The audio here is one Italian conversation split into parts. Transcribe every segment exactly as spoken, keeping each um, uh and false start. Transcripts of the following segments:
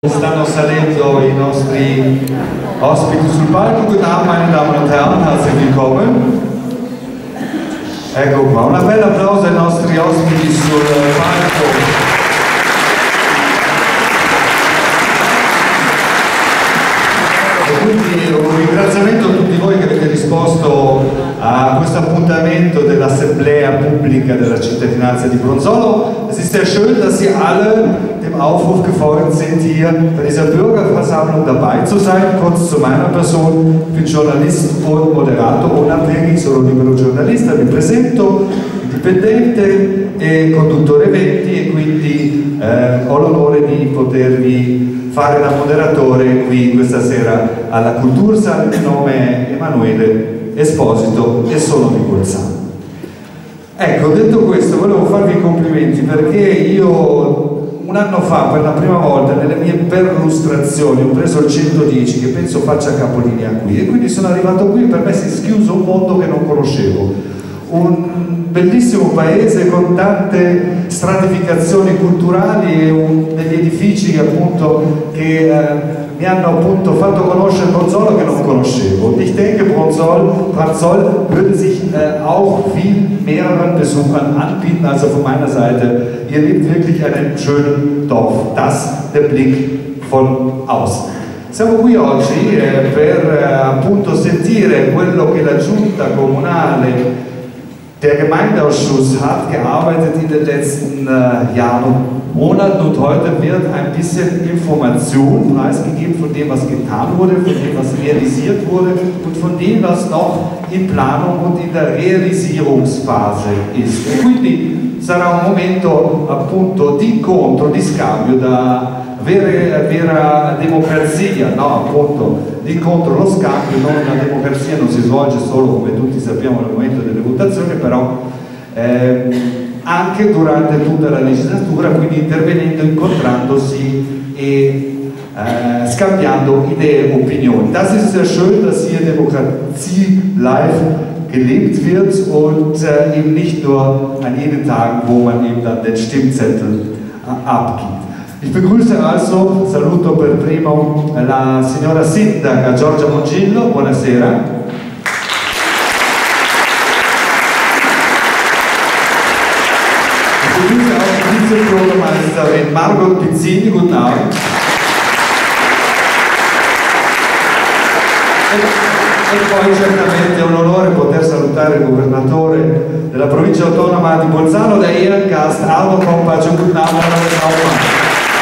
Stanno salendo i nostri ospiti sul palco. Guten Abend, meine Damen und Herren, herzlich willkommen. Ecco qua, un bel applauso ai nostri ospiti sul palco. E quindi un ringraziamento a tutti voi che avete risposto a questo appuntamento dell'Assemblea Pubblica della Cittadinanza di Bronzolo. Es ist sehr schön, dass Sie alle dem Aufruf gefolgt sind, hier bei dieser Bürgerversammlung dabei zu sein. Kurz zu meiner Person: ich bin Journalist und Moderator unabhängig, sono libero giornalista, mi presento, indipendente e conduttore eventi, e quindi eh, ho l'onore di potervi fare da moderatore qui questa sera alla Kultursaal. Il nome è Emanuele Esposito e sono di Bolzano. Ecco, detto questo, volevo farvi i complimenti perché io un anno fa, per la prima volta nelle mie perlustrazioni, ho preso il centodieci, che penso faccia capolinea qui, e quindi sono arrivato qui e per me si è schiuso un mondo che non conoscevo. Un bellissimo paese con tante stratificazioni culturali e un, degli edifici appunto che eh, mi hanno appunto fatto conoscere Bronzolo che non conoscevo. Und ich denke, Bronzolo, Bronzolo würde sich äh, auch viel mehreren Besuchern anbieten. Also von meiner Seite, ihr lebt wirklich einen schönen Dorf. Das der Blick von außen. Siamo qui oggi eh, per eh, appunto sentire quello che la giunta comunale, der Gemeindeausschuss, hat gearbeitet in den letzten äh, Jahren, Monaten, und heute wird ein bisschen Information preisgegeben von dem, was getan wurde, von dem, was realisiert wurde und von dem, was noch in Planung und in der Realisierungsphase ist. E quindi sarà un momento appunto di incontro, di scambio, da vera, vera democrazia, no? Appunto l'incontro, lo scambio. Non, la democrazia non si svolge solo, come tutti sappiamo, nel momento delle votazioni, però eh, anche durante tutta la legislatura, quindi intervenendo, incontrandosi e äh, scambiando Ideen, Opinionen. Das ist sehr schön, dass hier Demokratie live gelebt wird und äh, eben nicht nur an jenen Tagen, wo man eben dann den Stimmzettel äh, abgibt. Ich begrüße also, saluto per primo la signora sindaca Giorgia Mongillo. Buonasera. Ich begrüße auch die Vizebürgermeisterin Margot Pizzini. Guten Abend. E poi certamente è un onore poter salutare il governatore della provincia autonoma di Bolzano, da Ehrengast, Arno Kompaccio. Guten Abend, Herr.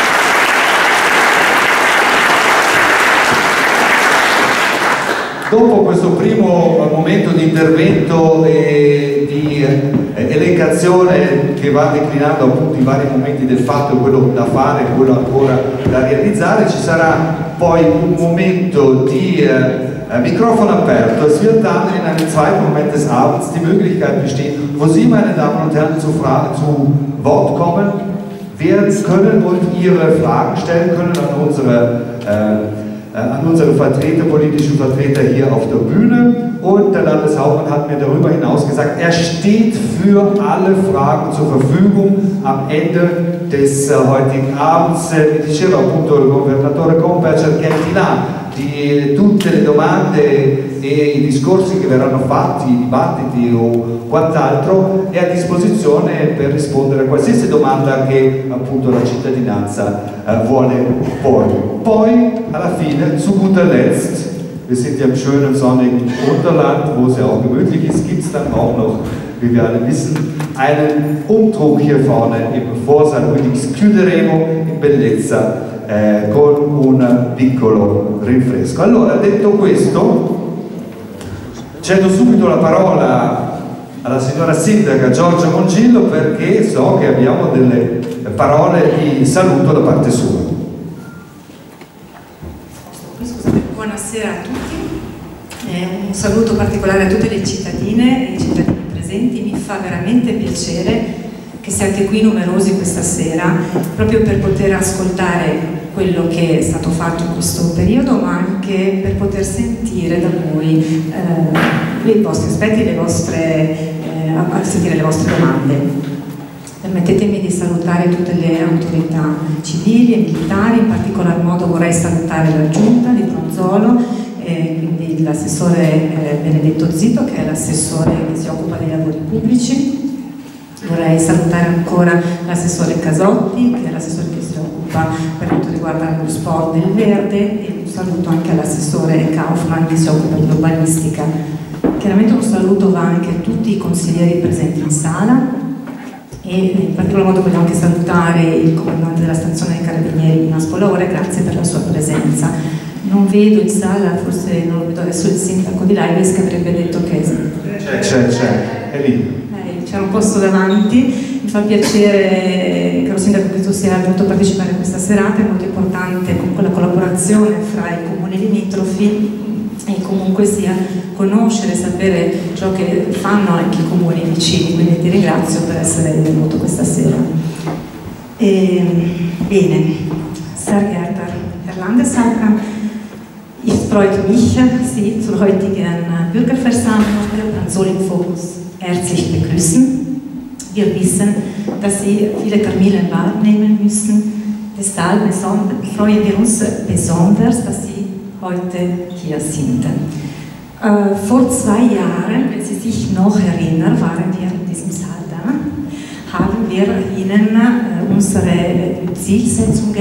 Dopo questo primo momento di intervento e di eh, elencazione che va declinando appunto i vari momenti del fatto, quello da fare e quello ancora da realizzare, ci sarà poi un momento di äh, Mikrofon aperto. Es wird dann in einem zweiten Moment des Abends die Möglichkeit bestehen, wo Sie, meine Damen und Herren, zu, zu Wort kommen werden können und Ihre Fragen stellen können an unsere äh, an unsere Vertreter, politischen Vertreter hier auf der Bühne. Und der Landeshauptmann hat mir darüber hinaus gesagt, er steht für alle Fragen zur Verfügung am Ende des äh, heutigen Abends. Mi diceva appunto il governatore Kompaccio che al di là di tutte le domande e i discorsi che verranno fatti, i dibattiti o quant'altro, è a disposizione per rispondere a qualsiasi domanda che appunto la cittadinanza äh, vuole porre. Poi alla fine, zu guter Letzt, wir sind ja im schönen sonnigen Unterland, wo es ja auch gemütlich ist, gibt es dann auch noch, wie wir alle wissen, einen Umtrunk hier vorne im Vorsaal. Quindi chiuderemo in bellezza eh, con un piccolo rinfresco. Allora, detto questo, cedo subito la parola alla signora sindaca Giorgia Mongillo, perché so che abbiamo delle parole di saluto da parte sua. Buonasera a tutti, eh, un saluto particolare a tutte le cittadine e i cittadini presenti. Mi fa veramente piacere che siate qui numerosi questa sera, proprio per poter ascoltare quello che è stato fatto in questo periodo, ma anche per poter sentire da voi eh, i vostri aspetti, le vostre, eh, a sentire le vostre domande. Permettetemi di salutare tutte le autorità civili e militari, in particolar modo vorrei salutare la Giunta di Bronzolo, eh, quindi l'assessore eh, Benedetto Zito, che è l'assessore che si occupa dei lavori pubblici. Vorrei salutare ancora l'assessore Casotti, che è l'assessore che si occupa per quanto riguarda lo sport del verde, e un saluto anche all'assessore Kaufmann che si occupa di urbanistica. Chiaramente un saluto va anche a tutti i consiglieri presenti in sala, e in particolar modo voglio anche salutare il comandante della stazione dei Carabinieri Maspolore, grazie per la sua presenza. Non vedo in sala, forse non lo vedo adesso, il sindaco di Laives, che avrebbe detto che c'è, c'è, c'è, è lì. Eh, c'era un posto davanti. Mi fa piacere, caro sindaco, che tu sia venuto a partecipare a questa serata. È molto importante comunque la collaborazione fra i comuni limitrofi e comunque sia conoscere, sapere ciò che fanno anche i comuni vicini, quindi ti ringrazio per essere venuto questa sera. E, bene, sehr geehrter Herr Landeshauptmann, ich freue mich, Sie zur heutigen Bürgerversammlung der Bronzolo im Fokus herzlich begrüßen. Wir wissen, dass Sie viele Termine wahrnehmen müssen, deshalb freuen wir uns besonders, dass Sie heute hier sind. Äh, vor zwei Jahren, wenn Sie sich noch erinnern, waren wir in diesem Saal da, haben wir Ihnen äh, unsere Zielsetzungen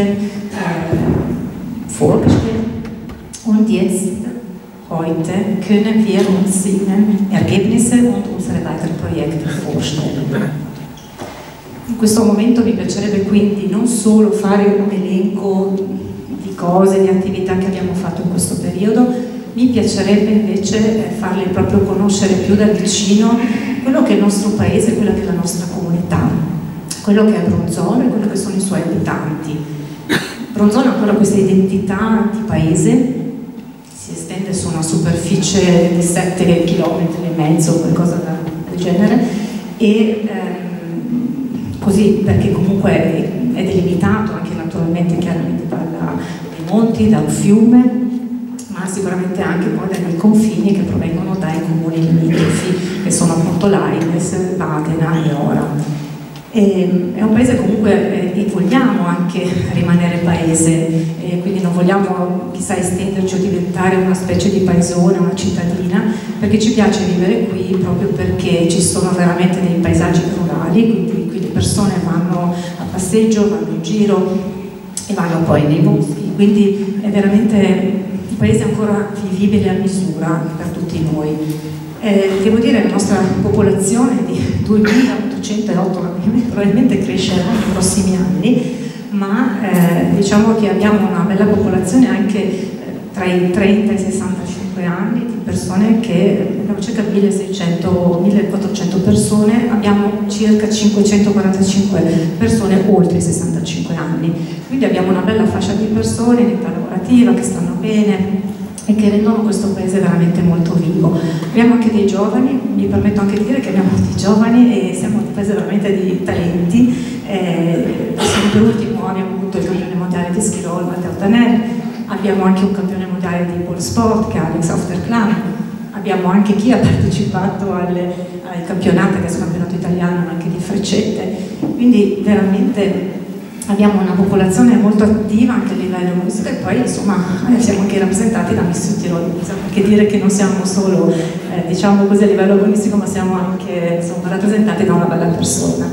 äh, vorgestellt, und jetzt, heute, können wir uns Ihnen Ergebnisse und unsere weiteren Projekte vorstellen. In questo momento mi piacerebbe quindi non solo fare un elenco di cose, di attività che abbiamo fatto in questo periodo, mi piacerebbe invece farle proprio conoscere più da vicino quello che è il nostro paese, quella che è la nostra comunità, quello che è Bronzolo e quello che sono i suoi abitanti. Bronzolo ha ancora questa identità di paese, si estende su una superficie di sette chilometri e mezzo, qualcosa del genere, e ehm, così perché comunque è delimitato anche naturalmente, chiaramente dalla, dai monti, da un fiume, ma sicuramente anche poi dai confini che provengono dai comuni limitrofi, che sono appunto Laives, Badena e Ora. E, è un paese comunque, eh, vogliamo anche rimanere paese, e quindi non vogliamo chissà estenderci o diventare una specie di paesone, una cittadina, perché ci piace vivere qui proprio perché ci sono veramente dei paesaggi rurali, quindi qui le persone vanno a passeggio, vanno in giro e vanno poi nei boschi, quindi è veramente un paese ancora vivibile a misura per tutti noi. Eh, devo dire che la nostra popolazione è di duemilaottocentootto, probabilmente crescerà nei prossimi anni, ma eh, diciamo che abbiamo una bella popolazione anche eh, tra i trenta e i sessantacinque anni, di persone che abbiamo circa milleseicento millequattrocento persone, abbiamo circa cinquecentoquarantacinque persone oltre i sessantacinque anni, quindi abbiamo una bella fascia di persone in età lavorativa che stanno bene e che rendono questo paese veramente molto vivo. Abbiamo anche dei giovani, mi permetto anche di dire che abbiamo dei giovani e siamo un paese veramente di talenti. Eh, per ultimo abbiamo avuto il campione mondiale di ski roll Matteo Tanel, abbiamo anche un campione mondiale di ball sport che è Alex Aufterklam, abbiamo anche chi ha partecipato alle, ai campionati, che è il campionato italiano anche di freccette, quindi veramente abbiamo una popolazione molto attiva anche a livello musica, e poi insomma siamo anche rappresentati da Miss Tirol, perché dire che non siamo solo eh, diciamo così a livello agonistico, ma siamo anche insomma, rappresentati da una bella persona.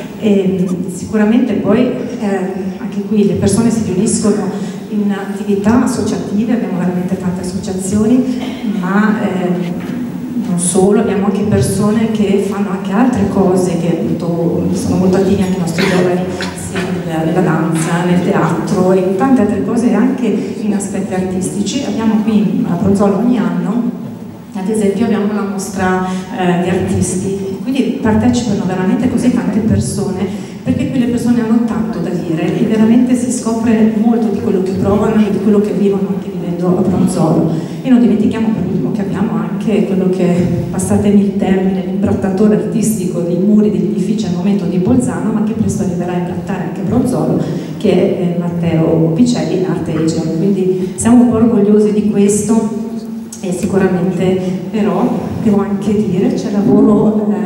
E sicuramente poi eh, anche qui le persone si riuniscono in attività associative, abbiamo veramente tante associazioni, ma eh, non solo, abbiamo anche persone che fanno anche altre cose, che appunto sono molto attivi anche i nostri giovani, sia nella danza, nel teatro e tante altre cose anche in aspetti artistici. Abbiamo qui a Bronzolo ogni anno, ad esempio, abbiamo una mostra eh, di artisti, quindi partecipano veramente così tante persone, perché qui le persone hanno tanto da dire e veramente si scopre molto di quello che provano e di quello che vivono anche vivendo a Bronzolo. E non dimentichiamo per ultimo che abbiamo anche quello che, passatemi il termine, l'imbrattatore artistico dei muri degli edifici al momento di Bolzano, ma che presto arriverà a imbrattare anche Bronzolo, che è Matteo Picelli in arte Egeo. Quindi siamo un po' orgogliosi di questo, e sicuramente però devo anche dire c'è lavoro eh,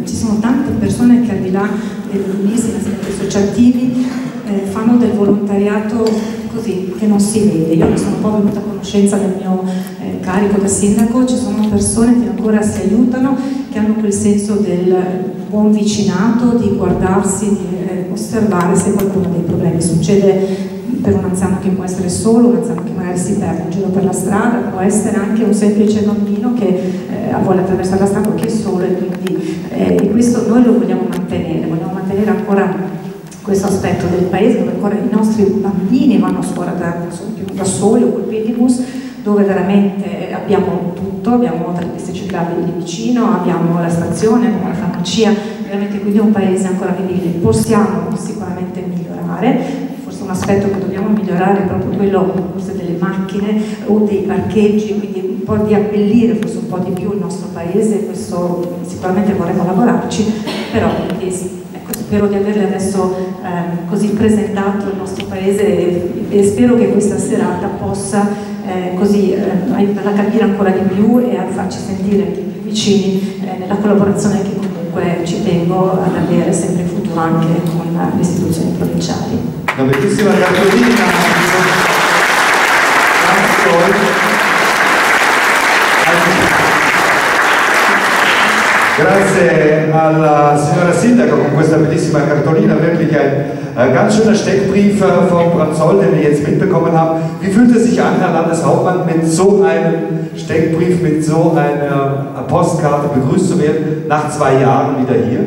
ci sono tante persone che al di là dei business, degli associativi, eh, fanno del volontariato così, che non si vede. Io ne sono un po' venuta a conoscenza del mio eh, carico da sindaco, ci sono persone che ancora si aiutano, che hanno quel senso del buon vicinato, di guardarsi, di eh, osservare se qualcuno ha dei problemi. Succede per un anziano che può essere solo, un anziano che magari si perde in giro per la strada, può essere anche un semplice bambino che eh, vuole attraversare la strada, che è solo, e quindi eh, e questo noi lo vogliamo mantenere, vogliamo mantenere ancora questo aspetto del paese dove ancora i nostri bambini vanno a scuola da, da soli o col pedibus, dove veramente abbiamo tutto, abbiamo tre piste ciclabili lì vicino, abbiamo la stazione, abbiamo la farmacia, veramente quindi è un paese ancora vivibile. Possiamo sicuramente migliorare, forse un aspetto che dobbiamo migliorare è proprio quello forse delle macchine o dei parcheggi, quindi un po' di abbellire forse un po' di più il nostro paese, questo sicuramente vorremmo lavorarci, però quindi, spero di averle adesso eh, così presentato il nostro paese e, e spero che questa serata possa eh, così eh, aiutarla a capire ancora di più e a farci sentire più vicini eh, nella collaborazione che comunque ci tengo ad avere sempre in futuro anche con le istituzioni provinciali. Una bellissima cartolina. Grazie alla signora Sindaco con questa bellissima cartolina, wirklich ein äh, ganz schöner Steckbrief äh, vom Branzoll, den wir jetzt mitbekommen haben. Wie fühlt es sich an, Herr Landeshauptmann, mit so einem Steckbrief, mit so einer Postkarte begrüßt zu werden, nach zwei Jahren wieder hier?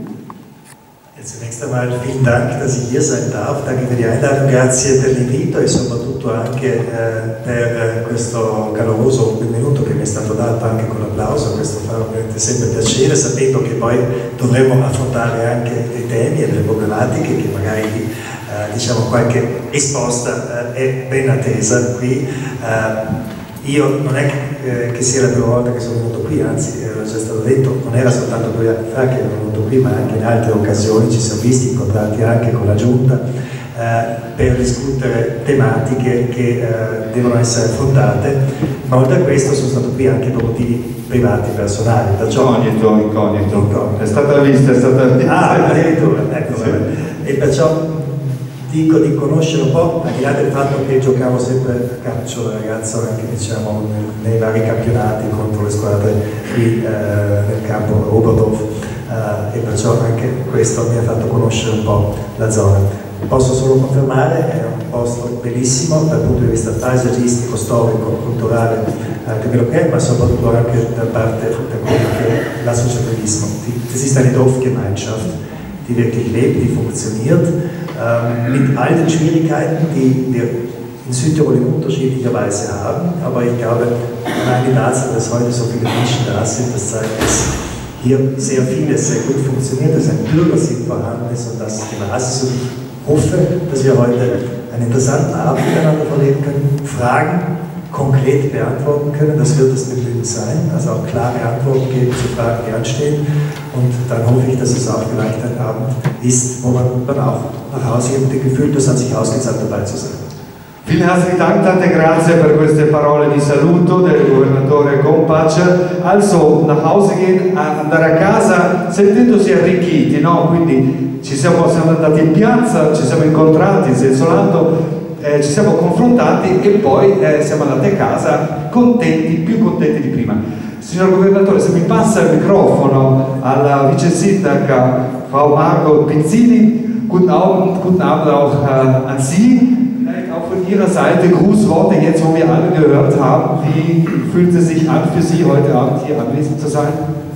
Zunächst einmal vielen Dank, dass ich hier sein darf, danke per die Einladung, grazie per l'invito e soprattutto anche eh, per questo caloroso benvenuto che mi è stato dato anche con l'applauso. Questo fa veramente sempre piacere, sapendo che poi dovremo affrontare anche dei temi e delle problematiche che magari eh, diciamo qualche risposta eh, è ben attesa qui. Eh, Io non è che, eh, che sia la prima volta che sono venuto qui, anzi era già stato detto, non era soltanto due anni fa che ero venuto qui, ma anche in altre occasioni ci siamo visti, incontrati anche con la Giunta eh, per discutere tematiche che eh, devono essere affrontate, ma oltre a questo sono stato qui anche per motivi privati, personali. Perciò... Incognito, incognito, incognito. È stata vista, è stata vista. Ah, addirittura, ecco, sì. E perciò dico di conoscere un po', al di là del fatto che giocavo sempre a calcio da ragazzo anche diciamo nei, nei vari campionati contro le squadre qui eh, nel campo Oberhof eh, e perciò anche questo mi ha fatto conoscere un po' la zona. Posso solo confermare, è un posto bellissimo dal punto di vista paesaggistico, storico, culturale, anche quello che è, ma soprattutto anche da parte da quello che è l'associativismo. Das ist eine Dorfgemeinschaft, die wirklich lebt, die funktioniert, ähm, mit all den Schwierigkeiten, die wir in Südtirol in unterschiedlicher Weise haben. Aber ich glaube, allein die Tatsache, dass heute so viele Menschen da sind, das zeigt, dass hier sehr vieles sehr gut funktioniert, dass ein Bürgersinn vorhanden ist und das ist die Basis. Und ich hoffe, dass wir heute einen interessanten Abend miteinander verleben können, Fragen konkret beantworten können, das wird es mit Lügen sein, also auch klare Antworten geben zu Fragen, die anstehen, und dann hoffe ich, dass es auch vielleicht ein Abend ist, wo man dann auch nach Hause geht mit dem Gefühl, dass es sich ausgezahlt dabei zu sein. Vielen herzlichen Dank, tante grazie per queste parole di saluto del governatore Kompac. Also nach Hause gehen, andare a casa sentendosi arricchiti, no? Quindi ci siamo, siamo andati in piazza, ci siamo incontrati in senso lato, Eh, ci siamo confrontati e poi eh, siamo andati a casa contenti, più contenti di prima. Signor Governatore, se mi passa il microfono alla vice sindaca Frau Margot Pizzini, guten Abend, guten Abend auch äh, an Sie, vielleicht auch von Ihrer Seite Grußworte, jetzt wo wir alle gehört haben, wie fühlt es sich an für Sie heute Abend hier anwesend zu sein?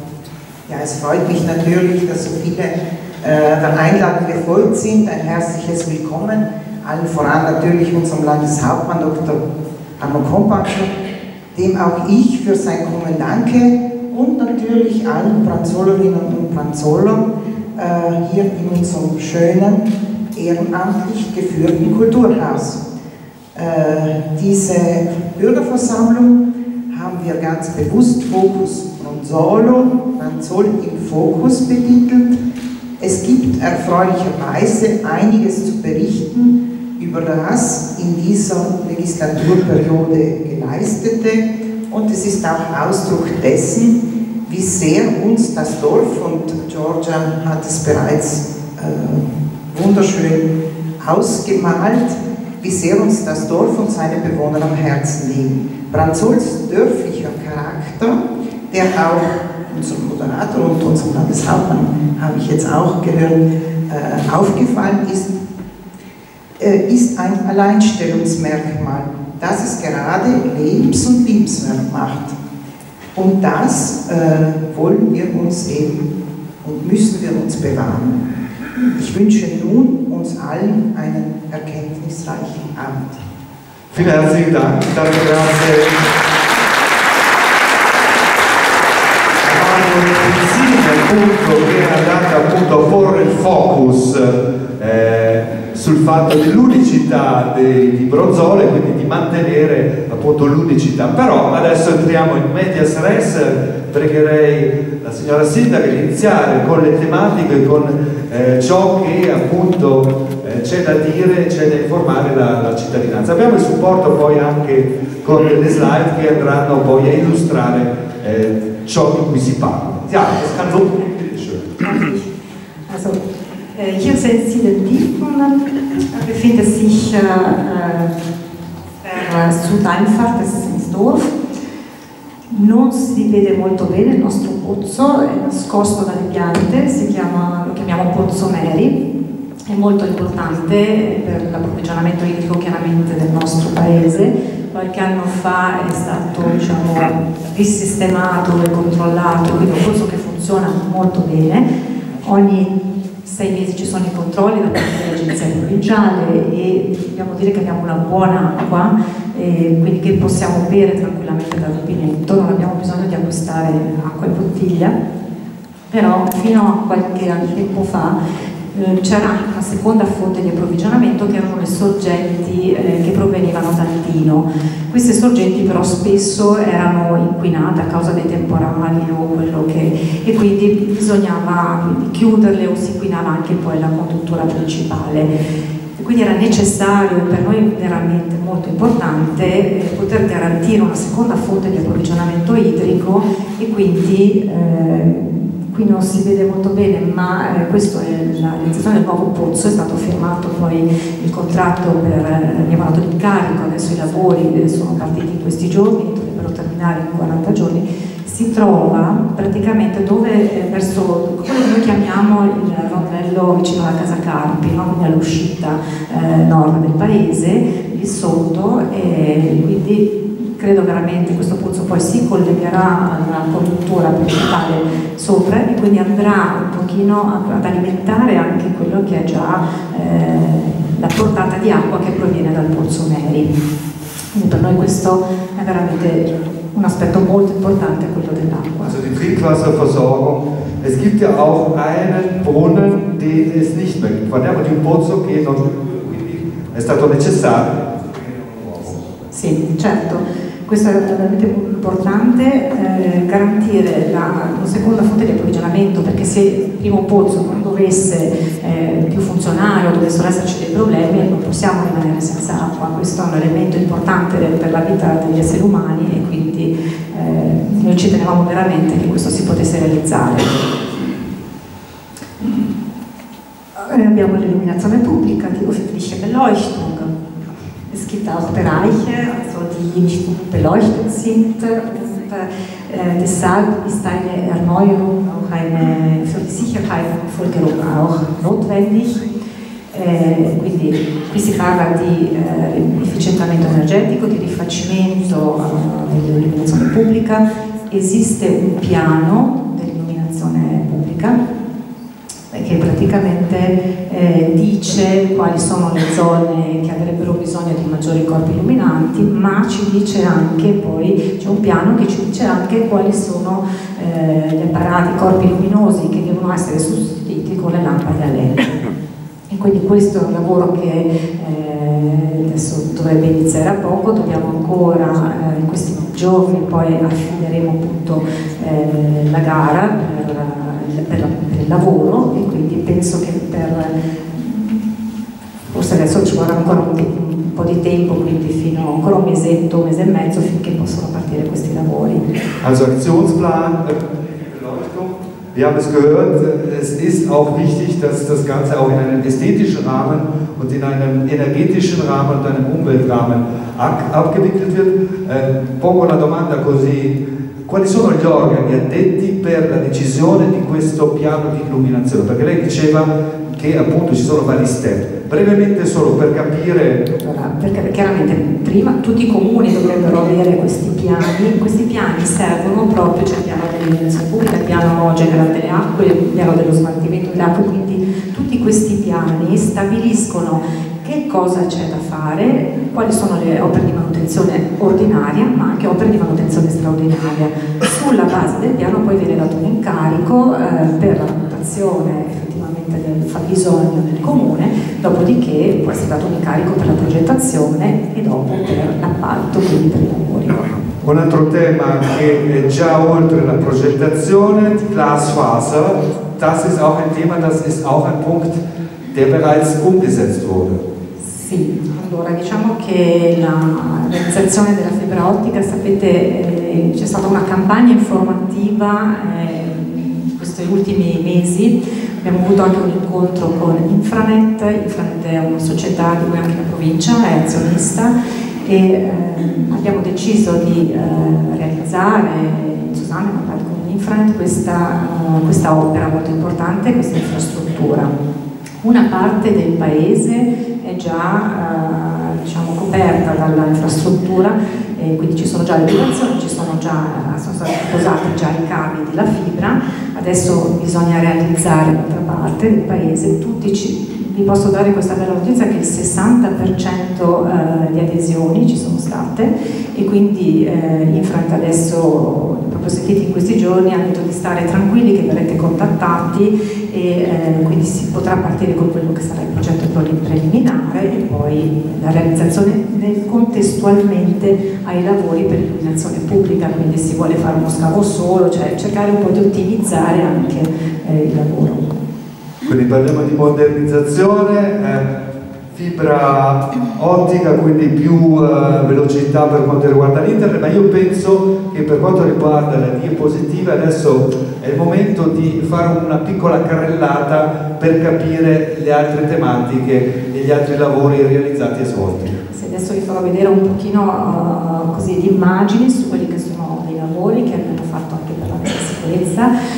Ja, es freut mich natürlich, dass so viele äh, der Einladung gefolgt sind. Ein herzliches Willkommen. Allen voran natürlich unserem Landeshauptmann Doktor Arno Kompac, dem auch ich für sein Kommen danke, und natürlich allen Branzolerinnen und Branzolern äh, hier in unserem schönen, ehrenamtlich geführten Kulturhaus. Äh, diese Bürgerversammlung haben wir ganz bewusst Fokus Bronzolo, Branzol im Fokus betitelt. Es gibt erfreulicherweise einiges zu berichten über das in dieser Legislaturperiode Geleistete, und es ist auch Ausdruck dessen, wie sehr uns das Dorf, und Georgia hat es bereits äh, wunderschön ausgemalt, wie sehr uns das Dorf und seine Bewohner am Herzen liegen. Branzols dörflicher Charakter, der auch unserem Moderator und unserem Landeshauptmann, habe ich jetzt auch gehört, äh, aufgefallen ist, äh, ist ein Alleinstellungsmerkmal, das es gerade lebens- und liebenswert macht. Und das äh, wollen wir uns eben und müssen wir uns bewahren. Ich wünsche nun uns allen einen erkenntnisreichen Abend. Vielen herzlichen Dank. Danke, grazie. Appunto, che è andata appunto a porre il focus eh, sul fatto dell'unicità di, di Bronzolo e quindi di mantenere appunto l'unicità. Però adesso entriamo in medias res, pregherei la signora Sindaca di iniziare con le tematiche, con eh, ciò che appunto eh, c'è da dire, c'è da informare la, la cittadinanza. Abbiamo il supporto poi anche con delle slide che andranno poi a illustrare eh, ciò di cui si parla. Ja, das kann so. Also, äh, hier sehen Sie den Tiefpunkt, äh, befindet sich äh, per Südeinfahrt, das ist ins Dorf. Non si vede molto bene il nostro pozzo, è nascosto dalle piante, si chiama, lo chiamiamo Pozzo Meri, è molto importante per l'approvvigionamento idrico chiaramente del nostro paese. Qualche anno fa è stato, diciamo, risistemato e controllato, quindi è un pozzo che funziona molto bene. Ogni sei mesi ci sono i controlli da parte dell'agenzia provinciale e dobbiamo dire che abbiamo una buona acqua, eh, quindi che possiamo bere tranquillamente dal rubinetto, non abbiamo bisogno di acquistare acqua in bottiglia, però fino a qualche tempo fa eh, c'era anche una seconda fonte di approvvigionamento che erano le sorgenti eh, che provenivano dal Tino. Queste sorgenti però spesso erano inquinate a causa dei temporali o quello che, e quindi bisognava chiuderle o si inquinava anche poi la conduttura principale. Quindi era necessario, per noi veramente molto importante, eh, poter garantire una seconda fonte di approvvigionamento idrico e quindi eh, qui non si vede molto bene, ma eh, questa è la realizzazione del nuovo pozzo, è stato firmato poi il contratto per, eh, abbiamo dato l'incarico, adesso i lavori eh, sono partiti in questi giorni, dovrebbero terminare in quaranta giorni, si trova praticamente dove, eh, verso quello che noi chiamiamo il rondello vicino alla Casa Carpi, no? Quindi all'uscita eh, nord del paese, lì sotto, e quindi credo veramente che questo pozzo poi si collegherà alla conduttura principale sopra e quindi andrà un pochino ad alimentare anche quello che è già eh, la portata di acqua che proviene dal Pozzo Meri. Quindi per noi questo è veramente un aspetto molto importante, quello dell'acqua. Also die Trinkwasserversorgung. Es gibt ja auch einen Brunnen, den es nicht mehr gibt. Parliamo di un pozzo che non, quindi è stato necessario. Sì, certo. Questo è veramente importante, eh, garantire la, una seconda fonte di approvvigionamento, perché se il primo pozzo non dovesse eh, più funzionare o dovessero esserci dei problemi non possiamo rimanere senza acqua. Questo è un elemento importante per la vita degli esseri umani e quindi eh, noi ci tenevamo veramente che questo si potesse realizzare. Eh, abbiamo l'illuminazione pubblica, die öffentliche Beleuchtung. Es gibt auch Bereiche, also die nicht beleuchtet sind und äh, deshalb ist eine Erneuerung, auch eine, für die Sicherheit und Folgerung auch notwendig. Eh, quindi qui si parla di eh, efficientamento energetico, di rifacimento eh, dell'illuminazione pubblica. Esiste un piano dell'illuminazione pubblica che praticamente eh, dice quali sono le zone che avrebbero bisogno di maggiori corpi illuminanti, ma ci dice anche poi, c'è un piano che ci dice anche quali sono eh, gli apparati, i corpi luminosi che devono essere sostituiti con le lampade a L E D. E quindi questo è un lavoro che eh, adesso dovrebbe iniziare a poco, dobbiamo ancora eh, in questi giorni poi affideremo appunto eh, la gara per, per, la, per il lavoro e quindi penso che per forse adesso ci vorrà ancora un, un po' di tempo, quindi fino ancora un mesetto, un mese e mezzo finché possono partire questi lavori. Also Aktionsplan Wir haben es gehört, es ist auch wichtig, dass das Ganze auch in einem ästhetischen Rahmen und in einem energetischen Rahmen und einem Umweltrahmen abgewickelt wird. Eh, pongo una domanda così: quali sono gli organi addetti per la decisione di questo piano di illuminazione? Perché lei diceva che appunto ci sono vari step. Brevemente solo per capire. Allora, perché chiaramente prima tutti i comuni dovrebbero avere questi piani. Questi piani servono proprio, c'è il piano dell'illuminazione pubblica, il piano generale delle acque, il piano dello smaltimento delle acque, quindi tutti questi piani stabiliscono che cosa c'è da fare, quali sono le opere di manutenzione ordinaria, ma anche opere di manutenzione straordinaria. Sulla base del piano poi viene dato un incarico eh, per la valutazione effettivamente del fabbisogno del comune, dopodiché può essere dato un incarico per la progettazione e dopo per l'appalto, quindi per i lavori. Un altro tema che è già oltre la progettazione, die Glasfaser, das ist auch ein Thema, das ist auch ein Punkt, der bereits umgesetzt wurde. Sì, allora diciamo che la realizzazione della fibra ottica, sapete, eh, c'è stata una campagna informativa eh, in questi ultimi mesi, abbiamo avuto anche un incontro con Infranet. Infranet è una società di cui anche la provincia è azionista e eh, abbiamo deciso di eh, realizzare, Susanna ha parlato con Infranet, questa, uh, questa opera molto importante, questa infrastruttura. Una parte del paese è già eh, diciamo, coperta dall'infrastruttura, eh, quindi ci sono già le abitazioni, ci sono già, sono stati posati già i cavi della fibra, adesso bisogna realizzare l'altra parte del paese. Tutti ci, vi posso dare questa bella notizia che il sessanta per cento eh, di adesioni ci sono state e quindi eh, Infranet adesso, proprio sentiti in questi giorni, ha detto di stare tranquilli, che verrete contattati e eh, quindi si potrà partire con quello che sarà il progetto preliminare e poi la realizzazione contestualmente ai lavori per l'illuminazione pubblica, quindi si vuole fare uno scavo solo, cioè cercare un po' di ottimizzare anche eh, il lavoro. Quindi parliamo di modernizzazione, eh, fibra ottica, quindi più eh, velocità per quanto riguarda l'internet, ma io penso che per quanto riguarda le diapositive adesso è il momento di fare una piccola carrellata per capire le altre tematiche e gli altri lavori realizzati e svolti. Sì, adesso vi farò vedere un pochino uh, così di immagini su quelli che sono dei lavori che abbiamo fatto anche per la messa sicurezza.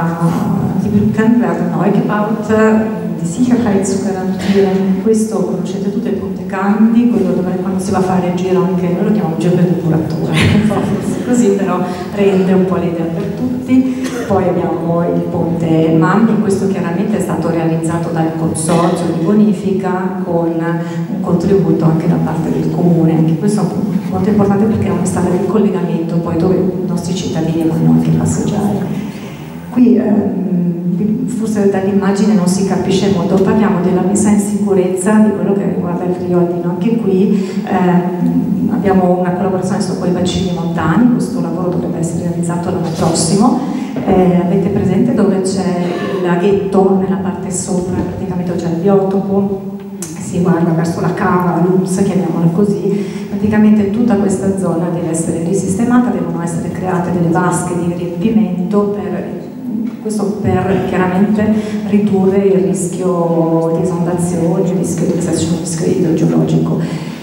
Uh, die Brücken werden neu gebaut, die Sicherheit zu garantieren. Questo conoscete tutte il Ponte Candy, quello dove quando si va a fare il giro, anche noi lo chiamiamo giro del depuratore, un po' così, però rende un po' l'idea per tutti. Poi abbiamo il Ponte Mammi, questo chiaramente è stato realizzato dal consorzio di bonifica con un contributo anche da parte del comune. Anche questo è molto importante perché è una strada di collegamento poi dove i nostri cittadini vanno anche a passeggiare. Qui ehm, forse dall'immagine non si capisce molto, parliamo della messa in sicurezza di quello che riguarda il Friolino. Anche qui ehm, abbiamo una collaborazione con i bacini montani, questo lavoro dovrebbe essere realizzato l'anno prossimo. Eh, avete presente dove c'è il laghetto nella parte sopra, praticamente c'è il biotopo, si guarda verso la cava, l'U M S, chiamiamola così. Praticamente tutta questa zona deve essere risistemata, devono essere create delle vasche di riempimento per questo per chiaramente ridurre il rischio di esondazione, il rischio di dissesto, il rischio idrogeologico.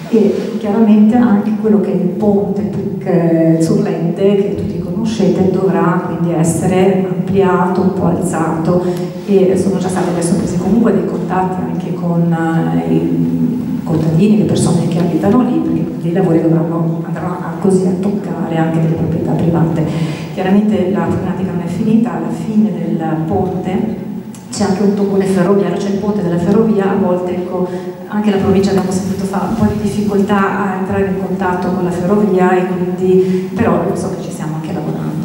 E chiaramente anche quello che è il ponte Zurlende, che tutti conoscete, dovrà quindi essere ampliato, un po' alzato, e sono già stati adesso presi comunque dei contatti anche con eh, i contadini, le persone che abitano lì, perché i lavori dovranno, andranno a, così a toccare anche delle proprietà private. Chiaramente la problematica non è finita, alla fine del ponte c'è anche un topone ferroviario, c'è il ponte della ferrovia, a volte ecco, anche la provincia, abbiamo sentito, fa un po' di difficoltà a entrare in contatto con la ferrovia, e quindi, però so che ci stiamo anche lavorando.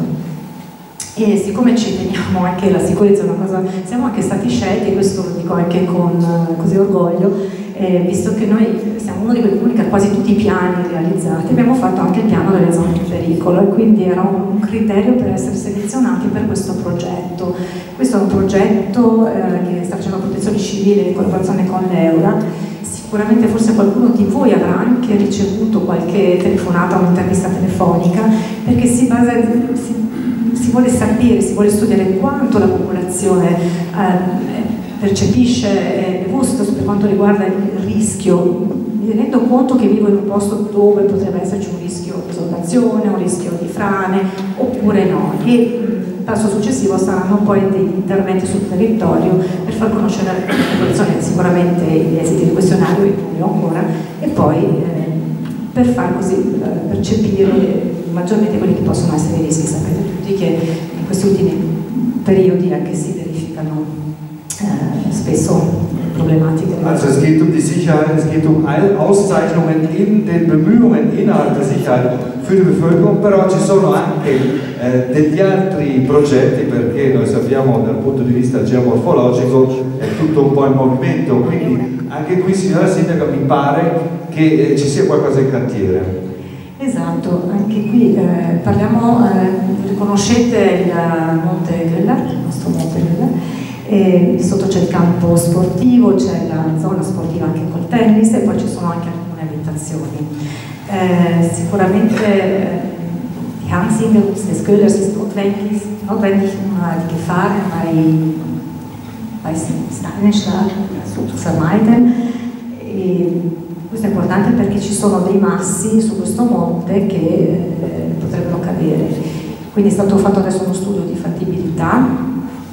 E siccome ci teniamo anche la sicurezza, è una cosa, siamo anche stati scelti, e questo lo dico anche con così orgoglio, eh, visto che noi siamo uno di quei comuni che ha quasi tutti i piani realizzati, abbiamo fatto anche il piano delle zone di pericolo, e quindi era un criterio per essere selezionati per questo progetto. Questo è un progetto eh, che sta facendo la protezione civile in collaborazione con l'Eura. Sicuramente forse qualcuno di voi avrà anche ricevuto qualche telefonata o un'intervista telefonica, perché si basa, si, si si vuole sapere, si vuole studiare quanto la popolazione eh, percepisce le vostre per quanto riguarda il rischio. Mi rendo conto che vivo in un posto dove potrebbe esserci un rischio di esondazione, un rischio di frane, oppure no. E il passo successivo saranno poi degli interventi sul territorio per far conoscere alla popolazione sicuramente gli esiti del questionario, io ancora, e poi eh, per far così eh, percepire maggiormente quelli che possono essere i rischi. Sapete tutti che in questi ultimi periodi anche si verificano Äh, spesso problematiche. Also es geht um die Sicherheit, es geht um Auszeichnungen in den Bemühungen innerhalb der Sicherheit für die Bevölkerung, però ci sono anche eh, degli altri progetti, perché noi sappiamo dal punto di vista geomorfologico è tutto un po' in movimento, quindi anche qui, signora Sindaca, mi pare che eh, ci sia qualcosa in cantiere. Esatto, anche qui eh, parliamo, eh, riconoscete il Monte Grella, il nostro Monte Grella. E sotto c'è il campo sportivo, c'è la zona sportiva anche col tennis e poi ci sono anche alcune abitazioni. Eh, sicuramente eh, die Hangsiedlung des Köhlers ist notwendig, notwendig um die Gefahren bei, bei Steinschlag zu vermeiden. E questo è importante perché ci sono dei massi su questo monte che eh, potrebbero cadere. Quindi è stato fatto adesso uno studio di fattibilità.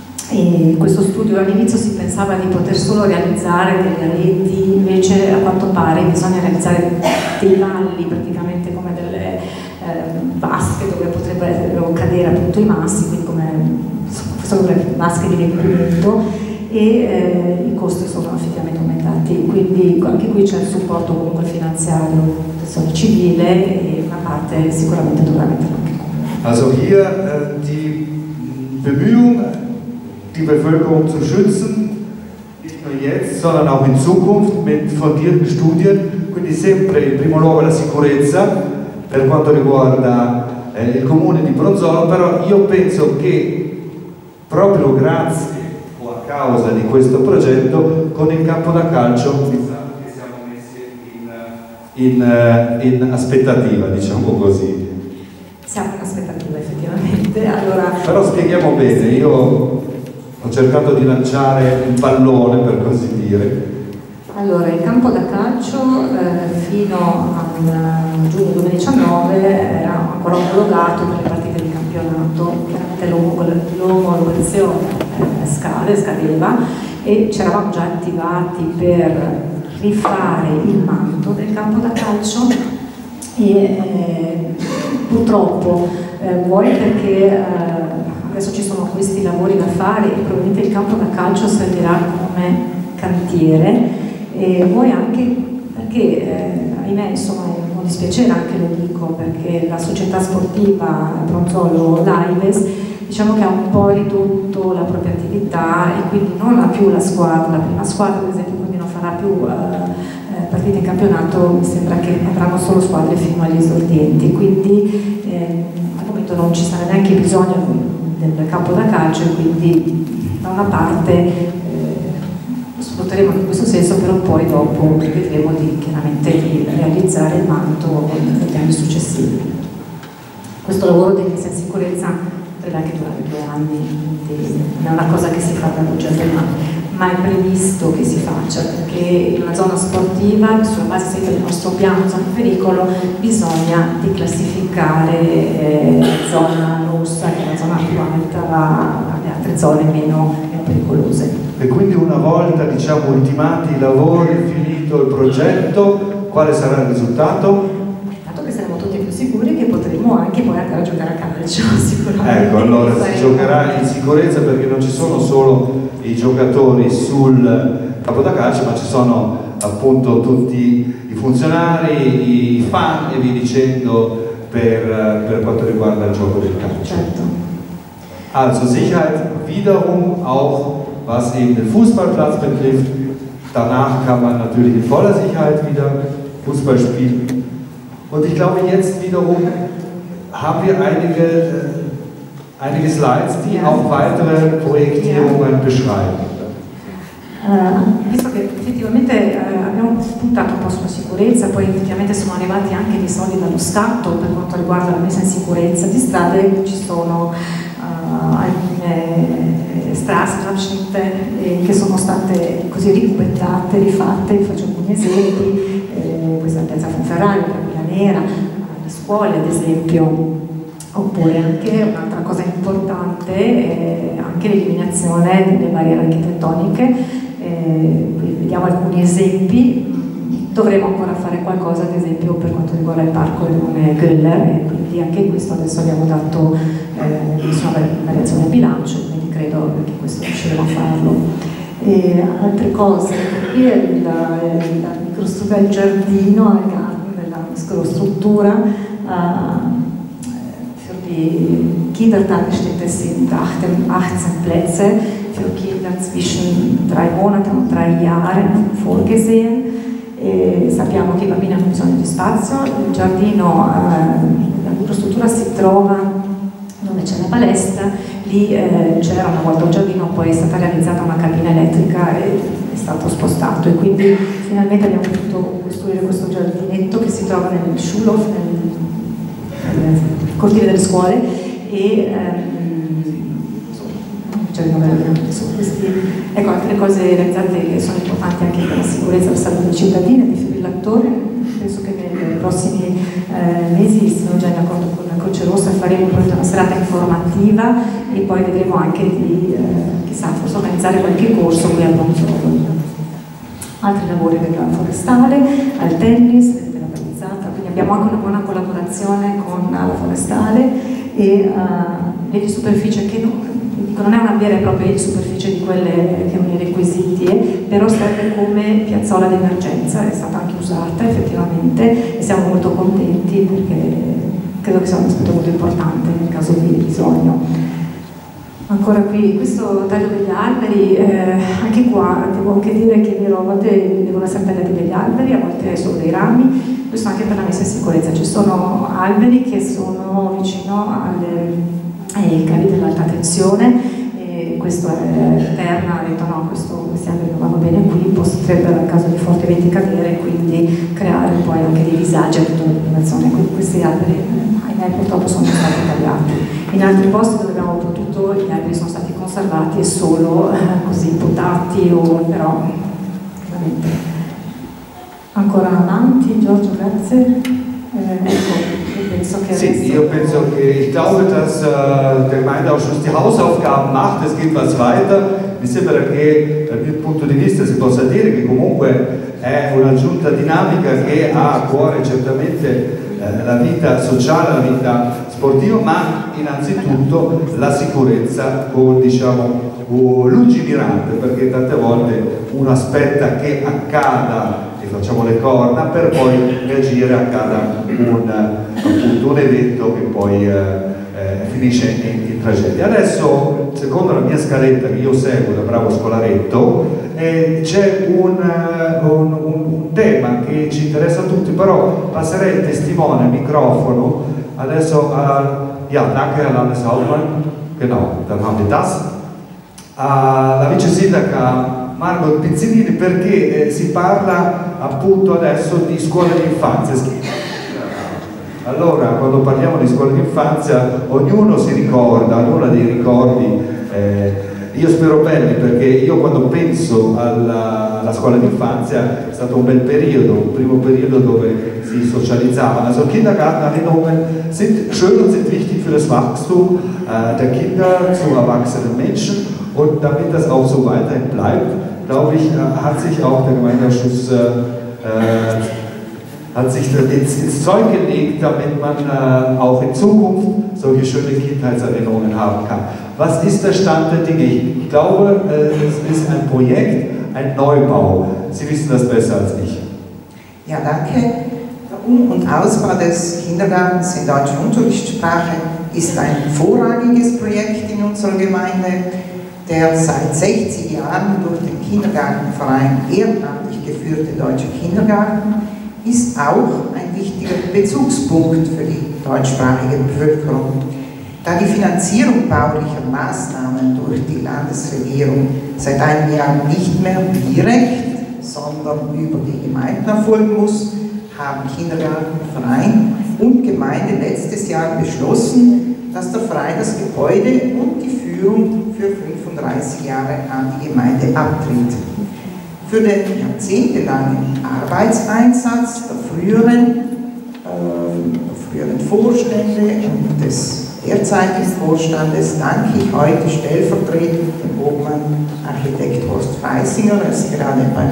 E questo studio all'inizio si pensava di poter solo realizzare delle reti, invece a quanto pare bisogna realizzare dei valli, praticamente come delle eh, vasche dove potrebbero cadere appunto i massi, quindi come sono delle vasche di riempimento, e eh, i costi sono effettivamente aumentati, quindi anche qui c'è il supporto comunque finanziario, protezione civile, e una parte sicuramente dovrà mettere anche come. Also hier äh, die Bemühungen, die Bevölkerung zu schützen, nicht nur jetzt, sondern auch in Zukunft mit fundierten Studien, quindi sempre in primo luogo la sicurezza per quanto riguarda eh, il comune di Bronzolo, però io penso che proprio grazie o a causa di questo progetto con il campo da calcio mi sa che siamo messi in, in, in aspettativa, diciamo così. Siamo in aspettativa effettivamente. Allora, però spieghiamo bene, io ho cercato di lanciare un pallone, per così dire. Allora, il campo da calcio eh, fino al giugno duemiladiciannove era ancora omologato per le partite di campionato, chiaramente l'omologazione eh, scade, scadeva, e ci eravamo già attivati per rifare il manto del campo da calcio e eh, purtroppo eh, vuoi perché eh, adesso ci sono questi lavori da fare e probabilmente il campo da calcio servirà come cantiere, e poi anche perché, eh, ahimè, insomma, è un dispiacere, anche lo dico, perché la società sportiva Bronzolo Lives, diciamo che ha un po' ridotto la propria attività e quindi non ha più la squadra, la prima squadra ad esempio, quindi non farà più eh, partite in campionato, mi sembra che avranno solo squadre fino agli esordienti, quindi eh, al momento non ci sarà neanche bisogno del campo da calcio, e quindi da una parte eh, sfrutteremo in questo senso, però poi dopo vedremo di, chiaramente di realizzare il manto negli anni successivi. Questo lavoro di messa in sicurezza potrebbe anche durare due anni, quindi non è una cosa che si fa dall'oggi al domani, ma è previsto che si faccia, perché in una zona sportiva, sulla base sempre del nostro piano zona di pericolo, bisogna declassificare eh, la zona rossa, che è la zona più alta, alle altre zone meno, meno pericolose. E quindi una volta, diciamo, ultimati i lavori, finito il progetto, quale sarà il risultato? Tanto che saremo tutti più sicuri che potremo anche poi andare a giocare a calcio, sicuramente. Ecco, allora si giocherà in sicurezza, perché non ci sono solo i giocatori sul campo da calcio, ma ci sono appunto tutti i funzionari, i fan e via dicendo per, per quanto riguarda il gioco del calcio. Certo. Also Sicherheit wiederum auch was eben den Fußballplatz betrifft. Danach kann man natürlich in voller Sicherheit wieder Fußball spielen. Und ich glaube, jetzt wiederum haben wir einige, äh, einige Slides, die ja auch weitere Projektierungen ja beschreiben. Uh, visto che effettivamente uh, abbiamo puntato un po' sulla sicurezza, poi effettivamente sono arrivati anche dei soldi dallo Stato per quanto riguarda la messa in sicurezza di strade, ci sono uh, alcune Straßenabschnitte eh, che sono state così ricubettate, rifatte. Vi faccio alcuni esempi, eh, questa è Piazza Fonferraio, la Via Nera, le scuole ad esempio, oppure anche un'altra cosa importante, eh, anche l'eliminazione delle barriere architettoniche. Eh, qui vediamo alcuni esempi. Dovremo ancora fare qualcosa, ad esempio per quanto riguarda il parco Leone Göller, e quindi anche questo adesso abbiamo dato eh, insomma, variazione al bilancio, quindi credo che questo riusciremo a farlo. E altre cose, qui è il, il microstruttura del giardino, al garden, della microstruttura, uh, für die Kindertagesstätte sind achtzehn Plätze für Kinder zwischen drei Monaten und drei Jahren vorgesehen. E sappiamo che i bambini hanno bisogno di spazio. Il giardino, eh, la microstruttura si trova dove c'è la palestra, lì eh, c'era una volta un giardino, poi è stata realizzata una cabina elettrica e è stato spostato, e quindi finalmente abbiamo potuto costruire questo giardinetto che si trova nel Schulhof, nel, nel cortile delle scuole, e ehm, questi, ecco, anche le cose realizzate che sono importanti anche per la sicurezza e la salute dei cittadini, dei defibrillatori. Penso che nei prossimi eh, mesi siamo già in accordo con la Croce Rossa, faremo proprio una serata informativa e poi vedremo anche di eh, chissà, forse organizzare qualche corso qui a Bronzolo. Altri lavori della forestale, al tennis, della balizzata, quindi abbiamo anche una buona collaborazione con la forestale e uh, le di superficie che non, non è una vera e propria superficie di quelle che hanno i requisiti, eh, però serve come piazzola d'emergenza, è stata anche usata effettivamente e siamo molto contenti perché credo che sia un aspetto molto importante nel caso di bisogno. Ancora qui, questo taglio degli alberi, eh, anche qua devo anche dire che a volte devono essere tagliati degli alberi, a volte solo dei rami, questo anche per la messa in sicurezza. Ci sono alberi che sono vicino alle ai cavi dell'alta tensione, e questo è Terna, ha detto no, questo, questi alberi non vanno bene qui, potrebbero in caso di forti venti cadere, quindi creare poi anche dei disagi a tutta la popolazione. Quindi questi alberi, ahimè, purtroppo sono stati tagliati. In altri posti dove abbiamo potuto, gli alberi sono stati conservati e solo eh, così potati, o però veramente. Ancora avanti, Giorgio, grazie. Eh, ecco. Sie, ich penso che, ich glaube, dass uh, der Gemeindeausschuss die Hausaufgaben macht, es geht was weiter. Mi sembra che dal mio punto di vista si possa dire che comunque è una giunta dinamica che ha a cuore certamente eh, la vita sociale, la vita sportiva, ma innanzitutto la sicurezza con, diciamo, lungimirante, perché tante volte uno aspetta che accada e facciamo le corna per poi reagire, accada un, appunto, un evento che poi eh, eh, finisce in, in tragedia. Adesso, secondo la mia scaletta che io seguo da bravo scolaretto, eh, c'è un, un, un, un tema che ci interessa a tutti, però passerei il testimone, il microfono adesso a ja, danke Herr Landeshauptmann, genau, dann haben wir das, alla vice sindaca Margot Pizzolini, perché eh, si parla appunto adesso di scuola d'infanzia. Allora, quando parliamo di scuola d'infanzia, ognuno si ricorda, ognuno ha dei ricordi, eh, io spero belli, perché io quando penso alla, alla scuola d'infanzia è stato un bel periodo, un primo periodo dove si socializzavano. Also Kindergartenerinnerungen sind schön und sind wichtig für das Wachstum äh, der Kinder zu erwachsenen Menschen, und damit das auch so weiterhin bleibt, glaube ich, äh, hat sich auch der Gemeindeausschuss äh, äh, hat sich ins, ins Zeug gelegt, damit man äh, auch in Zukunft solche schöne Kindheitserinnerungen haben kann. Was ist der Stand der Dinge? Ich glaube, äh, es ist ein Projekt, ein Neubau. Sie wissen das besser als ich. Ja, danke. Der Um- und Ausbau des Kindergartens in deutscher Unterrichtssprache ist ein vorrangiges Projekt in unserer Gemeinde. Der seit sechzig Jahren durch den Kindergartenverein ehrenamtlich geführte Deutsche Kindergarten ist auch ein wichtiger Bezugspunkt für die deutschsprachige Bevölkerung. Da die Finanzierung baulicher Maßnahmen durch die Landesregierung seit einem Jahr nicht mehr direkt, sondern über die Gemeinden erfolgen muss, haben Kindergartenverein und Gemeinde letztes Jahr beschlossen, dass der Verein das Gebäude und die Führung für fünfunddreißig Jahre an die Gemeinde abtritt. Für den jahrzehntelangen Arbeitseinsatz der früheren, äh, der früheren Vorstände und des derzeitigen Vorstandes danke ich heute stellvertretend dem Obmann Architekt Horst Freisinger, der ist gerade beim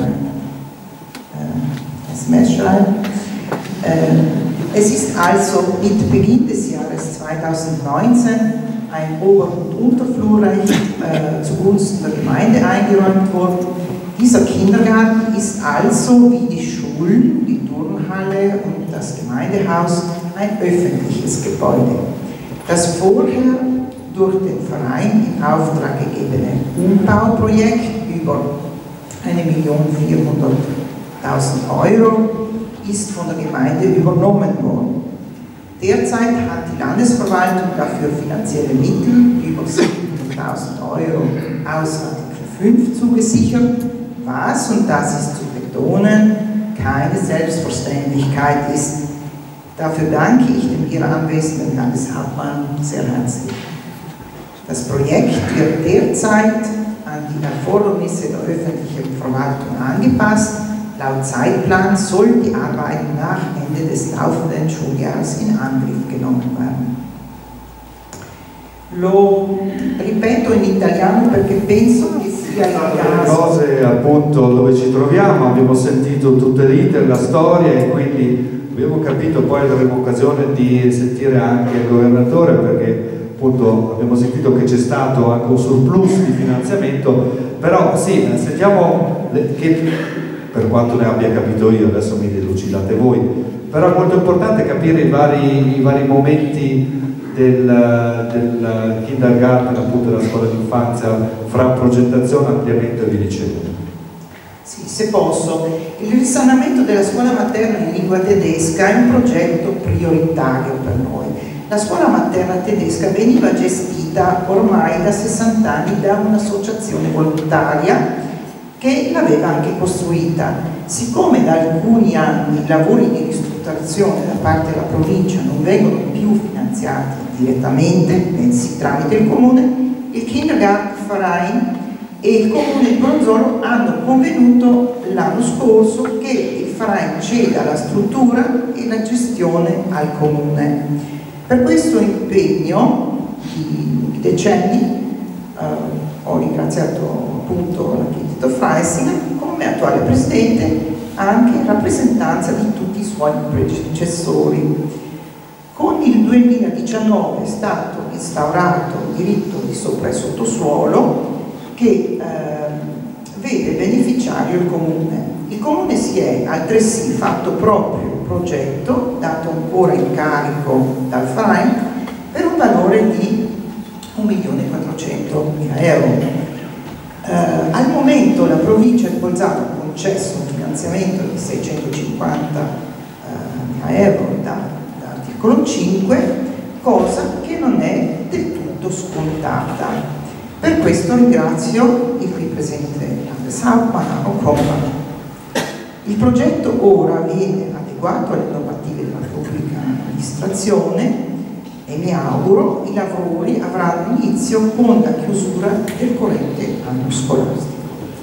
äh, S M S schreiben. Äh, es ist also mit Beginn des Jahres zweitausendneunzehn ein Ober- und Unterflurrecht äh, zugunsten der Gemeinde eingeräumt worden. Dieser Kindergarten ist also wie die Schulen, die Turnhalle und das Gemeindehaus ein öffentliches Gebäude. Das vorher durch den Verein in Auftrag gegebene Umbauprojekt über eine Million vierhunderttausend Euro ist von der Gemeinde übernommen worden. Derzeit hat die Landesverwaltung dafür finanzielle Mittel über siebenhunderttausend Euro aus Artikel fünf zugesichert, was, und das ist zu betonen, keine Selbstverständlichkeit ist. Dafür danke ich dem hier anwesenden Landeshauptmann sehr herzlich. Das Projekt wird derzeit an die Erfordernisse der öffentlichen Verwaltung angepasst. Laut Zeitplan sollen die Arbeiten nach Ende des laufenden Schuljahres in Angriff genommen werden. Lo ripeto in italiano perché penso che sia il caso. Cose appunto dove ci troviamo, abbiamo sentito tutte l'iter, la storia e quindi abbiamo capito, poi avremo occasione di sentire anche il governatore perché appunto abbiamo sentito che c'è stato anche un surplus di finanziamento, però sì, sentiamo che per quanto ne abbia capito io, adesso mi delucidate voi, però è molto importante capire i vari, i vari momenti del, del kindergarten, appunto della scuola d'infanzia, fra progettazione, ampliamento e via dicendo. Sì, se posso, il risanamento della scuola materna in lingua tedesca è un progetto prioritario per noi. La scuola materna tedesca veniva gestita ormai da sessanta anni da un'associazione volontaria che l'aveva anche costruita. Siccome da alcuni anni i lavori di ristrutturazione da parte della provincia non vengono più finanziati direttamente, bensì tramite il comune, il Kindergartenverein e il comune di Bronzolo hanno convenuto l'anno scorso che il Verein ceda la struttura e la gestione al comune. Per questo impegno di decenni eh, ho ringraziato appunto l'architetto Freisinger come attuale presidente, anche in rappresentanza di tutti i suoi predecessori. Con il duemiladiciannove è stato instaurato il diritto di sopra e sottosuolo che eh, vede beneficiario il comune. Il comune si è altresì fatto proprio un progetto dato ancora in carico dal Verein per un valore di un milione e quattrocentomila euro. Eh, al momento la provincia di Bolzano ha concesso un finanziamento di seicentocinquantamila euro da, da articolo cinque, cosa che non è del tutto scontata. Per questo ringrazio il qui presente Landeshauptmann Arno Kompany. Il progetto ora viene adeguato alle normative della pubblica amministrazione e mi auguro i lavori avranno inizio con la chiusura del corrente anno scolastico.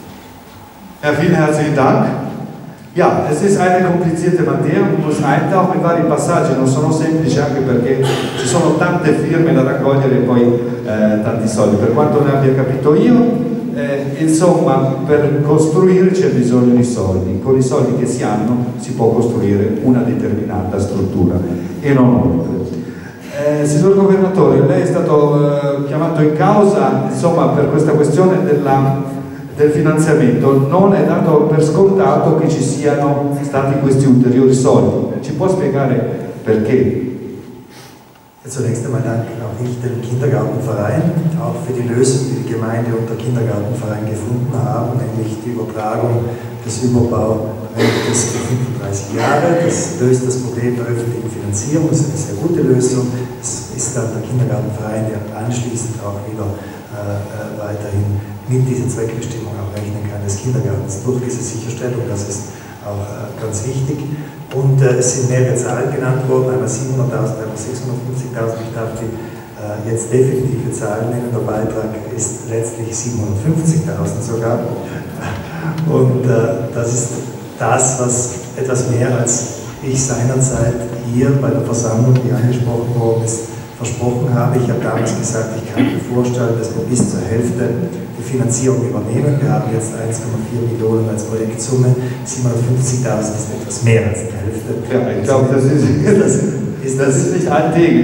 Ja, vielen herzlichen Dank. Ja, es ist eine komplizierte Materia, man muss eintauchen in vari passaggi, non sono semplici anche perché ci sono tante firme da raccogliere e poi eh, tanti soldi. Per quanto ne abbia capito io, eh, insomma, per costruire c'è bisogno di soldi. Con i soldi che si hanno si può costruire una determinata struttura e non oltre. Eh, signor Governatore, lei è stato eh, chiamato in causa insomma, per questa questione della, del finanziamento. Non è dato per scontato che ci siano stati questi ulteriori soldi. Ci può spiegare perché? Zunächst einmal danke auch ich dem Kindergartenverein, auch für die Lösung, die die Gemeinde und der Kindergartenverein gefunden haben, nämlich die Übertragung des Überbaurechts für fünfunddreißig Jahre. Das löst das Problem der öffentlichen Finanzierung, das ist eine sehr gute Lösung. Es ist dann der Kindergartenverein, der anschließend auch wieder äh, weiterhin mit dieser Zweckbestimmung auch rechnen kann des Kindergartens durch diese Sicherstellung. Das ist auch äh, ganz wichtig. Und äh, es sind mehrere Zahlen genannt worden, einmal siebenhunderttausend, einmal sechshundertfünfzigtausend. Ich darf die äh, jetzt definitive Zahlen nennen. Der Beitrag ist letztlich siebenhundertfünfzigtausend sogar. Und äh, das ist das, was etwas mehr als ich seinerzeit hier bei der Versammlung, die angesprochen worden ist, versprochen habe. Ich habe damals gesagt, ich kann mir vorstellen, dass wir bis zur Hälfte die Finanzierung übernehmen. Wir haben jetzt eins Komma vier Millionen als Projektsumme, siebenhundertfünfzigtausend ist etwas mehr als die Hälfte. Ja, ich glaube, das ist, das ist, das ist nicht alltäglich.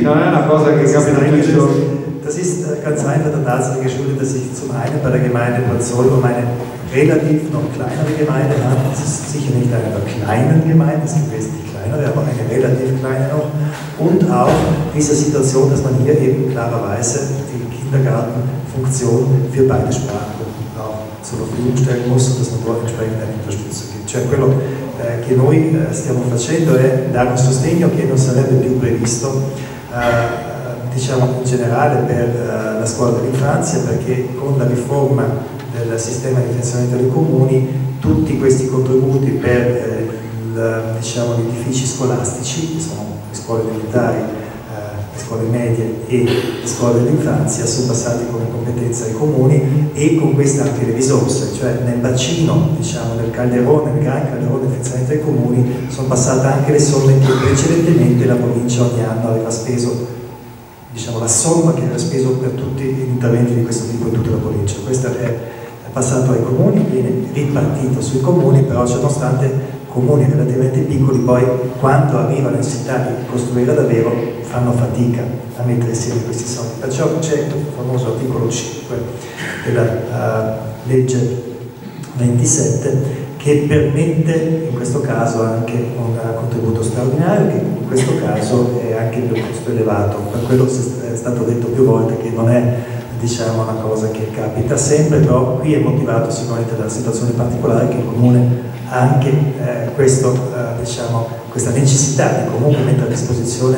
Das ist ganz einfach der Tatsache geschuldet, dass ich zum einen bei der Gemeinde Pozzollo meine relativ noch kleinere Gemeinde habe. Das ist sicher nicht eine der kleinen Gemeinden, es gibt wesentlich kleinere, aber eine relativ kleine noch. Und auch diese Situation, dass man hier eben klarerweise die Kindergartenfunktion für beide Sprachgruppen auch zur Verfügung stellen muss und dass man dort entsprechend eine Unterstützung gibt. Cioè quello eh, che noi eh, stiamo facendo è dare un sostegno che non sarebbe più previsto eh, diciamo in generale per eh, la scuola dell'infanzia, perché con la riforma del sistema di finanziamento dei comuni tutti questi contributi per eh, il, diciamo, gli edifici scolastici, che sono le scuole elementari, eh, le scuole medie e le scuole dell'infanzia, sono passati come competenza ai comuni e con queste anche le risorse, cioè nel bacino, diciamo, nel calderone, nel gran calderone di finanziamento dei comuni sono passate anche le somme che precedentemente la provincia ogni anno aveva speso, diciamo la somma che aveva speso per tutti gli interventi di questo tipo in tutta la provincia. Questo è passato ai comuni, viene ripartito sui comuni, però ciononostante comuni relativamente piccoli poi quando arriva la necessità di costruire davvero fanno fatica a mettere insieme questi soldi. Perciò c'è il famoso articolo cinque della uh, legge ventisette che permette in questo caso anche un contributo straordinario, che in questo caso è anche più costo elevato. Per quello è stato detto più volte che non è, diciamo, una cosa che capita sempre, però qui è motivato sicuramente dalla situazione particolare che il Comune ha anche eh, questo, eh, diciamo, questa necessità di comunque mettere a disposizione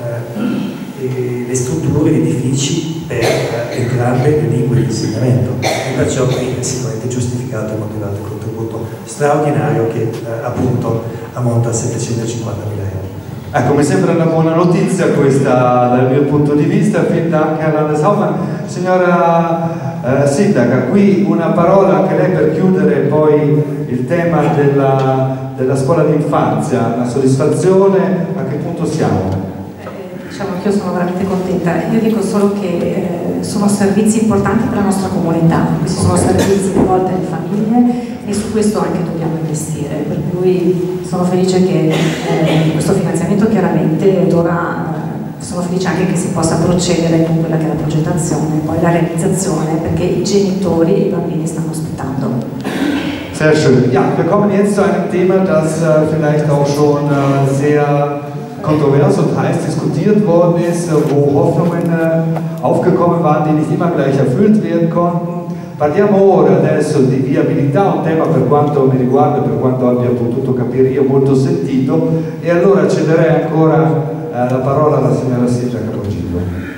eh, le strutture, gli edifici per eh, entrambe le lingue di insegnamento, e perciò qui è sicuramente giustificato e motivato il contributo straordinario che eh, appunto ammonta a settecentocinquantamila euro. Ecco, mi sembra una buona notizia questa dal mio punto di vista. Vielen Dank, Herr Landeshauptmann. Signora eh, Sindaca, qui una parola anche lei per chiudere poi il tema della, della scuola d'infanzia, una soddisfazione, a che punto siamo? Eh, diciamo che io sono veramente contenta, io dico solo che eh, sono servizi importanti per la nostra comunità, questi sono servizi rivolti alle famiglie e su questo anche dobbiamo investire, per cui sono felice che eh, questo finanziamento chiaramente ora eh, sono felice anche che si possa procedere con quella che è la progettazione e poi la realizzazione, perché i genitori e i bambini stanno aspettando. Sehr schön. Ja, wir kommen jetzt zu einem Thema, das äh, vielleicht auch schon äh, sehr kontrovers und heiß diskutiert worden ist, wo Hoffnungen äh, aufgekommen waren, die nicht immer gleich erfüllt werden konnten. Parliamo ora adesso di viabilità, un tema per quanto mi riguarda, per quanto abbia potuto capire io molto sentito, e allora cederei ancora eh, la parola alla signora Silvia Capogillo.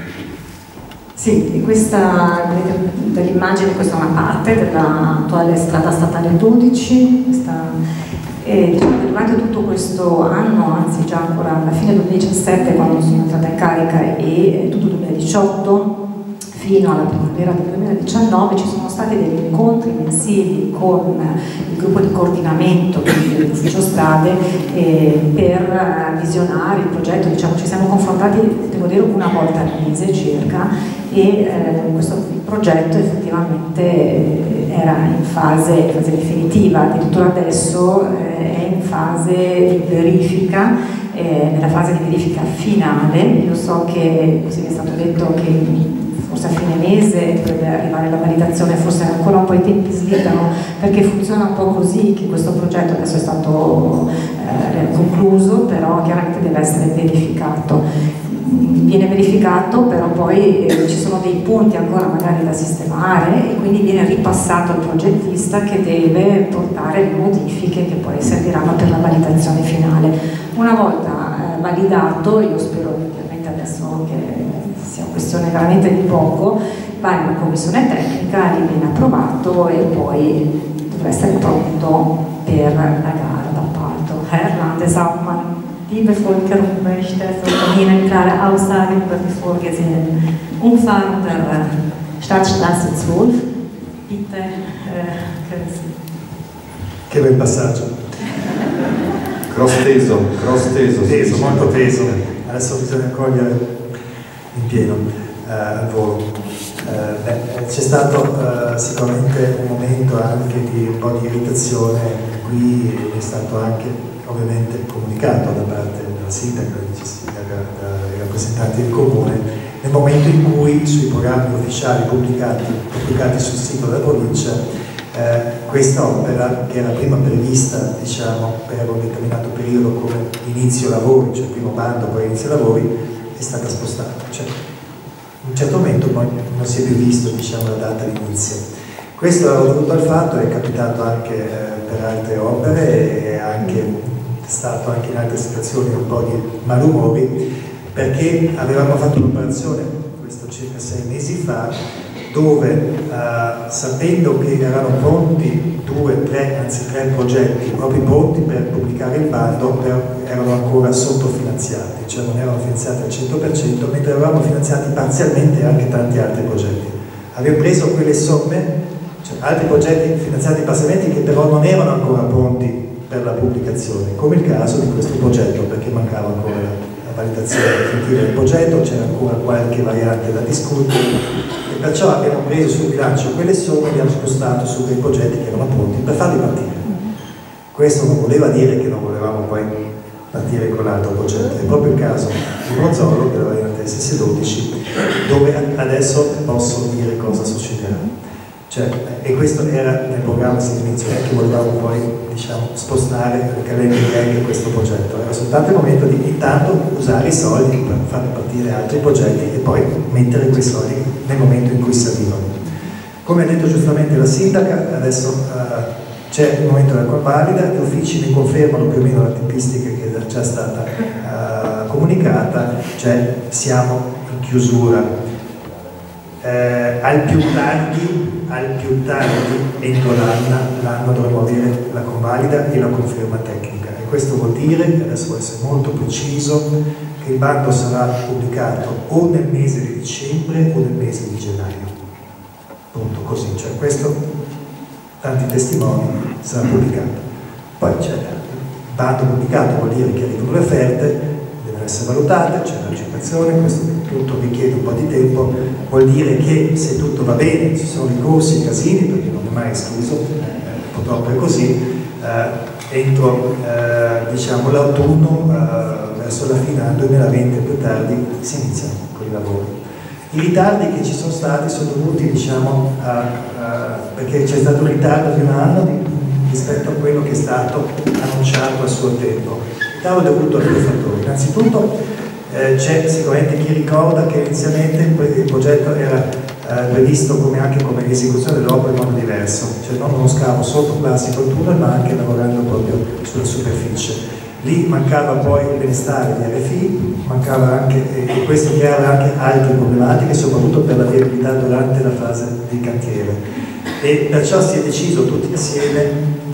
Sì, questa, dall'immagine questa è una parte dell'attuale strada statale dodici, questa, e diciamo che durante tutto questo anno, anzi già ancora alla fine del duemiladiciassette quando sono entrata in carica e tutto il duemiladiciotto, fino alla primavera del duemiladiciannove ci sono stati degli incontri mensili con il gruppo di coordinamento dell'ufficio strade eh, per visionare il progetto. Diciamo, ci siamo confrontati, devo dire, una volta al mese circa, e eh, questo progetto effettivamente eh, era in fase, fase definitiva, addirittura adesso eh, è in fase di verifica, eh, nella fase di verifica finale. Io so che, così mi è stato detto, che forse a fine mese dovrebbe arrivare la validazione, forse ancora un po' i tempi slittano perché funziona un po' così, che questo progetto adesso è stato eh, concluso, però chiaramente deve essere verificato. Viene verificato, però poi eh, ci sono dei punti ancora magari da sistemare e quindi viene ripassato al progettista che deve portare le modifiche che poi serviranno per la validazione finale. Una volta eh, validato, io spero ovviamente adesso che sia una questione veramente di poco, va in una commissione tecnica, lì viene approvato e poi dovrà essere pronto per la gara d'appalto. Herr Landeshauptmann, die Bevölkerung möchte von Ihnen klare Aussagen über die vorgesehenen Umfahrung der Stadtstraße zwölf. Bitte, äh, können Sie. Che bel passaggio. Cross teso, cross teso. Teso, molto teso. Adesso bisogna cogliere in pieno eh, al volo. Eh, c'è stato eh, sicuramente un momento anche di un po' di irritazione, qui è stato anche ovviamente comunicato da parte della sindaca, dai rappresentanti del comune, nel momento in cui sui programmi ufficiali pubblicati, pubblicati sul sito della provincia Eh, questa opera, che era prima prevista diciamo, per un determinato periodo come inizio lavori, cioè primo bando poi inizio lavori, è stata spostata. Cioè, in un certo momento non, non si è più visto diciamo, la data di inizio. Questo è dovuto al fatto, è capitato anche eh, per altre opere e è anche è stato anche in altre situazioni un po' di malumori, perché avevamo fatto un'operazione, questo circa sei mesi fa, dove eh, sapendo che erano pronti due, tre, anzi tre progetti, proprio pronti per pubblicare il bando, però erano ancora sottofinanziati, cioè non erano finanziati al cento per cento, mentre avevamo finanziati parzialmente anche tanti altri progetti. Abbiamo preso quelle somme, cioè altri progetti finanziati parzialmente che però non erano ancora pronti per la pubblicazione, come il caso di questo progetto, perché mancava ancora la validazione definitiva del progetto, c'era ancora qualche variante da discutere. E perciò abbiamo preso sul bilancio quelle somme e abbiamo spostato su quei progetti che erano pronti per farli partire. Questo non voleva dire che non volevamo poi partire con l'altro progetto, è proprio il caso di Bronzolo, che era in S S dodici, dove adesso posso dire cosa succederà. Cioè, e questo era nel programma all'inizio, che volevamo poi diciamo, spostare il calendario anche questo progetto. Era soltanto il momento di intanto usare i soldi per far partire altri progetti e poi mettere quei soldi nel momento in cui servivano. Come ha detto giustamente la sindaca, adesso uh, c'è il momento della convalida, gli uffici mi confermano più o meno la tempistica che è già stata uh, comunicata, cioè siamo in chiusura. Eh, al più tardi, al più tardi entro l'anno dovremo avere la convalida e la conferma tecnica, e questo vuol dire, adesso voglio essere molto preciso, che il bando sarà pubblicato o nel mese di dicembre o nel mese di gennaio, punto, così, cioè questo tanti testimoni sarà pubblicato. Poi c'è il bando pubblicato, vuol dire che arrivano le offerte, devono essere valutate, c'è la citazione, questo tutto richiede un po' di tempo, vuol dire che se tutto va bene, ci sono ricorsi, casini, perché non è mai escluso, eh, purtroppo è così, eh, entro eh, diciamo l'autunno, eh, verso la fine del duemilaventi più tardi, si iniziano con i lavori. I ritardi che ci sono stati sono dovuti, diciamo, a, a, perché c'è stato un ritardo di un anno di, rispetto a quello che è stato annunciato a suo tempo. Il ritardo è dovuto a due fattori. Innanzitutto, Eh, c'è sicuramente chi ricorda che inizialmente il progetto era eh, previsto come anche come esecuzione dell'opera in modo diverso, cioè non uno scavo sotto classico il tunnel, ma anche lavorando proprio sulla superficie. Lì mancava poi il benestare di R F I, mancava anche, e questo creava anche altre problematiche, soprattutto per la viabilità durante la fase di cantiere. E perciò si è deciso tutti insieme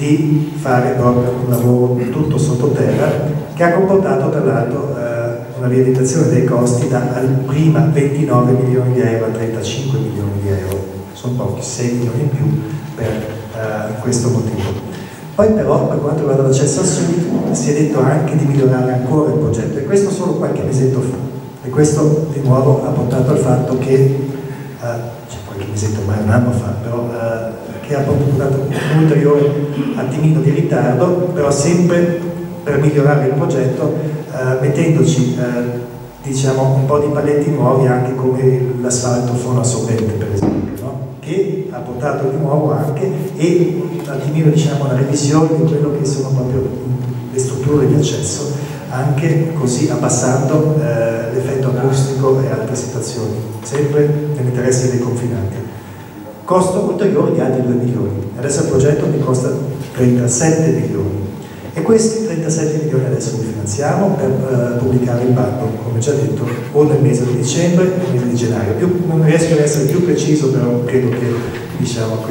di fare proprio un lavoro tutto sottoterra, che ha comportato tra l'altro eh, una lievitazione dei costi da prima ventinove milioni di euro a trentacinque milioni di euro, sono pochi, sei milioni in più per uh, questo motivo. Poi però per quanto riguarda l'accesso al sud si è detto anche di migliorare ancora il progetto, e questo solo qualche mesetto fa, e questo di nuovo ha portato al fatto che, uh, cioè qualche mesetto ormai un anno fa, però uh, che ha portato un ulteriore attimino di ritardo, però sempre per migliorare il progetto, Uh, mettendoci uh, diciamo un po' di paletti nuovi, anche come l'asfalto fonoassorbente per esempio, no? Che ha portato di nuovo anche e un attimino diciamo la revisione di quello che sono proprio le strutture di accesso, anche così abbassando uh, l'effetto acustico e altre situazioni, sempre nell'interesse dei confinanti. Costo ulteriore di altri due milioni, adesso il progetto mi costa trentasette milioni. E questi trentasette milioni adesso li finanziamo per uh, pubblicare il bando, come già detto, o nel mese di dicembre o nel mese di gennaio. Più, non riesco ad essere più preciso, però credo che diciamo, a questi fini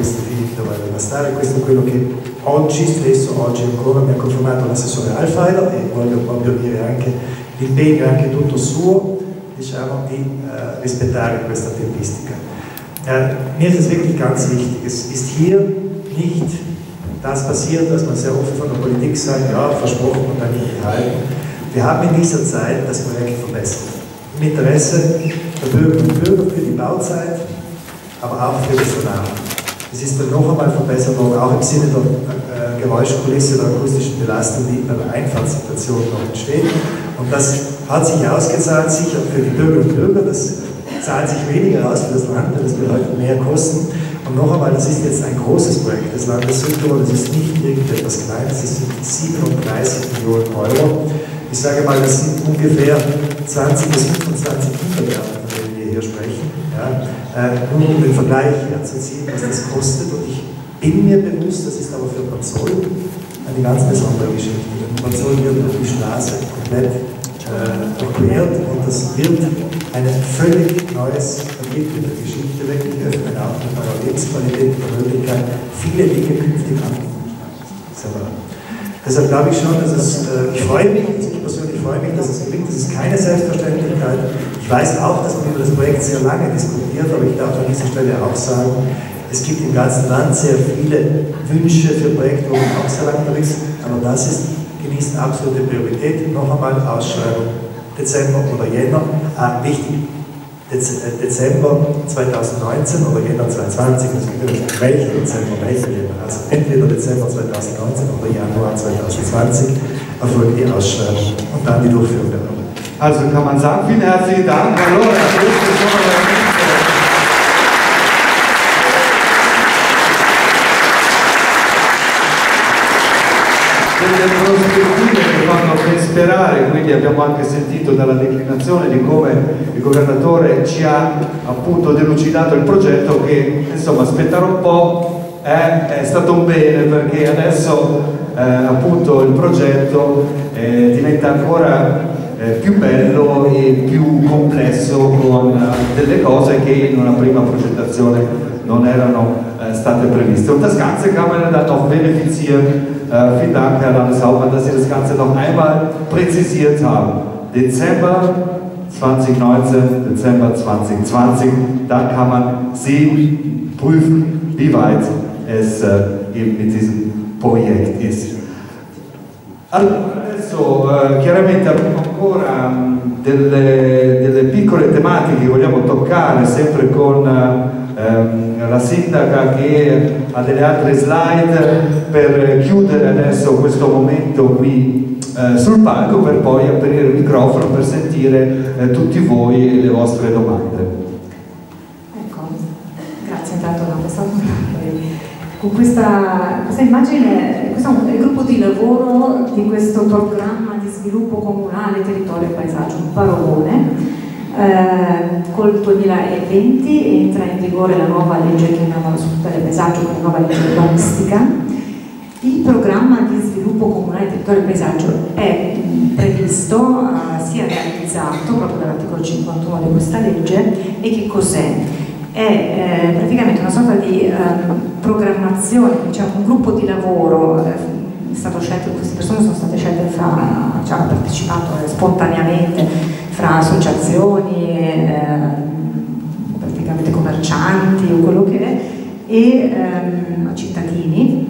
dove doveva stare. Questo è quello che oggi stesso, oggi ancora mi ha confermato l'assessore Alfredo, e voglio proprio dire anche l'impegno è anche tutto suo, diciamo, di äh, rispettare questa tempistica. Äh, mir ist es wirklich ganz wichtig, es ist hier nicht das passiert, dass man sehr oft von der Politik sagt, ja, versprochen und dann nicht gehalten. Wir haben in dieser Zeit das Projekt verbessert. Im Interesse der Bürgerinnen und Bürger für die Bauzeit, aber auch für das Danach. Es ist dann noch einmal verbessert worden, auch im Sinne der äh, Geräuschkulisse, der akustischen Belastung, die bei der Einfahrtssituation noch entsteht. Und das hat sich ausgezahlt, sicher für die Bürgerinnen und Bürger, das zahlt sich weniger aus für das Land, das bedeutet mehr Kosten. Und noch einmal, das ist jetzt ein großes Projekt des Landes Südtirol, das ist nicht irgendetwas Kleines, das sind siebenunddreißig Millionen Euro. Ich sage mal, das sind ungefähr zwanzig bis fünfundzwanzig Kindergärten, von denen wir hier sprechen. Ja. Äh, nur um den Vergleich herzuziehen, was das kostet. Und ich bin mir bewusst, das ist aber für Parzol eine ganz besondere Geschichte. Parzol wird durch die Straße komplett äh, durchquert und das wird ein völlig neues Kapitel der Geschichte wirklich öffnen, auch mit einer Lebensqualität und der Möglichkeit, viele Dinge künftig anzubieten. Deshalb glaube ich schon, dass es, äh, ich freue mich, ich persönlich freue mich, dass es gelingt, das ist keine Selbstverständlichkeit. Ich weiß auch, dass man über das Projekt sehr lange diskutiert, aber ich darf an dieser Stelle auch sagen, es gibt im ganzen Land sehr viele Wünsche für Projekte, wo man auch sehr lange unterwegs ist, aber das ist, genießt absolute Priorität. Noch einmal Ausschreibung Dezember oder Jänner, ah, wichtig, Dezember zweitausendneunzehn oder Jänner zweitausendzwanzig, das ist welcher Dezember, welcher Jänner, also entweder Dezember zweitausendneunzehn oder Januar zweitausendzwanzig erfolgt die Ausschreibung und dann die Durchführung der Arbeit. Also kann man sagen, vielen herzlichen Dank. Allora, queste sono veramente delle prospettive che fanno ben sperare, quindi abbiamo anche sentito dalla declinazione di come il governatore ci ha appunto delucidato il progetto che insomma aspettare un po' è, è stato un bene, perché adesso eh, appunto il progetto eh, diventa ancora eh, più bello e più complesso con eh, delle cose che in una prima progettazione non erano äh, state previste. Und das Ganze kann man dann noch verifizieren. Äh, vielen Dank, Herr Landeshauptmann, dass Sie das Ganze noch einmal präzisiert haben. Dezember zweitausendneunzehn, Dezember zweitausendzwanzig, dann kann man sehen, prüfen, wie weit es äh, eben mit diesem Projekt ist. Allora, adesso eh, chiaramente abbiamo ancora um, delle, delle piccole tematiche che vogliamo toccare, sempre con ehm, la sindaca che ha delle altre slide per chiudere adesso questo momento qui eh, sul palco, per poi aprire il microfono per sentire eh, tutti voi e le vostre domande. Ecco, grazie intanto da questa con questa, questa immagine, questo è il gruppo di lavoro di questo programma di sviluppo comunale, territorio e paesaggio, un parolone. Eh, col duemilaventi entra in vigore la nuova legge che chiamiamo sul paesaggio, la nuova legge urbanistica. Il programma di sviluppo comunale, territorio e paesaggio è previsto, eh, sia realizzato proprio dall'articolo cinquantuno di questa legge. E che cos'è? È eh, praticamente una sorta di eh, programmazione, diciamo un gruppo di lavoro, eh, è stato scelto, queste persone sono state scelte fra, cioè, hanno partecipato eh, spontaneamente fra associazioni, eh, praticamente commercianti o quello che è, e ehm, cittadini.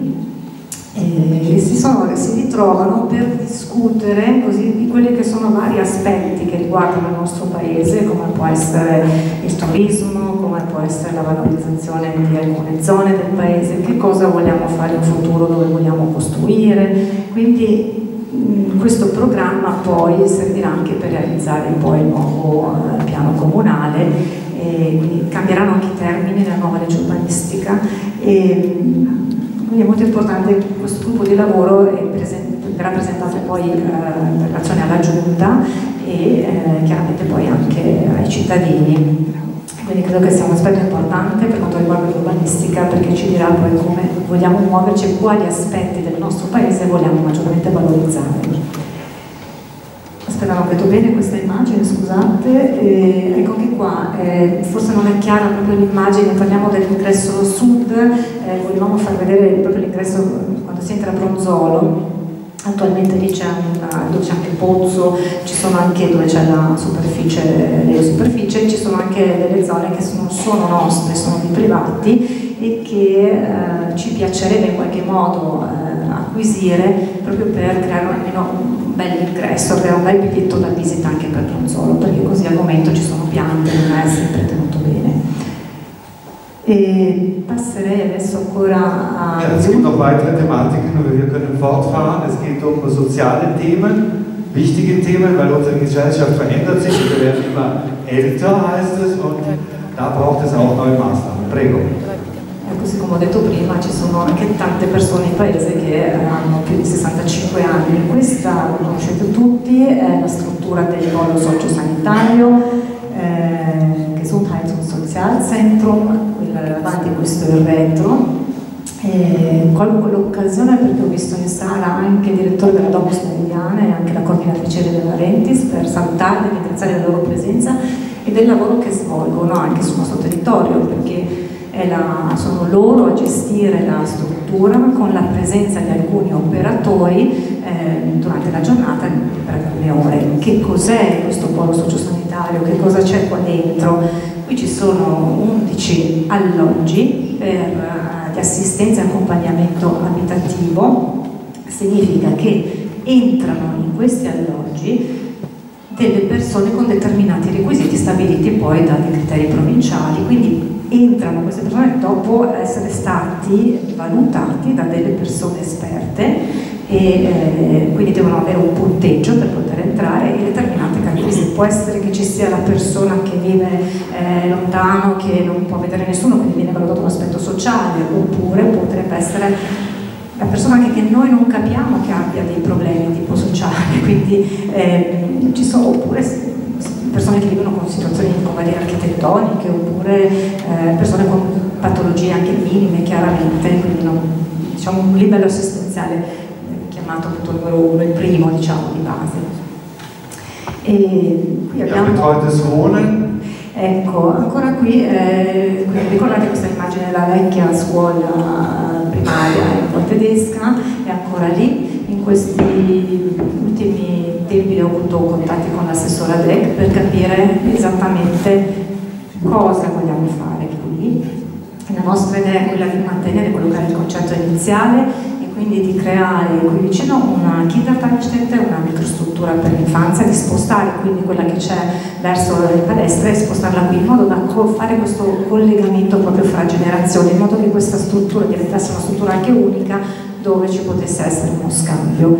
E si, sono, si ritrovano per discutere così di quelli che sono vari aspetti che riguardano il nostro paese, come può essere il turismo, come può essere la valorizzazione di alcune zone del paese, che cosa vogliamo fare in futuro, dove vogliamo costruire. Quindi mh, questo programma poi servirà anche per realizzare poi il nuovo eh, piano comunale, e quindi cambieranno anche i termini della nuova legge urbanistica. E, quindi è molto importante, questo gruppo di lavoro è verrà presentato poi eh, in relazione alla giunta e eh, chiaramente poi anche ai cittadini. Quindi credo che sia un aspetto importante per quanto riguarda l'urbanistica, perché ci dirà poi come vogliamo muoverci e quali aspetti del nostro paese vogliamo maggiormente valorizzare. Aspetta, non vedo bene questa immagine, scusate. Eh, ecco che qua eh, forse non è chiara proprio l'immagine, parliamo dell'ingresso sud, eh, volevamo far vedere proprio l'ingresso quando si entra a Bronzolo. Attualmente lì c'è anche il pozzo, ci sono anche dove c'è la superficie, le superficie, ci sono anche delle zone che non sono nostre, sono di privati e che eh, ci piacerebbe in qualche modo eh, acquisire proprio per creare almeno un bel ingresso, avere un bel biglietto da visita anche per Bronzolo, perché così al momento ci sono piante, non è sempre tenuto bene. E passerei adesso ancora a... Ja, es gibt noch weitere Thematiken, aber wir können fortfahren. Es geht um soziale Themen, wichtige Themen, weil unsere Gesellschaft verändert sich und wir werden immer älter, heißt es, und da braucht es auch neue Maßnahmen. Prego. E così come ho detto prima, ci sono anche tante persone in paese che hanno più di sessantacinque anni. Questa, lo conoscete tutti, è la struttura del polo sociosanitario, eh, Gesundheits- und Sozialzentrum, davanti questo è il retro. E colgo l'occasione perché ho visto in sala anche il direttore della Domus Meridiana e anche la coordinatrice della Larentis per salutarli e ringraziare la loro presenza e del lavoro che svolgono anche sul nostro territorio, perché è la, sono loro a gestire la struttura con la presenza di alcuni operatori eh, durante la giornata per alcune ore. Che cos'è questo polo sociosanitario? Che cosa c'è qua dentro? Qui ci sono undici alloggi per, uh, di assistenza e accompagnamento abitativo. Significa che entrano in questi alloggi delle persone con determinati requisiti stabiliti poi dai criteri provinciali, quindi entrano queste persone dopo essere stati valutati da delle persone esperte e eh, quindi devono avere un punteggio per poter entrare e determinate caratteristiche. Può essere che ci sia la persona che vive eh, lontano, che non può vedere nessuno, quindi viene valutato un aspetto sociale, oppure potrebbe essere la persona anche che noi non capiamo che abbia dei problemi tipo sociali, quindi eh, ci sono, oppure persone che vivono con situazioni come dire architettoniche, oppure eh, persone con patologie anche minime chiaramente, quindi non, diciamo un livello assistenziale chiamato appunto numero uno, il primo diciamo di base. E qui abbiamo... Betreutes Wohnen. Ecco, ancora qui, eh, ricordate questa immagine della vecchia scuola primaria tedesca, è ancora lì. In questi ultimi tempi ho avuto contatti con l'assessora D E C per capire esattamente cosa vogliamo fare qui. La nostra idea è quella di mantenere quello che era il concetto iniziale e quindi di creare qui vicino una Kindertagesstätte, una microstruttura per l'infanzia, di spostare quindi quella che c'è verso le palestre e spostarla qui in modo da fare questo collegamento proprio fra generazioni, in modo che questa struttura diventasse una struttura anche unica dove ci potesse essere uno scambio.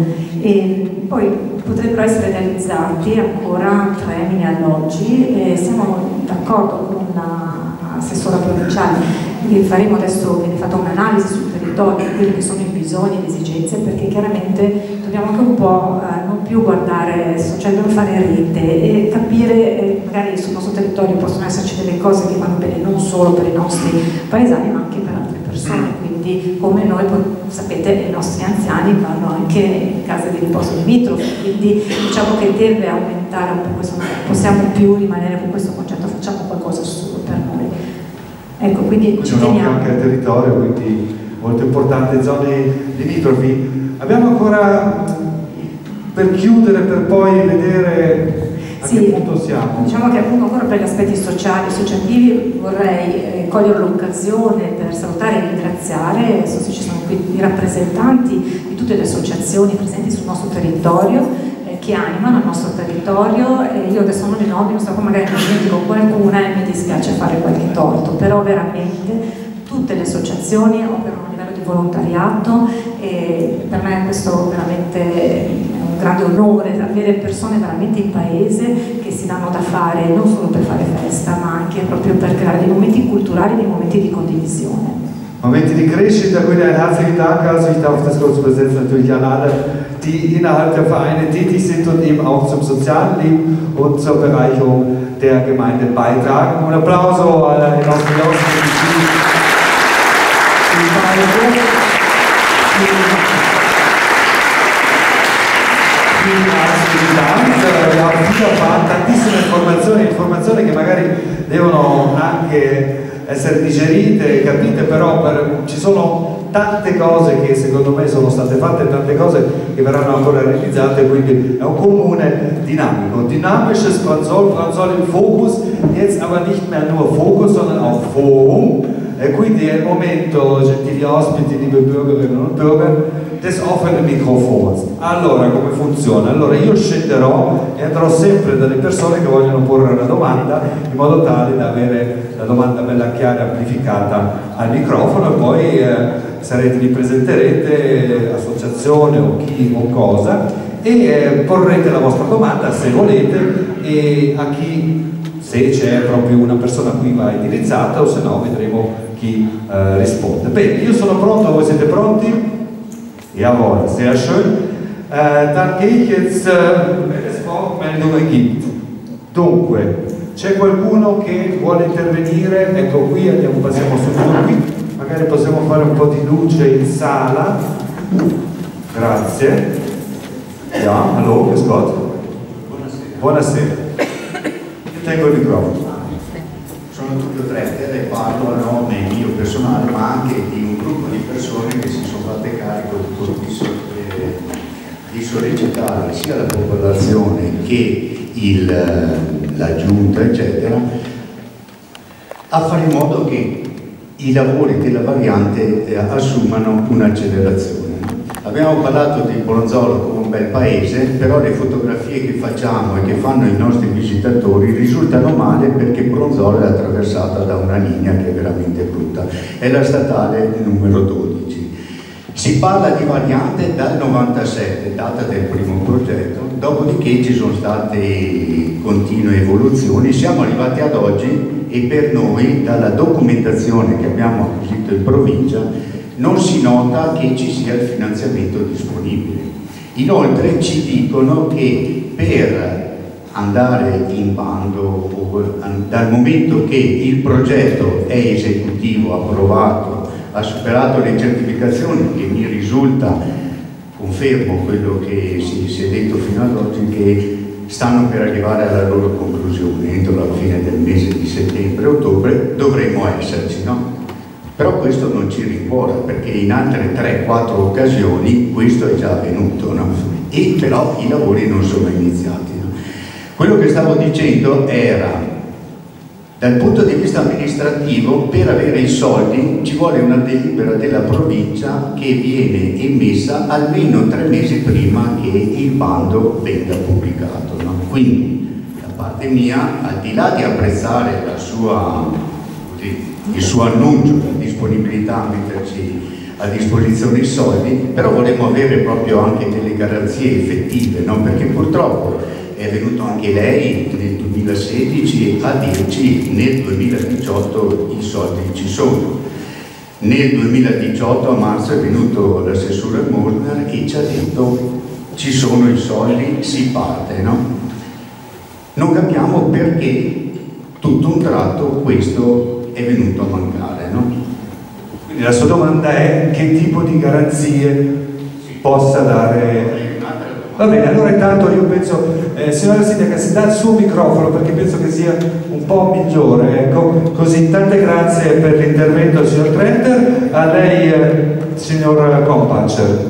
E poi potrebbero essere realizzati ancora tre mini alloggi e siamo d'accordo con l'assessora provinciale. Quindi faremo adesso, viene fatta un'analisi sul territorio di quelli che sono i bisogni e le esigenze, perché chiaramente dobbiamo anche un po' eh, non più guardare, cioè dobbiamo fare rete e capire, eh, magari sul nostro territorio possono esserci delle cose che vanno bene non solo per i nostri paesani ma anche per altre persone, quindi come noi sapete i nostri anziani vanno anche in case di riposo limitrofe, quindi diciamo che deve aumentare un po' questo, non possiamo più rimanere con questo concetto, facciamo qualcosa solo per noi. Ecco, quindi ci teniamo anche al territorio, quindi molto importante, zone limitrofi. Abbiamo ancora, per chiudere, per poi vedere a sì, che punto siamo. Diciamo che appunto ancora per gli aspetti sociali, associativi vorrei eh, cogliere l'occasione per salutare e ringraziare, so se ci sono qui i rappresentanti di tutte le associazioni presenti sul nostro territorio, che animano il nostro territorio, e io adesso non li nomino, so magari mi dimentico qualcuna e mi dispiace fare qualche torto, però veramente tutte le associazioni operano a livello di volontariato e per me questo veramente è un grande onore, avere persone veramente in paese che si danno da fare non solo per fare festa ma anche proprio per creare dei momenti culturali, dei momenti di condivisione. Momente die crescita, quindi ein herzlichen Dank, also ich darf das kurz übersetzen, natürlich an alle, die innerhalb der Vereine tätig sind und eben auch zum sozialen Leben und zur Bereicherung der Gemeinde beitragen. Un applauso ai nostri ospiti. fa tantissime informazioni, informazioni che magari devono anche essere digerite e capite, però per, ci sono tante cose che secondo me sono state fatte, tante cose che verranno ancora realizzate, quindi è un comune dinamico. Dynamisches Pranzoll, Pranzoll im Fokus, jetzt aber nicht mehr nur Fokus, sondern auch Forum. E quindi è il momento, gentili ospiti, liebe Bürgerinnen und Bürger, des offenen Mikrofons. Allora, come funziona? Allora, io scenderò e andrò sempre dalle persone che vogliono porre una domanda, in modo tale da avere la domanda bella chiara e amplificata al microfono, e poi eh, sarete, vi presenterete, associazione o chi o cosa, e eh, porrete la vostra domanda se volete, e a chi, se c'è proprio una persona a cui va indirizzata, o se no vedremo chi eh, risponde. Bene, io sono pronto, voi siete pronti? Jawohl, sehr schön. Äh, dann gehe ich jetzt, äh, wenn es Wortmeldungen gibt. Dunque, c'è qualcuno che vuole intervenire? Ecco qui, andiamo, passiamo subito qui, magari possiamo fare un po' di luce in sala. Grazie. Ja, hallo, grüß Gott. Buonasera. Buonasera. Io tengo il microfono. Sono Tullio Tretter e parlo a nome mio personale, ma anche di un gruppo di persone che si sono fatte carico di, eh, di sollecitare sia la popolazione che il, la giunta, eccetera, a fare in modo che i lavori della variante eh, assumano un'accelerazione. Abbiamo parlato di Bronzolo come un bel paese, però le fotografie che facciamo e che fanno i nostri visitatori risultano male, perché Bronzolo è attraversata da una linea che è veramente brutta. È la statale numero dodici. Si parla di variante dal novantasette, data del primo progetto, dopodiché ci sono state continue evoluzioni, siamo arrivati ad oggi e per noi, dalla documentazione che abbiamo acquisito in provincia, non si nota che ci sia il finanziamento disponibile. Inoltre ci dicono che per andare in bando, dal momento che il progetto è esecutivo, approvato, ha superato le certificazioni, che mi risulta, confermo quello che si, si è detto fino ad oggi, che stanno per arrivare alla loro conclusione entro la fine del mese di settembre-ottobre, dovremmo esserci, no? Però questo non ci rincuora, perché in altre tre quattro occasioni questo è già avvenuto, no? E però i lavori non sono iniziati, no? Quello che stavo dicendo era, dal punto di vista amministrativo, per avere i soldi ci vuole una delibera della provincia che viene emessa almeno tre mesi prima che il bando venga pubblicato, no? Quindi, da parte mia, al di là di apprezzare la sua, così, il suo annuncio, la disponibilità a metterci a disposizione i soldi, però vorremmo avere proprio anche delle garanzie effettive, no? Perché purtroppo è venuto anche lei nel duemilasedici a dirci nel duemiladiciotto i soldi ci sono. Nel duemiladiciotto a marzo è venuto l'assessore Molnar e ci ha detto ci sono i soldi, si parte, no? Non capiamo perché tutto un tratto questo è venuto a mancare, no? Quindi la sua domanda è che tipo di garanzie possa dare. Va bene, allora intanto io penso, eh, signora sindaca, si dà il suo microfono perché penso che sia un po' migliore, ecco, così tante grazie per l'intervento signor Tretter, a lei eh, signor Compatcher.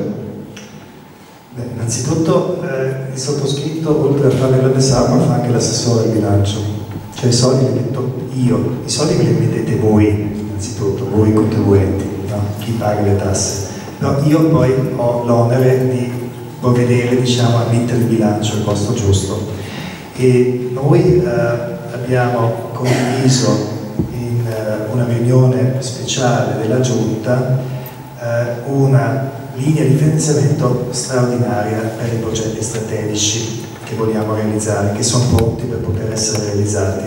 Beh, innanzitutto eh, il sottoscritto, oltre a fare la Messapa, fa anche l'assessore al bilancio, cioè i soldi li metto io, i soldi me li mettete voi, innanzitutto, voi contribuenti, no? Chi paga le tasse. No, io poi ho l'onere di provvedere, diciamo, a mettere il bilancio al posto giusto. E noi eh, abbiamo condiviso in eh, una riunione speciale della Giunta eh, una linea di finanziamento straordinaria per i progetti strategici che vogliamo realizzare, che sono pronti per poter essere realizzati.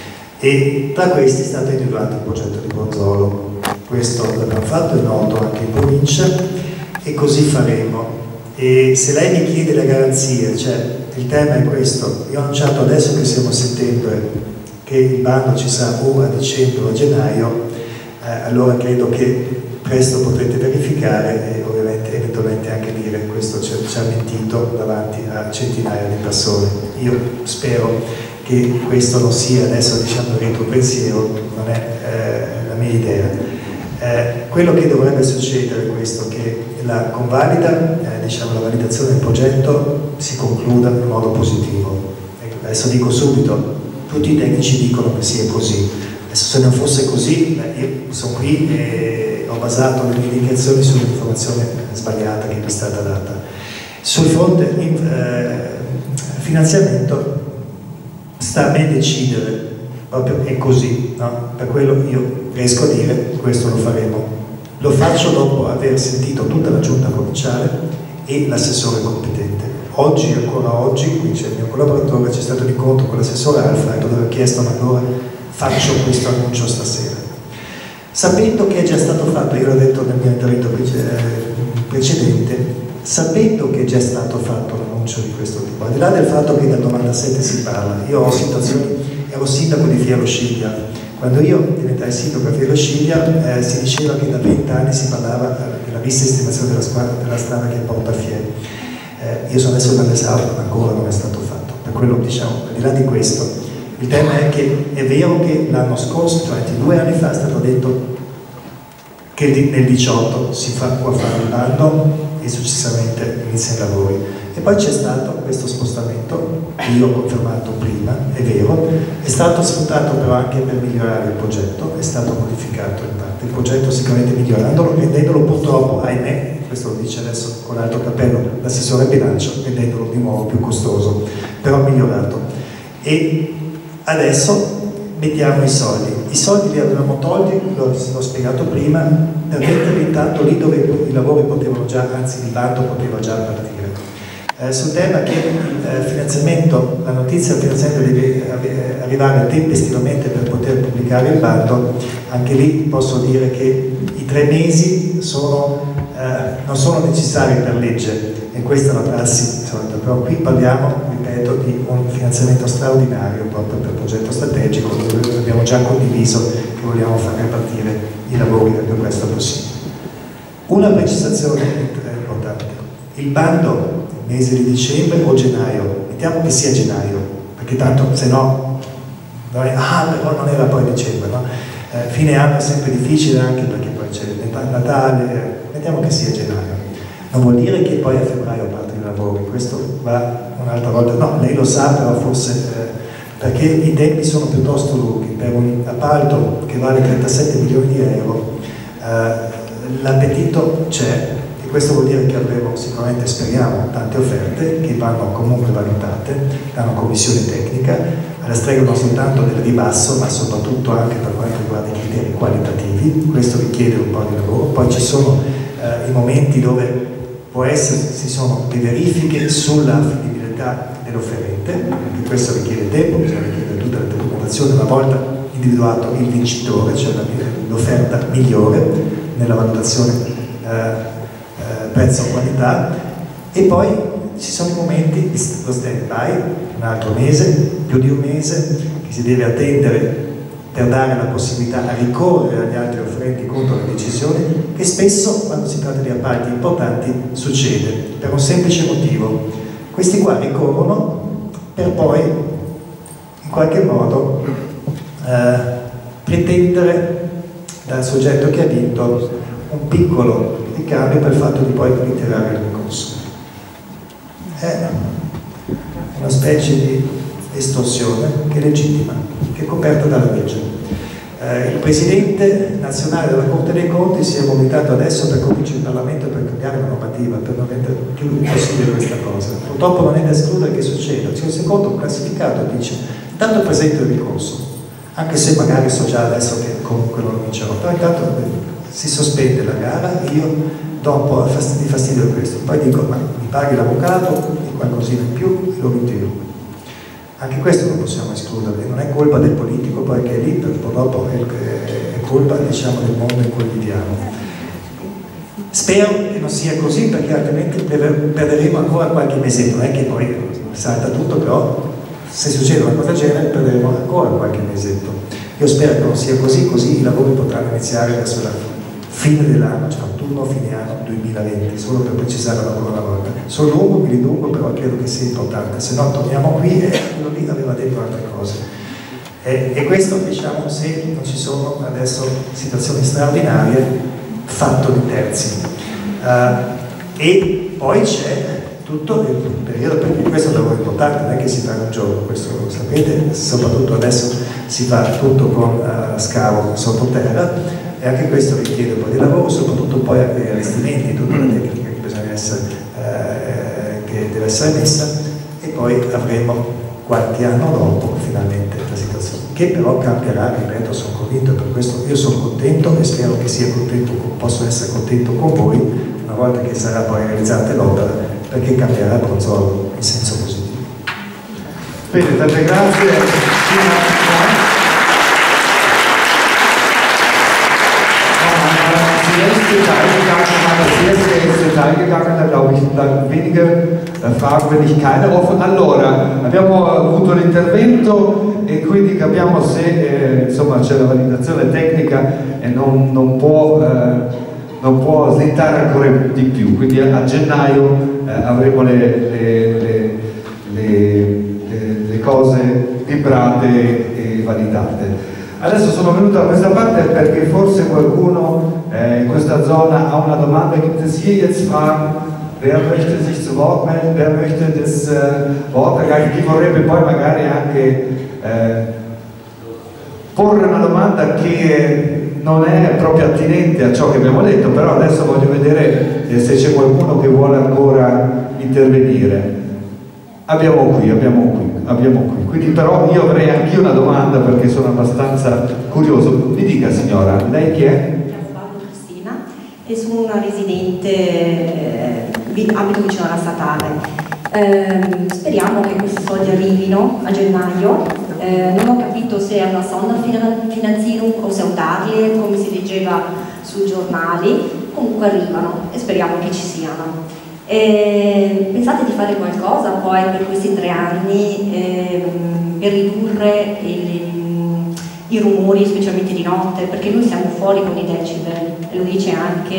E tra questi è stato individuato il progetto di Bronzolo. Questo l'abbiamo fatto, è noto anche in provincia, e così faremo. E se lei mi chiede le garanzie, cioè il tema è questo, io ho annunciato adesso che siamo a settembre, che il bando ci sarà o a dicembre o a gennaio, eh, allora credo che presto potrete verificare e ovviamente eventualmente anche dire questo ci ha mentito davanti a centinaia di persone. Io spero che questo non sia, adesso diciamo il retropensiero, non è eh, la mia idea. Eh, quello che dovrebbe succedere è questo, che la convalida, eh, diciamo la validazione del progetto si concluda in modo positivo. Ecco, adesso dico subito, tutti i tecnici dicono che sia così. Adesso se non fosse così, beh, io sono qui e ho basato le mie indicazioni sull'informazione sbagliata che mi è stata data. Sul fronte in, eh, finanziamento sta a me decidere, proprio è così, no? Per quello io riesco a dire questo lo faremo. Lo faccio dopo aver sentito tutta la giunta provinciale e l'assessore competente. Oggi, ancora oggi, qui c'è il mio collaboratore, c'è stato un incontro con l'assessore Alfredo dove ho chiesto ma allora faccio questo annuncio stasera. Sapendo che è già stato fatto, io l'ho detto nel mio intervento precedente, sapendo che è già stato fatto l'annuncio di questo tipo, al di là del fatto che dal novantasette si parla, io ho situazioni, ero sindaco di Fiero Sciglia, quando io diventai sindaco a Fiero Sciglia eh, si diceva che da venti anni si parlava della vista estimazione della, squadra, della strada che porta a Fiero. Eh, io sono adesso grande salto, ma ancora non è stato fatto, per quello diciamo, al di là di questo, il tema è che è vero che l'anno scorso, cioè due anni fa, è stato detto che nel diciotto si fa, può fare il bando e successivamente iniziano i lavori. E poi c'è stato questo spostamento, che io ho confermato prima, è vero, è stato sfruttato però anche per migliorare il progetto, è stato modificato in parte. Il progetto sicuramente migliorandolo, rendendolo purtroppo, ahimè, questo lo dice adesso con l'altro cappello l'assessore bilancio, rendendolo di nuovo più costoso, però migliorato. E adesso mettiamo i soldi. I soldi li avevamo tolti, l'ho spiegato prima, per metterli intanto lì dove i lavori potevano già, anzi il bando poteva già partire. Eh, sul tema che il eh, finanziamento, la notizia del finanziamento deve arrivare tempestivamente per poter pubblicare il bando, anche lì posso dire che i tre mesi sono, eh, non sono necessari per legge, e questa è la prassi solita, però qui parliamo, ripeto, di un finanziamento straordinario proprio per progetto strategico, dove abbiamo già condiviso che vogliamo fare partire i lavori il più presto possibile. Una precisazione importante, il bando nel mese di dicembre o gennaio, mettiamo che sia gennaio, perché tanto se no, ah però non era poi dicembre, no? Eh, fine anno è sempre difficile anche perché poi c'è Natale, mettiamo che sia gennaio. Non vuol dire che poi a febbraio partono i lavori, questo va un'altra volta, no, lei lo sa però forse, eh, perché i tempi sono piuttosto lunghi, per un appalto che vale trentasette milioni di euro, eh, l'appetito c'è, e questo vuol dire che avremo sicuramente, speriamo, tante offerte che vanno comunque valutate da una commissione tecnica, alla stregua non soltanto del ribasso, ma soprattutto anche per quanto riguarda i criteri qualitativi, questo richiede un po' di lavoro, poi ci sono eh, i momenti dove può essere, ci sono le verifiche sulla affidabilità dell'offerente, anche questo richiede tempo, bisogna richiedere tutta la documentazione, una volta individuato il vincitore, cioè l'offerta migliore nella valutazione eh, eh, prezzo-qualità, e poi ci sono i momenti di stand-by, un altro mese, più di un mese, che si deve attendere per dare la possibilità a ricorrere agli altri offerenti contro le decisioni, che spesso, quando si tratta di appalti importanti, succede, per un semplice motivo. Questi qua ricorrono per poi, in qualche modo, eh, pretendere dal soggetto che ha vinto un piccolo ricambio per il fatto di poi ritirare il ricorso. È una specie di estorsione che è legittima, che è coperta dalla legge. Eh, il Presidente nazionale della Corte dei Conti si è mobilitato adesso per convincere il Parlamento per cambiare la normativa, per non rendere più possibile questa cosa. Purtroppo non è da escludere che succeda. C'è un secondo classificato che dice intanto presento il ricorso, anche se magari so già adesso che comunque non lo vincerò, però intanto si sospende la gara e io do un po' di fastidio a questo, poi dico ma mi paghi l'avvocato e qualcosina in più e lo ritiro. Anche questo non possiamo escludere, non è colpa del politico poi che è lì, purtroppo è colpa, diciamo, del mondo in cui viviamo. Spero che non sia così, perché altrimenti perderemo ancora qualche mesetto, non è che poi salta tutto, però se succede una cosa del genere perderemo ancora qualche mesetto. Io spero che non sia così, così i lavori potranno iniziare verso la fine dell'anno, cioè autunno, fine anno duemilaventi, solo per precisare ancora una volta. Sono lungo, mi ridungo, però credo che sia importante, se no torniamo qui e quello lì aveva detto altre cose. E, e questo, diciamo, se non ci sono adesso situazioni straordinarie, fatto di terzi. Uh, e poi c'è tutto il periodo, perché questo è un lavoro importante, non è che si fa in un giorno, questo lo sapete, soprattutto adesso si fa tutto con uh, scavo sottoterra, e anche questo richiede un po' di lavoro, soprattutto poi anche gli allestimenti, tutta la tecnica che bisogna essere, uh, che deve essere messa, e poi avremo qualche anno dopo finalmente la situazione, che però cambierà, ripeto, sono convinto, per questo io sono contento e spero che sia contento, posso essere contento con voi una volta che sarà poi realizzata l'opera, perché cambierà Bronzolo in senso positivo. Bene, tante grazie. Teilgegangen, glaube ich, wenige Fragen, wenn nicht keine offen. Allora, abbiamo avuto l'intervento e quindi capiamo se eh, insomma c'è la validazione tecnica e non, non, può, eh, non può slittare ancora di più, quindi a, a gennaio eh, avremo le, le, le, le, le, le cose librate e validate. Adesso sono venuto da questa parte perché forse qualcuno eh, in questa zona ha una domanda. Gibt es hier jetzt Fragen? Wer möchte sich zu Wort melden? Wer möchte das eh, Wort ergreifen? Chi vorrebbe poi magari anche eh, porre una domanda che non è proprio attinente a ciò che abbiamo detto, però adesso voglio vedere eh, se c'è qualcuno che vuole ancora intervenire. Abbiamo qui, abbiamo qui, abbiamo qui. Quindi però io avrei anch'io una domanda perché sono abbastanza curioso. Mi dica signora, lei chi è? Chiamo Cristina e sono una residente, eh, abito vicino alla statale. Eh, speriamo che questi soldi arrivino a gennaio. Eh, non ho capito se è una sonda finanziaria o se è un Darley, come si leggeva sui giornali. Comunque arrivano e speriamo che ci siano. Eh, pensate di fare qualcosa poi per questi tre anni eh, per ridurre il, i rumori, specialmente di notte, perché noi siamo fuori con i decibel, e lo dice anche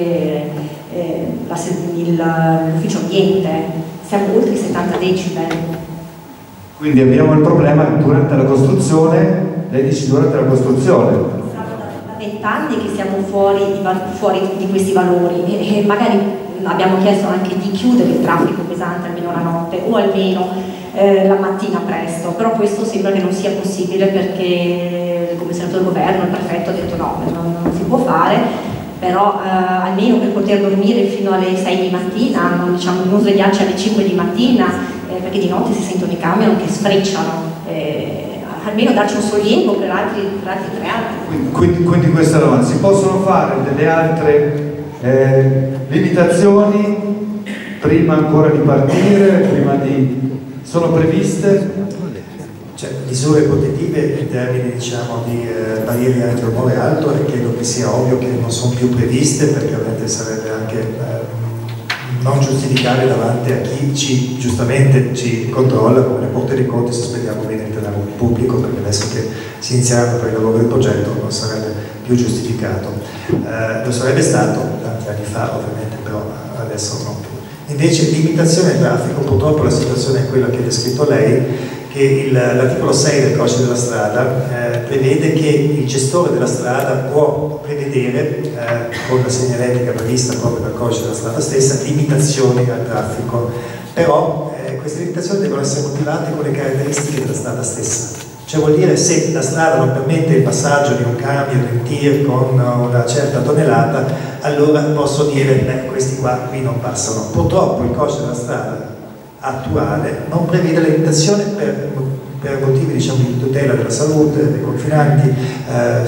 eh, l'ufficio ambiente, siamo oltre i settanta decibel. Quindi abbiamo il problema che durante la costruzione, lei dice durante la costruzione? Da vent'anni che siamo fuori, fuori di questi valori e, e magari abbiamo chiesto anche di chiudere il traffico pesante almeno la notte o almeno eh, la mattina presto, però questo sembra che non sia possibile perché il commissario del governo, il prefetto ha detto no, non, non si può fare, però eh, almeno per poter dormire fino alle sei di mattina, non, diciamo, non svegliarci alle cinque di mattina, eh, perché di notte si sentono i camion che sfrecciano, eh, almeno darci un sollievo per altri, per altri tre anni. Quindi, quindi, quindi questa domanda, si possono fare delle altre Eh, limitazioni prima ancora di partire, prima di... sono previste? Cioè, misure protettive in termini, diciamo, di eh, barriere antirumore alto, e credo che sia ovvio che non sono più previste, perché ovviamente sarebbe anche eh, non giustificare davanti a chi ci, giustamente ci controlla, come le Corte dei Conti, se speriamo bene il denaro pubblico, perché adesso che si inizieranno per il lavoro del progetto non sarebbe più giustificato. Eh, lo sarebbe stato tanti anni fa, ovviamente, però adesso non più. Invece limitazione del traffico, purtroppo la situazione è quella che ha descritto lei, che l'articolo sei del codice della strada eh, prevede che il gestore della strada può prevedere, eh, con la segnaletica prevista proprio dal codice della strada stessa, limitazioni al traffico, però eh, queste limitazioni devono essere motivate con le caratteristiche della strada stessa. Cioè vuol dire, se la strada non permette il passaggio di un camion, di un tir con una certa tonnellata, allora posso dire, beh, questi qua qui non passano. Purtroppo il codice della strada attuale non prevede la limitazione per, per motivi, diciamo, di tutela della salute dei confinanti, eh,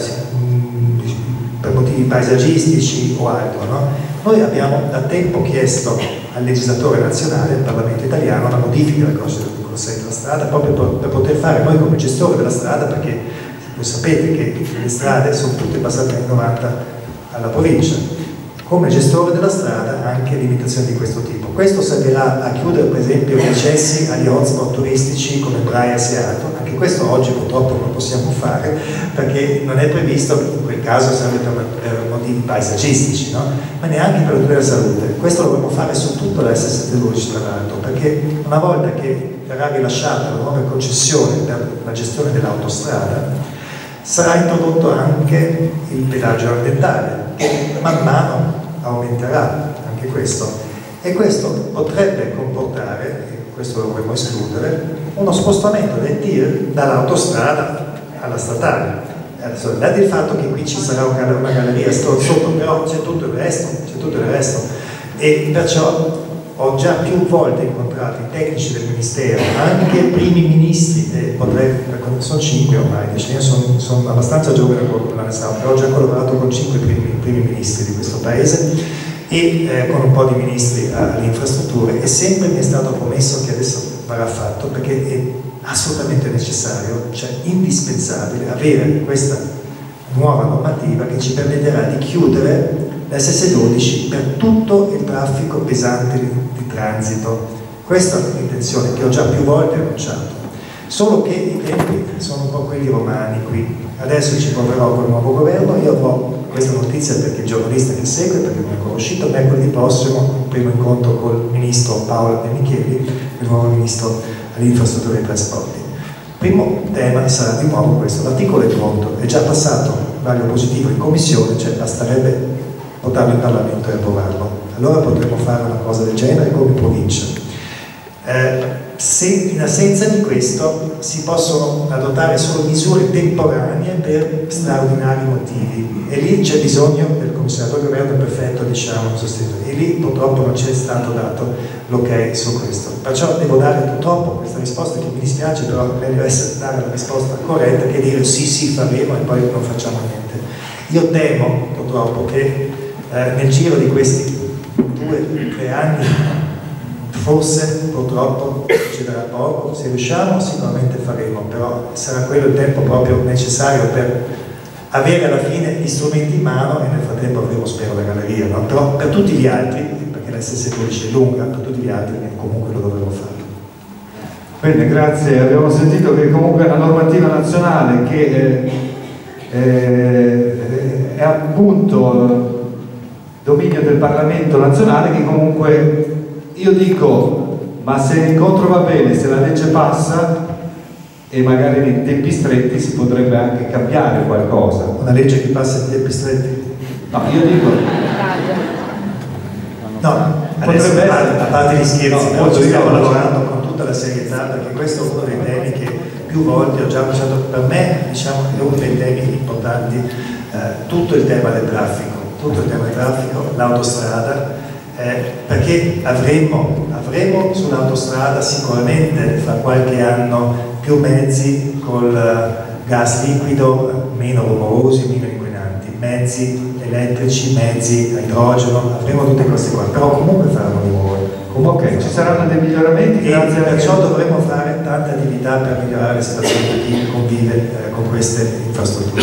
per motivi paesaggistici o altro, no? Noi abbiamo da tempo chiesto al legislatore nazionale, al Parlamento italiano, una modifica del codice dell'articolo sei della strada, proprio per, per poter fare noi come gestore della strada, perché voi sapete che le strade sono tutte passate negli anni novanta alla provincia. Come gestore della strada anche limitazioni di questo tipo. Questo servirà a chiudere per esempio gli accessi agli hotspot turistici come Braias e altro, anche Anche questo oggi purtroppo non possiamo fare perché non è previsto, in quel caso sarebbe per, per motivi paesaggistici, no? Ma neanche per la salute. Questo lo dovremmo fare su tutto la S S dodici tra l'altro, perché una volta che verrà rilasciata la nuova concessione per la gestione dell'autostrada sarà introdotto anche il pedaggio ambientale che man mano aumenterà anche questo, e questo potrebbe comportare, e questo lo dovremmo escludere, uno spostamento del tir dall'autostrada alla statale. Adesso, al di là del fatto che qui ci sarà una galleria sotto, però c'è tutto il resto, c'è tutto il resto, e perciò ho già più volte incontrato i tecnici del Ministero, anche i primi ministri, e potrei, sono cinque ormai, io sono, sono abbastanza giovane con la N S A, però ho già collaborato con cinque primi, primi ministri di questo paese e eh, con un po' di ministri alle infrastrutture, e sempre mi è stato promesso che adesso verrà fatto perché è assolutamente necessario, cioè indispensabile avere questa nuova normativa che ci permetterà di chiudere la S S dodici per tutto il traffico pesante di, di transito. Questa è l'intenzione che ho già più volte annunciato, solo che i tempi sono un po' quelli romani qui. Adesso ci proverò col nuovo governo, io avrò questa notizia perché il giornalista che segue, perché non è ancora uscito, mercoledì prossimo un primo incontro col ministro Paolo De Micheli, il nuovo ministro alle infrastrutture e ai trasporti. Il primo tema sarà di nuovo questo: l'articolo è pronto, è già passato vario positivo in commissione, cioè basterebbe portarlo in Parlamento e approvarlo. Allora potremmo fare una cosa del genere come provincia. Eh, se in assenza di questo si possono adottare solo misure temporanee per straordinari motivi, e lì c'è bisogno del commissario del governo perfetto, diciamo, sostituto, e lì purtroppo non c'è stato dato l'ok su questo. Perciò devo dare purtroppo questa risposta, che mi dispiace, però meglio essere dare la risposta corretta che dire sì sì faremo e poi non facciamo niente. Io temo purtroppo che eh, nel giro di questi due tre anni forse purtroppo succederà poco. Se riusciamo sicuramente faremo, però sarà quello il tempo proprio necessario per avere alla fine gli strumenti in mano, e nel frattempo avremo, spero, la galleria, no? Però per tutti gli altri, perché la S S dodici è lunga, per tutti gli altri comunque lo dovremo fare. Bene, grazie. Abbiamo sentito che comunque la normativa nazionale che eh, eh, è appunto dominio del Parlamento nazionale, che comunque io dico, ma se l'incontro va bene, se la legge passa e magari nei tempi stretti si potrebbe anche cambiare qualcosa. Una legge che passa in tempi stretti? No, io dico... No, adesso, a, parte, a parte gli scherzi, no, ci stiamo lavorando con tutta la serietà, perché questo è uno dei temi che più volte ho già pensato. Per me, diciamo, è uno dei temi importanti, eh, tutto il tema del traffico, tutto il tema del traffico, l'autostrada. Eh, perché avremo, avremo sull'autostrada sicuramente fra qualche anno più mezzi col gas liquido, meno rumorosi, meno inquinanti, mezzi elettrici, mezzi a idrogeno, avremo tutte queste cose, però comunque faranno rumore. Ok, ci saranno dei miglioramenti, e grazie, perciò dovremo fare tante attività per migliorare la situazione di chi convive eh, con queste infrastrutture.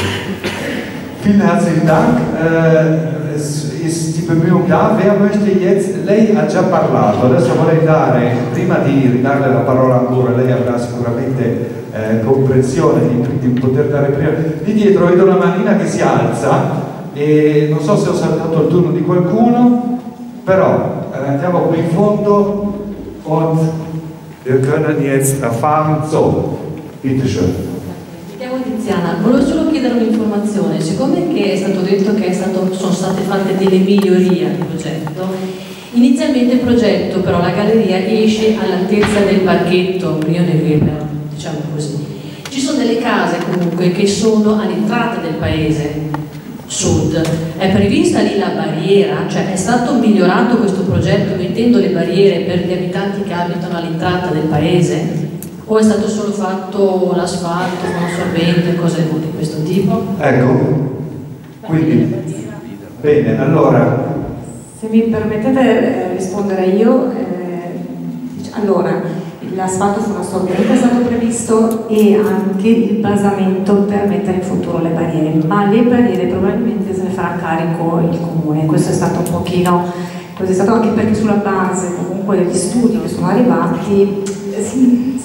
Vielen herzlichen Dank. Äh, es ist die Bemühung da. Wer möchte jetzt? Lei ha già parlato, adesso vorrei dare, prima di ridarle la parola ancora, lei avrà sicuramente eh, comprensione di, di poter dare prima. Di dietro vedo una manina che si alza e non so se ho saltato il turno di qualcuno, però eh, andiamo qui in fondo und wir können jetzt erfahren. So, bitte schön. Tiziana, volevo solo chiedere un'informazione. Siccome che è stato detto che è stato, sono state fatte delle migliorie al progetto, inizialmente il progetto, però la galleria esce all'altezza del parchetto Rio de River, diciamo così. Ci sono delle case comunque che sono all'entrata del paese sud. È prevista lì la barriera? Cioè è stato migliorato questo progetto mettendo le barriere per gli abitanti che abitano all'entrata del paese? O è stato solo fatto l'asfalto con assorbente, cose di questo tipo? Ecco, quindi, bene, allora... Se mi permettete eh, rispondere io, eh, allora, l'asfalto con assorbente è stato previsto e anche il basamento per mettere in futuro le barriere, ma le barriere probabilmente se ne farà carico il comune, questo è stato un pochino, così è stato anche perché sulla base comunque degli studi che sono arrivati, eh, sì,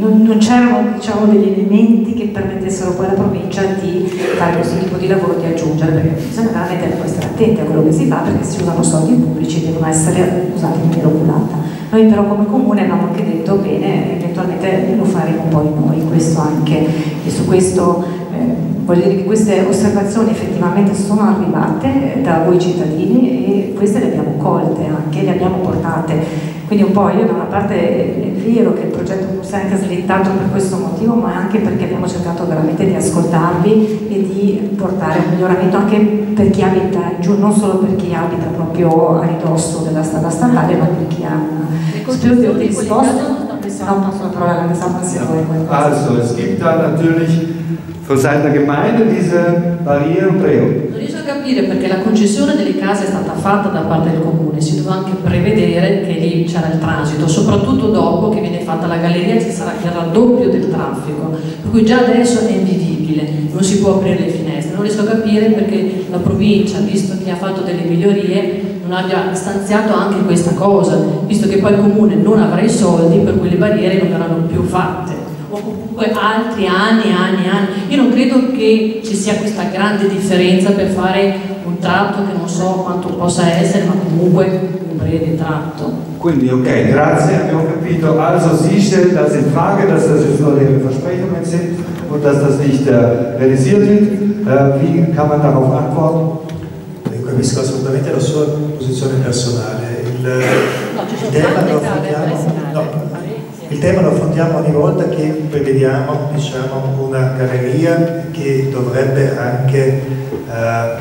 non, non c'erano, diciamo, degli elementi che permettessero poi alla provincia di fare questo tipo di lavoro, di aggiungere, perché bisogna veramente poi stare attenti a quello che si fa, perché si usano soldi pubblici e devono essere usati in maniera oculata. Noi però come comune abbiamo anche detto bene, eventualmente lo faremo poi noi, questo anche, e su questo eh, voglio dire che queste osservazioni effettivamente sono arrivate da voi cittadini e queste le abbiamo colte anche, le abbiamo portate. Quindi un po' io da una parte è vero che il progetto non si è anche slittato per questo motivo, ma anche perché abbiamo cercato veramente di ascoltarvi e di portare un miglioramento anche per chi abita giù, non solo per chi abita proprio a ridosso della strada statale, ma per chi ha una... Spero di aver risposto. No, passo la parola alla Gesamtpassierung. Also, es gibt da natürlich von Seiten der Gemeinde diese Barrieren, prego. Non riesco a capire perché la concessione delle case è stata fatta da parte del comune, si doveva anche prevedere che lì c'era il transito, soprattutto dopo che viene fatta la galleria ci sarà il raddoppio del traffico, per cui già adesso è invivibile, non si può aprire le finestre. Non riesco a capire perché la provincia, visto che ha fatto delle migliorie, non abbia stanziato anche questa cosa, visto che poi il comune non avrà i soldi, per cui le barriere non verranno più fatte. O comunque altri anni, anni, anni. Io non credo che ci sia questa grande differenza per fare un tratto che non so quanto possa essere, ma comunque un breve tratto. Quindi, ok, grazie, abbiamo capito. Also, Sie stellen das in Frage, dass das jetzt nur leere Versprechungen sind und dass das nicht äh, realisiert wird. Äh, wie kann man darauf antworten? Io capisco assolutamente la sua posizione personale. Il, il tema lo affrontiamo, no, il tema lo affrontiamo ogni volta che prevediamo, diciamo, una galleria che dovrebbe anche eh,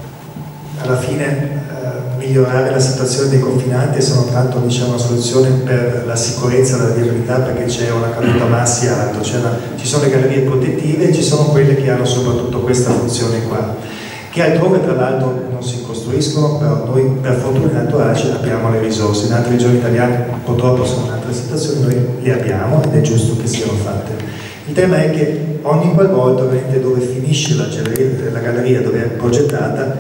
alla fine eh, migliorare la situazione dei confinanti, e se non tanto, diciamo, una soluzione per la sicurezza e la viabilità, perché c'è una caduta massi alto, una, ci sono le gallerie protettive e ci sono quelle che hanno soprattutto questa funzione qua, che altrove tra l'altro non si costruiscono, però noi per fortuna in Alto Adige abbiamo le risorse, in altre regioni italiane purtroppo sono in altre situazioni, noi le abbiamo ed è giusto che siano fatte. Il tema è che ogni qualvolta, ovviamente, dove finisce la galleria, la galleria dove è progettata,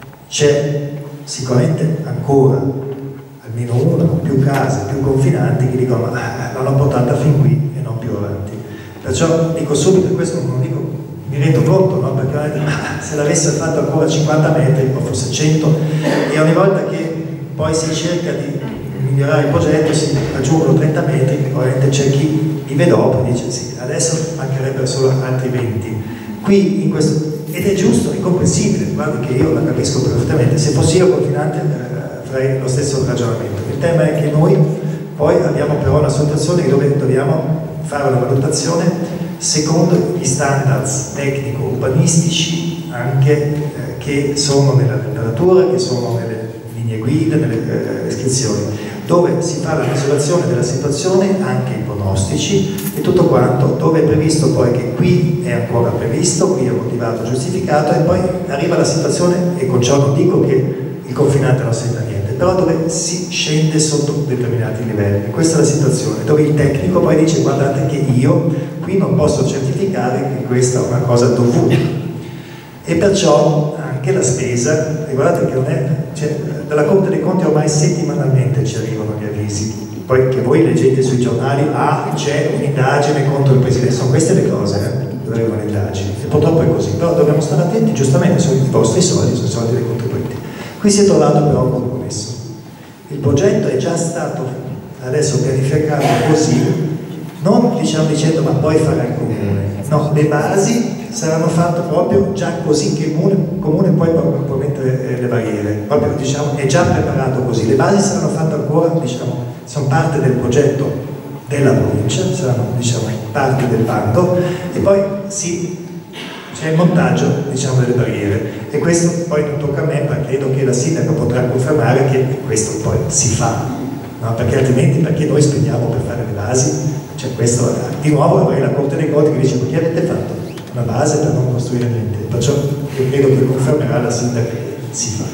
c'è sicuramente ancora almeno una o più case, più confinanti che dicono ah, l'hanno portata fin qui e non più avanti. Perciò dico subito, questo non lo dico, mi rendo conto, no? Perché ah, se l'avesse fatto ancora cinquanta metri o forse cento, e ogni volta che poi si cerca di migliorare il progetto si aggiungono trenta metri, ovviamente c'è chi vive dopo e dice sì, adesso mancherebbero solo altri venti. Qui in questo, ed è giusto, è comprensibile, guardi che io la capisco perfettamente, se fossi io confinante eh, farei lo stesso ragionamento. Il tema è che noi poi abbiamo però una situazione dove dobbiamo fare una valutazione secondo gli standards tecnico-urbanistici anche eh, che sono nella letteratura, che sono nelle linee guida, nelle eh, iscrizioni, dove si fa la misurazione della situazione, anche i pronostici e tutto quanto, dove è previsto poi che qui è ancora previsto, qui è motivato, giustificato, e poi arriva la situazione, e con ciò non dico che il confinante non senta niente, però dove si scende sotto determinati livelli. Questa è la situazione, dove il tecnico poi dice guardate che io qui non posso certificare che questa è una cosa dovuta, e perciò anche la spesa, e guardate che non è, cioè, dalla Corte dei Conti ormai settimanalmente ci arrivano gli avvisi, poi che voi leggete sui giornali, ah c'è un'indagine contro il Presidente, sono queste le cose, eh? Dove arrivano le indagini, e purtroppo è così, però dobbiamo stare attenti, giustamente sono i vostri soldi, sono i soldi dei contribuenti. Qui si è trovato però un compromesso, il progetto è già stato adesso pianificato così, non diciamo dicendo ma poi farà il comune, no, le basi saranno fatte proprio già così che il comune, comune poi può mettere le barriere, proprio diciamo è già preparato così, le basi saranno fatte ancora, diciamo, sono parte del progetto della provincia, saranno diciamo parte del bando, e poi si c'è il montaggio, diciamo, delle barriere, e questo poi non tocca a me, ma credo che la sindaca potrà confermare che questo poi si fa, no? Perché altrimenti perché noi spendiamo per fare le basi? Cioè questo, di nuovo avrei la Corte dei Conti che dice ma che avete fatto? Una base per non costruire niente, perciò io credo che confermerà la sindaca che si fa.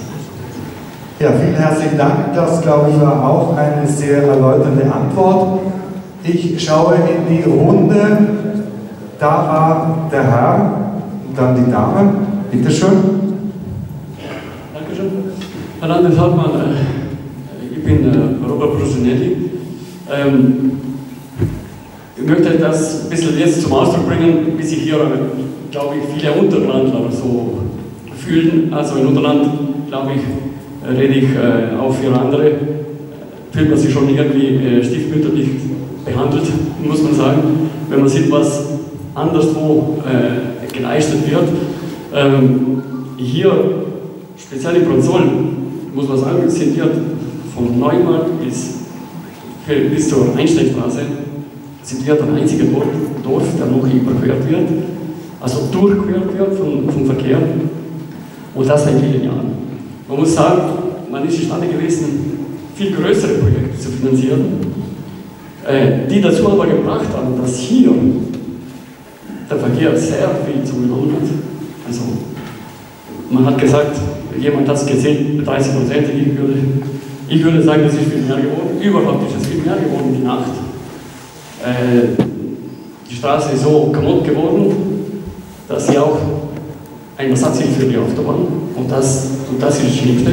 Ja, vielen herzlichen Dank. Das, glaube ich, war auch eine sehr erläuternde Antwort. Ich schaue in die Runde. Da war der Herr. Dann die Dame, bitte schön. Dankeschön. Herr Landeshauptmann, ich bin Robert Brusinelli. Ähm, Ich möchte das ein bisschen jetzt zum Ausdruck bringen, wie sich hier, glaube ich, viele Unterlandler so fühlen. Also in Unterland, glaube ich, rede ich äh, auch für andere, fühlt man sich schon irgendwie äh, stiefmütterlich behandelt, muss man sagen, wenn man sieht, was anderswo äh, geleistet wird. Ähm, hier, speziell in Bronzol, muss man sagen, sind wir von Neumarkt bis, bis zur Einsteinstraße, sind wir der einzige Dorf, Dorf, der noch überquert wird, also durchquert wird vom, vom Verkehr, und das seit vielen Jahren. Man muss sagen, man ist imstande gewesen, viel größere Projekte zu finanzieren, äh, die dazu aber gebracht haben, dass hier der Verkehr sehr viel zugenommen hat. Also, man hat gesagt, jemand hat es gezählt, dreißig Prozent, ich würde, ich würde sagen, das ist viel mehr geworden. Überhaupt ist es viel mehr geworden, die Nacht. Äh, die Straße ist so kaputt geworden, dass sie auch ein Ersatz ist für die Autobahn. Und das, und das ist das Schlimmste,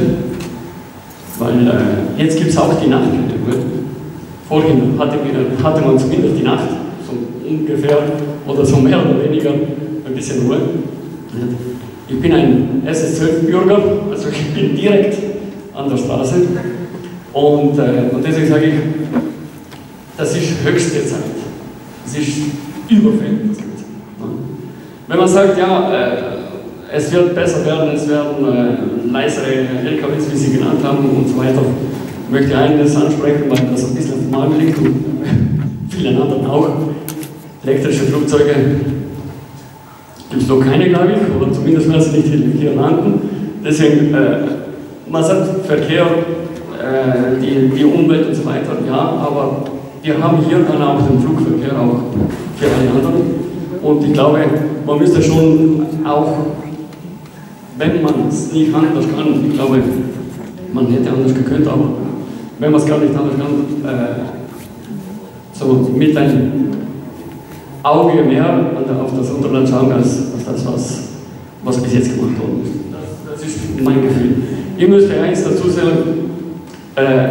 weil äh, jetzt gibt es auch die Nachtruhe. Vorhin hatte, hatte man zumindest die Nacht, so ungefähr, oder so mehr oder weniger, ein bisschen Ruhe. Ich bin ein S S zwölf Bürger, also ich bin direkt an der Straße. Und, äh, und deswegen sage ich, das ist höchste Zeit. Es ist überfällig. Wenn man sagt, ja, äh, es wird besser werden, es werden äh, leisere L K Ws, wie Sie genannt haben, und so weiter, möchte ich eines ansprechen, weil das ein bisschen auf dem Magen liegt und vielen anderen auch. Elektrische Flugzeuge gibt es noch keine, glaube ich, oder zumindest werden sie nicht hier landen. Deswegen, äh, man sagt Verkehr, äh, die, die Umwelt und so weiter, ja, aber wir haben hier dann auch den Flugverkehr auch für alle anderen. Und ich glaube, man müsste schon auch, wenn man es nicht anders kann, ich glaube, man hätte anders gekonnt, aber wenn man es gar nicht anders kann, äh, so mit einem Auge mehr auf das Unterland schauen, als, als das, was, was bis jetzt gemacht worden ist. Das, das ist mein Gefühl. Ich müsste eins dazu sagen, äh,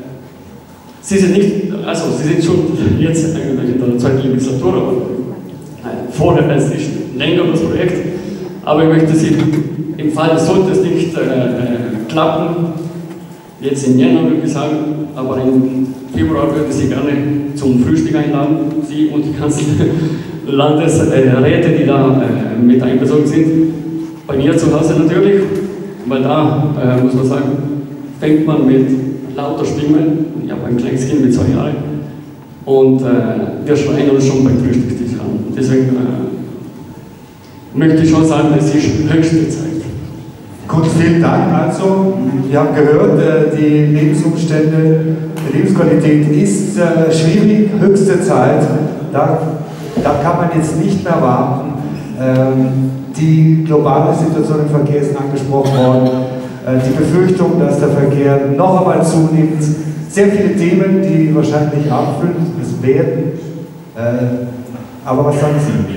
Sie sind nicht, also Sie sind schon jetzt eigentlich in der zweiten Legislatur, aber äh, vorher ist nicht länger das Projekt, aber ich möchte Sie, im Fall sollte es nicht äh, äh, klappen, jetzt im Jänner würde ich sagen, aber im Februar würde ich Sie gerne zum Frühstück einladen, Sie und die ganzen Landesräte, die da äh, mit einbezogen sind. Bei mir zu Hause natürlich, weil da, äh, muss man sagen, fängt man mit lauter Stimme, ich habe ein kleines Kind mit zwei Jahren, und äh, wir schreien uns schon beim Frühstückstisch an. Deswegen äh, möchte ich schon sagen, es ist höchste Zeit. Gut, vielen Dank. Also, wir haben gehört, äh, die Lebensumstände, die Lebensqualität ist äh, schwierig, höchste Zeit. Da, da kann man jetzt nicht mehr warten. Ähm, die globale Situation im Verkehr ist angesprochen worden. Äh, die Befürchtung, dass der Verkehr noch einmal zunimmt. Sehr viele Themen, die wahrscheinlich abfüllen werden. Äh, aber was sagen Sie?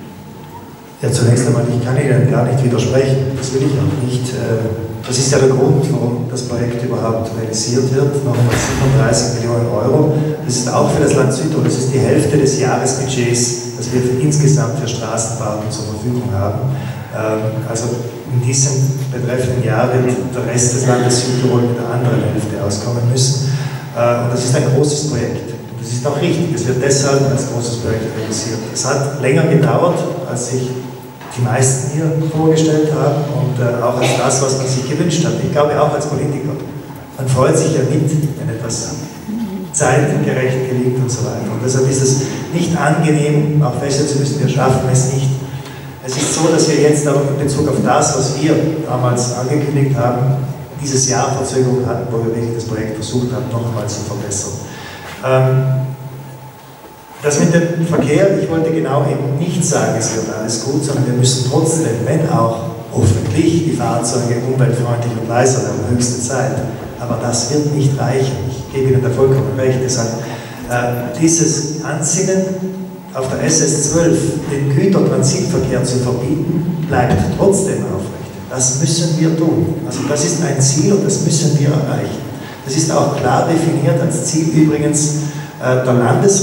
Ja, zunächst einmal, ich kann Ihnen gar nicht widersprechen, das will ich auch nicht. Das ist ja der Grund, warum das Projekt überhaupt realisiert wird, nochmal siebenunddreißig Millionen Euro. Das ist auch für das Land Südtirol, das ist die Hälfte des Jahresbudgets, das wir für insgesamt für Straßenbauten zur Verfügung haben. Also in diesem betreffenden Jahr wird der Rest des Landes Südtirol mit der anderen Hälfte auskommen müssen. Und das ist ein großes Projekt. Das ist auch richtig, es wird deshalb als großes Projekt realisiert. Es hat länger gedauert, als sich die meisten hier vorgestellt haben, und äh, auch als das, was man sich gewünscht hat. Ich glaube auch als Politiker. Man freut sich ja mit, wenn etwas zeitgerecht gelingt und so weiter. Und deshalb ist es nicht angenehm, auch feststellen zu müssen, wir schaffen es nicht. Es ist so, dass wir jetzt auch in Bezug auf das, was wir damals angekündigt haben, dieses Jahr Verzögerung hatten, wo wir wirklich das Projekt versucht haben, noch einmal zu verbessern. Ähm, Das mit dem Verkehr, ich wollte genau eben nicht sagen, es wird alles gut, sondern wir müssen trotzdem, wenn auch hoffentlich die Fahrzeuge umweltfreundlich und leiser werden, höchste Zeit. Aber das wird nicht reichen. Ich gebe Ihnen da vollkommen recht. Deshalb äh, dieses Ansinnen, auf der S S zwölf den Gütertransitverkehr zu verbieten, bleibt trotzdem aufrecht. Das müssen wir tun. Also das ist ein Ziel und das müssen wir erreichen. Das ist auch klar definiert als Ziel übrigens der Landesregierung,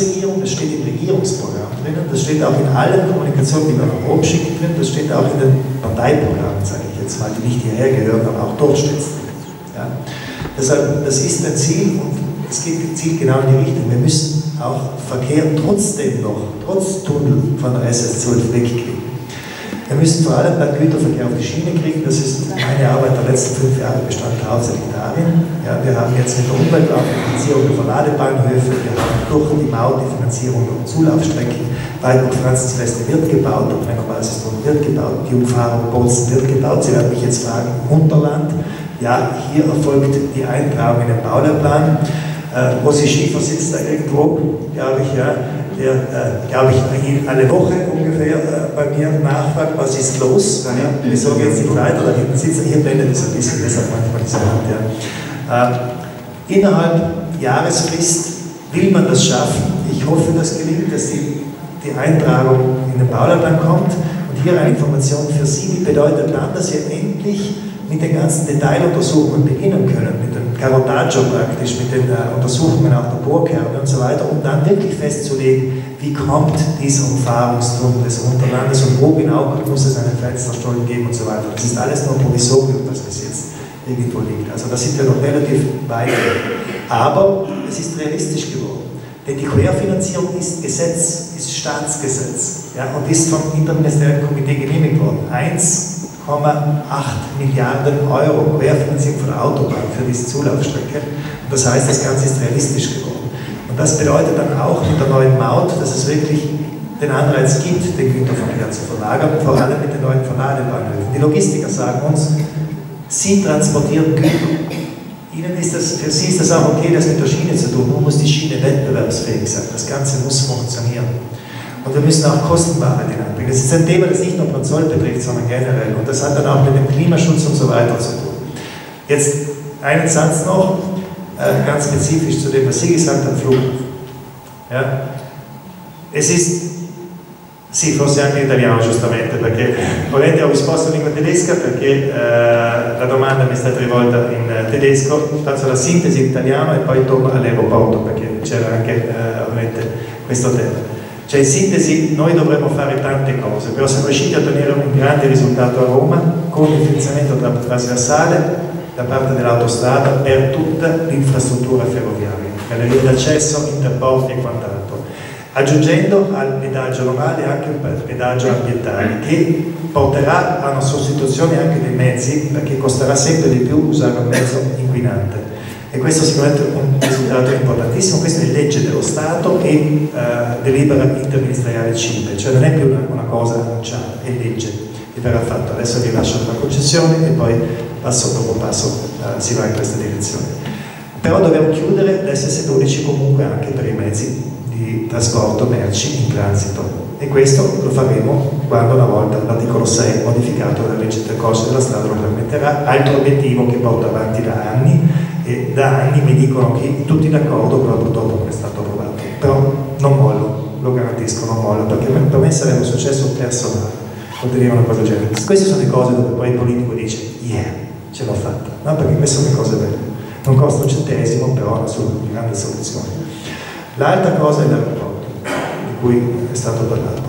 das steht im Regierungsprogramm drinnen, das steht auch in allen Kommunikationen, die wir nach oben schicken drin, das steht auch in den Parteiprogrammen, sage ich jetzt mal, die nicht hierher gehören, aber auch dort steht es drin. Ja? Deshalb, das ist ein Ziel und es geht Ziel genau in die Richtung. Wir müssen auch Verkehr trotzdem noch, trotz Tunnel von der S S zwölf wegkriegen. Wir müssen vor allem beim Güterverkehr auf die Schiene kriegen, das ist meine Arbeit der letzten fünf Jahre bestand hauptsächlich darin. Ja, wir haben jetzt mit der Umweltfinanzierung der Verladebahnhöfe, wir haben durch die Maut die Finanzierung der Zulaufstrecken, Waldburg-Franzensfeste wird gebaut, der Brennerwalsiston wird gebaut, die Umfahrung Bolzen wird gebaut. Sie werden mich jetzt fragen, Unterland, ja, hier erfolgt die Eintragung in den Baulehrplan. Äh, Rossi Schiefer sitzt da irgendwo, glaube ich, ja, der, äh, glaube ich, alle Woche ungefähr äh, bei mir nachfragt, was ist los, ja, wieso geht es nicht weiter, da hinten sitzt er, hier blendet es ein bisschen, deshalb manchmal diese Hand, ja. äh, Innerhalb Jahresfrist will man das schaffen, ich hoffe, das gelingt, dass die, die Eintragung in den Baulehrplan kommt und hier eine Information für Sie, die bedeutet dann, dass wir endlich mit den ganzen Detailuntersuchungen beginnen können, mit dem Carotaggio praktisch, mit den äh, Untersuchungen auch der Bohrkerne und so weiter, um dann wirklich festzulegen, wie kommt dieser Umfahrungstunnel des Unterlandes und wo genau muss es einen Fensterstollen geben und so weiter. Das ist alles nur Provisorium, das bis jetzt irgendwo liegt. Also da sind wir noch relativ weit. Aber es ist realistisch geworden. Denn die Querfinanzierung ist Gesetz, ist Staatsgesetz, ja, und ist vom Interministeriellen Komitee genehmigt worden. eins Komma acht Milliarden Euro Querfinanzierung von der Autobahn für diese Zulaufstrecke. Und das heißt, das Ganze ist realistisch geworden. Und das bedeutet dann auch mit der neuen Maut, dass es wirklich den Anreiz gibt, den Güterverkehr zu verlagern, vor allem mit den neuen Verladebahnhöfen. Die Logistiker sagen uns, sie transportieren Güter. Ihnen ist das, für sie ist das auch okay, das mit der Schiene zu tun. Nun muss die Schiene wettbewerbsfähig sein. Das Ganze muss funktionieren. Und wir müssen auch Kostenwahrheit hineinbringen. Das ist ein Thema, das nicht nur Pronzoll betrifft, sondern generell. Und das hat dann auch mit dem Klimaschutz und so weiter zu tun. Jetzt einen Satz noch, äh, ganz spezifisch zu dem, was Sie gesagt haben, Flughafen. Ja? Es ist, sì, forse anche in italiano giustamente, perché ovviamente ho risposto in lingua tedesca perché eh, la domanda mi è stata rivolta in eh, tedesco, faccio la sintesi in italiano e poi torno all'aeroporto perché c'era anche eh, ovviamente questo tema. Cioè in sintesi noi dovremmo fare tante cose, però siamo riusciti a ottenere un grande risultato a Roma con il finanziamento trasversale da parte dell'autostrada per tutta l'infrastruttura ferroviaria, gallerie d'accesso, interporti e quant'altro, aggiungendo al pedaggio normale anche un pedaggio ambientale che porterà a una sostituzione anche dei mezzi perché costerà sempre di più usare un mezzo inquinante. E questo sicuramente è un risultato importantissimo, questa è legge dello Stato e uh, delibera interministeriale C I P E, cioè non è più una, una cosa annunciata, è legge che verrà fatta. Adesso rilascio la concessione e poi passo dopo passo uh, si va in questa direzione. Però dobbiamo chiudere l'S S dodici comunque anche per i mezzi di trasporto merci in transito e questo lo faremo quando una volta l'articolo sei modificato dalla legge del corso della strada lo permetterà, altro obiettivo che porto avanti da anni. E da anni mi dicono che tutti d'accordo, però purtroppo non è stato approvato. Però non mollo, lo garantisco, non mollo, perché per me sarebbe un successo personale ottenere una cosa del genere. Queste sono le cose dove poi il politico dice yeah, ce l'ho fatta, no? Perché queste sono le cose belle. Non costa un centesimo, però è una grande soluzione. L'altra cosa è l'aeroporto, di cui è stato parlato.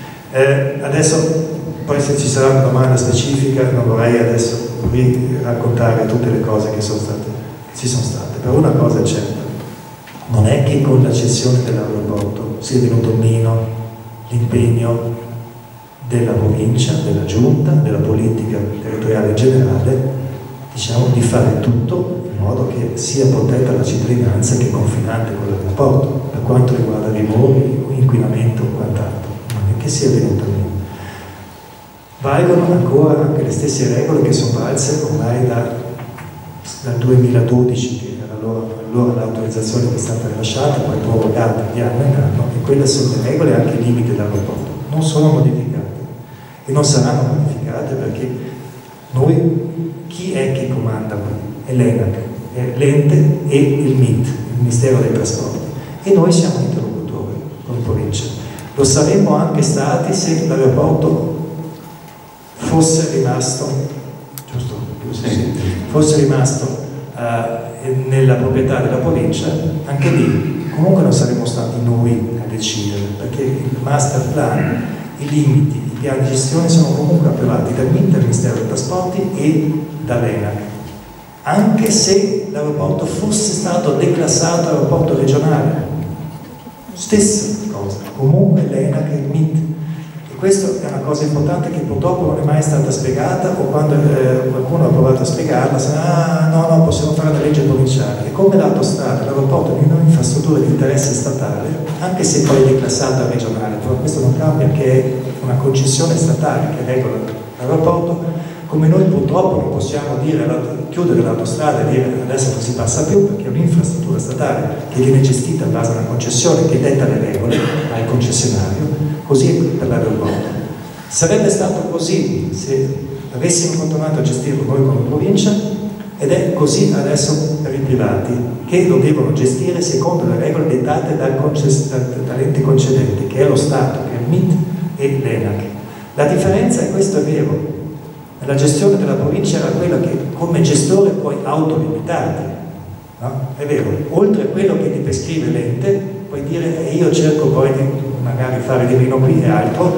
Eh, adesso, poi se ci sarà una domanda specifica, non vorrei adesso qui raccontare tutte le cose che sono state ci sono state, però una cosa è certa, non è che con la cessione dell'aeroporto sia venuto meno l'impegno della provincia, della giunta, della politica territoriale in generale, diciamo di fare tutto in modo che sia protetta la cittadinanza che è confinante con l'aeroporto, per quanto riguarda rimori, inquinamento o quant'altro, non è che sia venuto meno. Valgono ancora anche le stesse regole che sono valse ormai da dal duemiladodici, che era allora, allora l'autorizzazione che è stata rilasciata, poi prorogata di anno in anno, e quelle sono le regole e anche i limiti dell'aeroporto. Non sono modificate e non saranno modificate perché noi, chi è che comanda qui? È l'ENAC, è l'ente e il M I T, il Ministero dei Trasporti. E noi siamo interlocutori con le province. Lo saremmo anche stati se l'aeroporto fosse rimasto, giusto? Sì. fosse rimasto uh, nella proprietà della provincia, anche lì comunque non saremmo stati noi decidere, perché il master plan, i limiti, i piani di gestione sono comunque approvati dal M I T, dal Ministero dei Trasporti e dall'ENAC. Anche se l'aeroporto fosse stato declassato aeroporto regionale, stessa cosa, comunque l'ENAC e il M I T. Questa è una cosa importante che purtroppo non è mai stata spiegata, o quando eh, qualcuno ha provato a spiegarla, si dice, ah no, no, possiamo fare la legge provinciale. E come l'autostrada, l'aeroporto è un'infrastruttura di interesse statale, anche se poi è declassata regionale, però questo non cambia che è una concessione statale che regola l'aeroporto, come noi purtroppo non possiamo dire, chiudere l'autostrada e dire adesso non si passa più, perché è un'infrastruttura statale che viene gestita in base a una concessione che detta le regole al concessionario. Così è per l'aeroporto. Sarebbe stato così se avessimo continuato a gestirlo noi come provincia, ed è così adesso per i privati, che lo devono gestire secondo le regole dettate dal dall'ente concedente, che è lo Stato, che è il M I T e l'ENAC. La differenza, e questo è vero, la gestione della provincia era quella che come gestore puoi autolimitarti, no? È vero, oltre a quello che ti prescrive l'ente, puoi dire eh, io cerco poi di magari fare di meno qui e altro,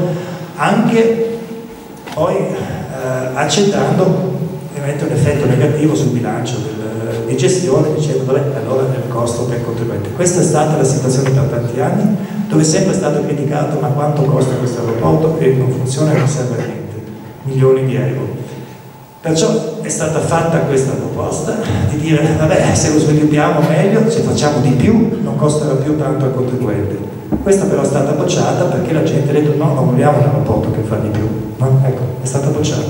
anche poi eh, accettando ovviamente un effetto negativo sul bilancio del, di gestione, dicendo vabbè, allora è il costo per il contribuente. Questa è stata la situazione per tanti anni, dove è sempre stato criticato ma quanto costa questo aeroporto e non funziona e non serve a niente, milioni di euro. Perciò è stata fatta questa proposta di dire vabbè, se lo sviluppiamo meglio, se facciamo di più non costerà più tanto al contribuente. Questa però è stata bocciata perché la gente ha detto no, non vogliamo un aeroporto che fa di più, no? Ecco, è stata bocciata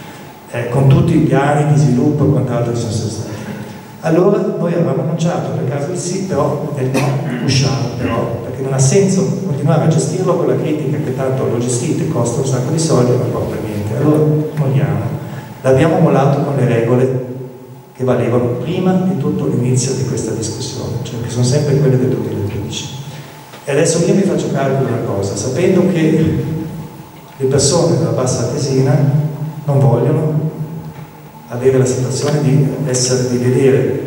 eh, con tutti i piani di sviluppo e quant'altro che sono stati. Allora noi avevamo annunciato nel caso di sì, però del no usciamo, però, perché non ha senso continuare a gestirlo con la critica che tanto lo gestite, costa un sacco di soldi e non porta niente. Allora molliamo. L'abbiamo mollato con le regole che valevano prima di tutto l'inizio di questa discussione, cioè che sono sempre quelle del duemilatredici. E adesso io mi faccio carico di una cosa, sapendo che le persone della Bassa Atesina non vogliono avere la situazione di, essere, di vedere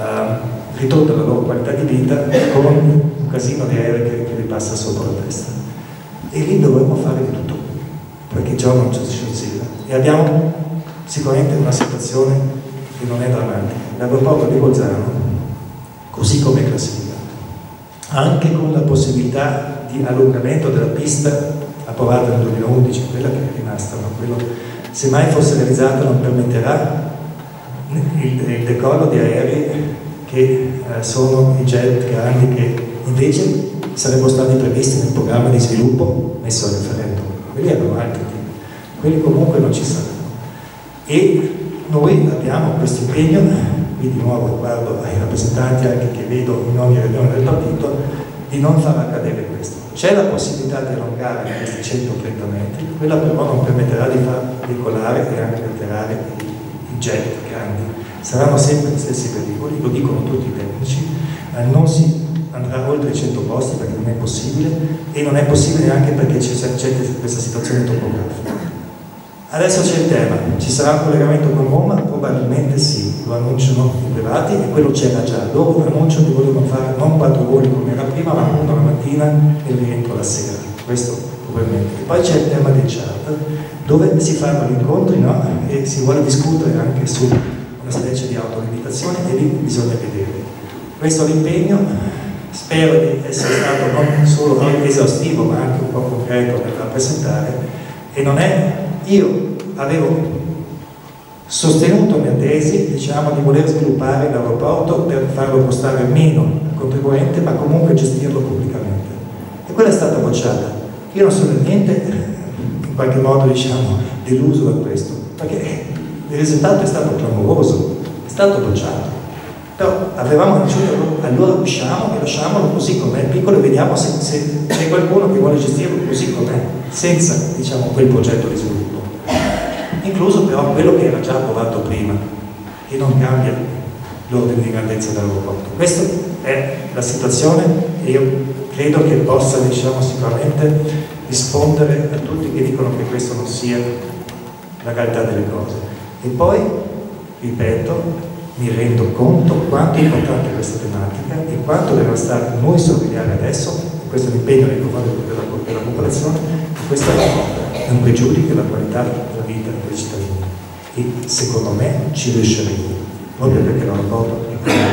uh, ridotta la loro qualità di vita con un casino di aerei che, che vi passa sopra la testa. E lì dovremmo fare di tutto, perché già non c'è zero. E abbiamo sicuramente una situazione che non è drammatica. L'aeroporto di Bolzano, così come è classificato, anche con la possibilità di allungamento della pista approvata nel duemilaundici, quella che è rimasta, ma quello, se mai fosse realizzata, non permetterà il, il decollo di aerei che eh, sono i jet grandi che invece sarebbero stati previsti nel programma di sviluppo messo al referendum. Quelli erano altri tipi, quelli comunque non ci saranno. E noi abbiamo questo impegno, qui di nuovo guardo ai rappresentanti anche che vedo in ogni riunione del partito, di non far accadere questo. C'è la possibilità di allungare questi centotrenta metri, quella però non permetterà di far decolare e anche atterrare i, i jet grandi. Saranno sempre gli stessi velivoli, lo dicono tutti i tecnici, eh, non si andrà oltre i cento posti perché non è possibile, e non è possibile anche perché c'è questa situazione topografica. Adesso c'è il tema, ci sarà un collegamento con Roma? Probabilmente sì, lo annunciano i privati e quello c'era già. Loro annunciano che volevano fare non quattro voli come era prima, ma uno la mattina e il rientro la sera. Questo probabilmente. E poi c'è il tema dei charter, dove si fanno gli incontri, no? E si vuole discutere anche su una specie di autolimitazione e lì bisogna vedere. Questo è l'impegno, spero di essere stato non solo esaustivo ma anche un po' concreto nel rappresentare, e non è. Io avevo sostenuto nella tesi, diciamo, di voler sviluppare l'aeroporto per farlo costare meno al contribuente, ma comunque gestirlo pubblicamente. E quella è stata bocciata. Io non sono niente, in qualche modo, diciamo, deluso da questo, perché il risultato è stato clamoroso, è stato bocciato. Però avevamo deciso, allora usciamo e lasciamolo così com'è, piccolo, e vediamo se, se c'è qualcuno che vuole gestirlo così com'è, senza, diciamo, quel progetto di sviluppo. Incluso però quello che era già approvato prima, che non cambia l'ordine di grandezza dell'aeroporto. Questa è la situazione e io credo che possa, diciamo, sicuramente rispondere a tutti che dicono che questo non sia la realtà delle cose. E poi, ripeto, mi rendo conto quanto è importante questa tematica e quanto dobbiamo stare noi sorvegliare adesso, questo è un impegno nei confronti della, della popolazione, e questo è un pregiudizio della qualità della vita dei cittadini. E secondo me ci riusciremo, proprio perché il rapporto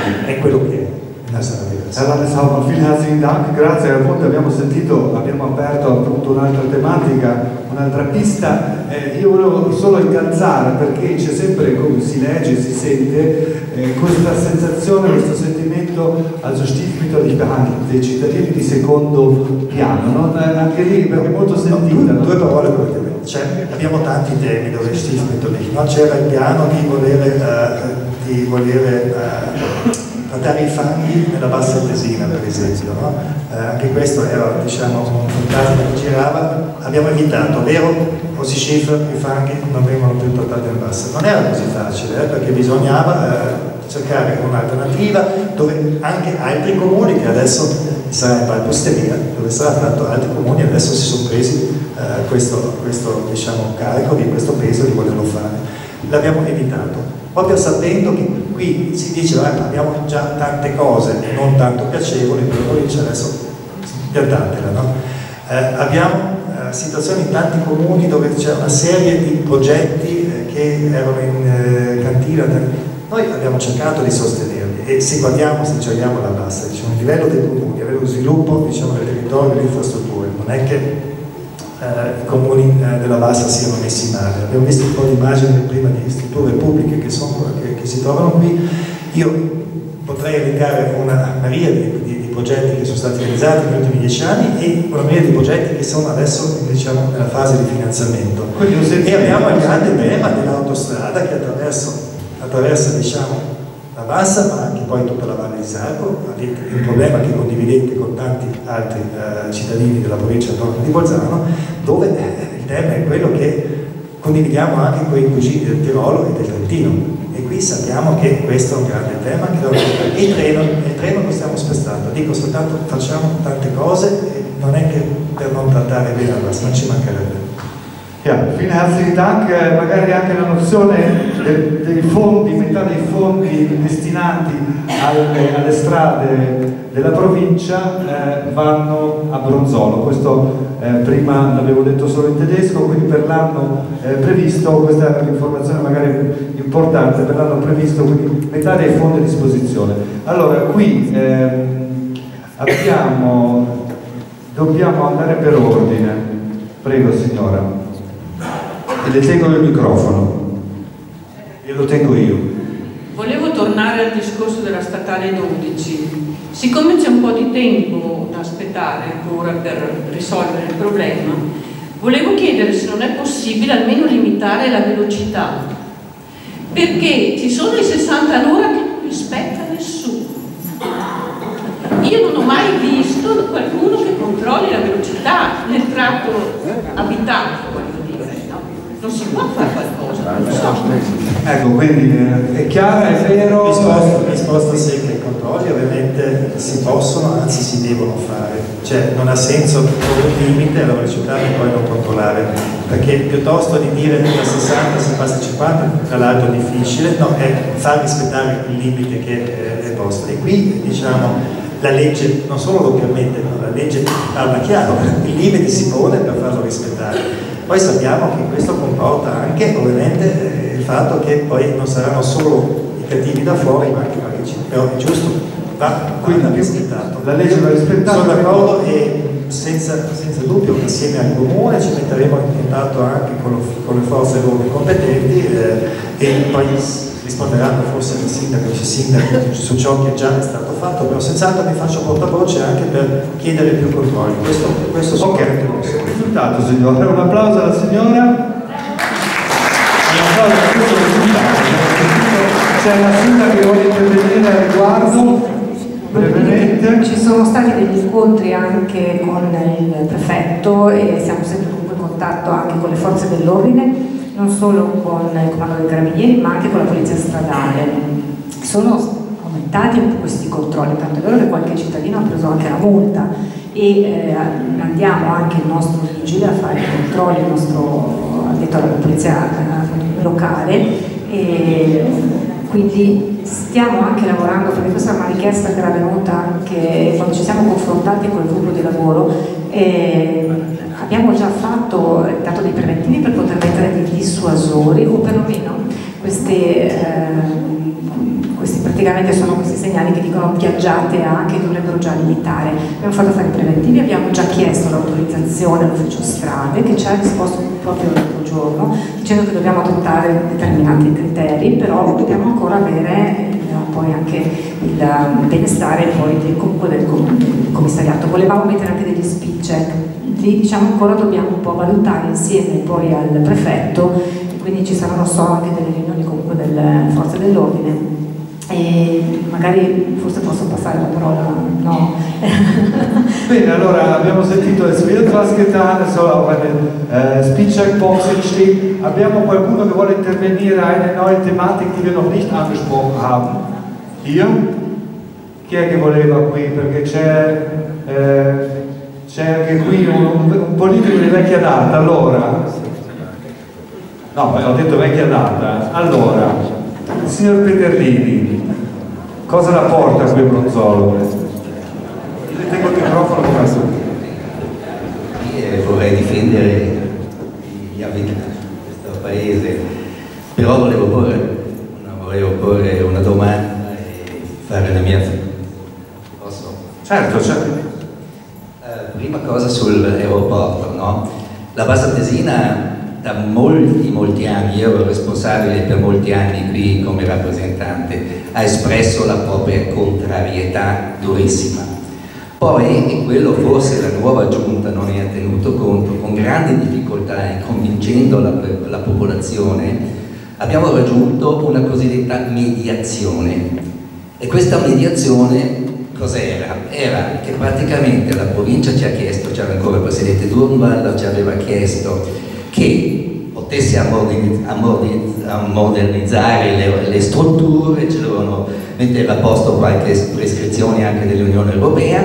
è quello che è. Herr Landeshauptmann, vielen herzlichen Dank, grazie. Appunto abbiamo sentito, abbiamo aperto appunto un'altra tematica, un'altra pista. Eh, io volevo solo incalzare, perché c'è sempre, come si legge, si sente eh, questa sensazione, questo sentimento also stiefmütterlich behandelt dei cittadini di secondo piano, no? Anche lì è molto sentita. No, due, due parole praticamente, cioè, abbiamo tanti temi dove stiefmütterlich, no? C'era il piano di volere, uh, di volere uh, trattare i fanghi nella bassa Tesina, per esempio, no? Eh, anche questo era, diciamo, un fantasma che girava. Abbiamo evitato, vero? O si cifra, i fanghi non vengono più trattati nella bassa. Non era così facile, eh, perché bisognava eh, cercare un'alternativa dove anche altri comuni, che adesso sarà in Valposteria, dove sarà fatto, altri comuni adesso si sono presi eh, questo, questo diciamo, carico, di questo peso di volerlo fare. L'abbiamo evitato. Proprio sapendo che qui si dice eh, abbiamo già tante cose non tanto piacevoli per la provincia, adesso piantatela, no? Eh, abbiamo eh, situazioni in tanti comuni dove c'è una serie di progetti eh, che erano in eh, cantina. Noi abbiamo cercato di sostenerli, e se guardiamo, se cerchiamo la bassa, diciamo, il livello dei comuni, il livello di sviluppo, diciamo, del territorio, delle infrastrutture, non è che Uh, i comuni uh, della bassa siano messi male. Abbiamo visto un po' di immagini prima di strutture pubbliche che, sono, che, che si trovano qui. Io potrei elencare una miriade di, di, di progetti che sono stati realizzati negli ultimi dieci anni e una miriade di progetti che sono adesso, diciamo, nella fase di finanziamento. E abbiamo il grande tema dell'autostrada che attraverso, attraversa, diciamo, la bassa, ma anche poi tutta la Valle di Sarco, un problema che condividete con tanti altri eh, cittadini della provincia di Bolzano, dove eh, il tema è quello che condividiamo anche con i cugini del Tirolo e del Trentino, e qui sappiamo che questo è un grande tema che dobbiamo fare. E il treno, il treno lo stiamo spostando, dico soltanto facciamo tante cose, e non è che per non trattare bene la bassa, non ci mancherebbe. Ja, vielen herzlichen Dank. Eh, magari anche la nozione de, dei fondi, metà dei fondi destinati alle, alle strade della provincia eh, vanno a Bronzolo. Questo eh, prima l'avevo detto solo in tedesco, quindi per l'anno eh, previsto, questa è un'informazione magari importante, per l'anno previsto quindi metà dei fondi a disposizione. Allora qui ehm, abbiamo, dobbiamo andare per ordine. Prego signora. E le tengo il microfono, e lo tengo io. Volevo tornare al discorso della statale dodici. Siccome c'è un po' di tempo da aspettare ancora per risolvere il problema, volevo chiedere se non è possibile almeno limitare la velocità, perché ci sono i sessanta all'ora che non rispetta nessuno. Io non ho mai visto qualcuno che controlli la velocità nel tratto abitato. Non si può fare qualcosa, non lo so. Ecco, quindi è chiaro, è vero. Risposta, risposta sì, che i controlli ovviamente si possono, anzi si devono fare. Cioè non ha senso porre un limite alla velocità e poi non controllare, perché piuttosto di dire da sessanta si passa a cinquanta, tra l'altro è difficile, no, è far rispettare il limite che è posto. E qui diciamo la legge non solo lo permette, ma la legge parla chiaro, il limite si pone per farlo rispettare. Poi sappiamo che questo comporta anche ovviamente eh, il fatto che poi non saranno solo i cattivi da fuori, ma anche i magici. Però è giusto, va, quindi va rispettato. La legge va rispettata. Sono d'accordo, e senza, senza dubbio assieme al comune ci metteremo in contatto anche con, lo, con le forze competenti eh, e poi risponderanno forse il sindaco e i sindaci su ciò che già è stato fatto, però senz'altro mi faccio portavoce anche per chiedere più controlli. Questo, questo ok, risultato signora. Un applauso alla signora. Un applauso a questo risultato. C'è la sindaca che vuole intervenire al riguardo. Brevemente. Ci sono stati degli incontri anche con il prefetto e siamo sempre comunque in contatto anche con le forze dell'ordine, non solo con il comando dei carabinieri ma anche con la polizia stradale. Sono aumentati un po' questi controlli, tanto è vero che qualche cittadino ha preso anche la multa e eh, mandiamo anche il nostro vigile a fare i controlli, il nostro addetto alla polizia eh, locale, e quindi stiamo anche lavorando, perché questa è una richiesta che era venuta anche quando ci siamo confrontati col gruppo di lavoro, e abbiamo già fatto, dato dei preventivi per poter mettere dei dissuasori o perlomeno queste, eh, questi praticamente sono questi segnali che dicono viaggiate a, che dovrebbero già limitare. Abbiamo fatto fare i preventivi, abbiamo già chiesto l'autorizzazione all'ufficio strade che ci ha risposto proprio l'altro giorno dicendo che dobbiamo adottare determinati criteri, però dobbiamo ancora avere eh, poi anche il benestare poi del, comunque del, del commissariato. Volevamo mettere anche degli speed check, lì diciamo ancora dobbiamo un po' valutare insieme poi al prefetto, e quindi ci saranno so anche delle riunioni comunque delle forze dell'ordine. E magari forse posso passare la parola, no? Bene, allora abbiamo sentito, es wird was getan, es soll auch eine äh, Speedcheck-Box entstehen. Abbiamo qualcuno che vuole intervenire a eine neue Thematik, die wir noch nicht angesprochen haben? Hier? Chi è che voleva qui? Perché c'è eh, c'è anche qui un, un politico di vecchia data, allora? No, ho detto vecchia data. Allora, il signor Peterlini, cosa la porta qui a Bronzolo? Le tengo il microfono come al solito. Io vorrei difendere gli abitanti di questo paese, però volevo porre una, volevo porre una domanda e fare la mia. Posso? Certo, certo. Uh, prima cosa sull'aeroporto, no? La Bassa Tesina da molti molti anni, io ero responsabile per molti anni qui come rappresentante, ha espresso la propria contrarietà durissima. Poi, e quello forse la nuova giunta non ne ha tenuto conto, con grandi difficoltà e convincendo la, la popolazione, abbiamo raggiunto una cosiddetta mediazione. E questa mediazione cos'era? Era che praticamente la provincia ci ha chiesto, c'era ancora il presidente Durnwalder, ci aveva chiesto che potesse modernizzare le, le strutture, ci dovevano mettere a posto qualche prescrizione anche dell'Unione Europea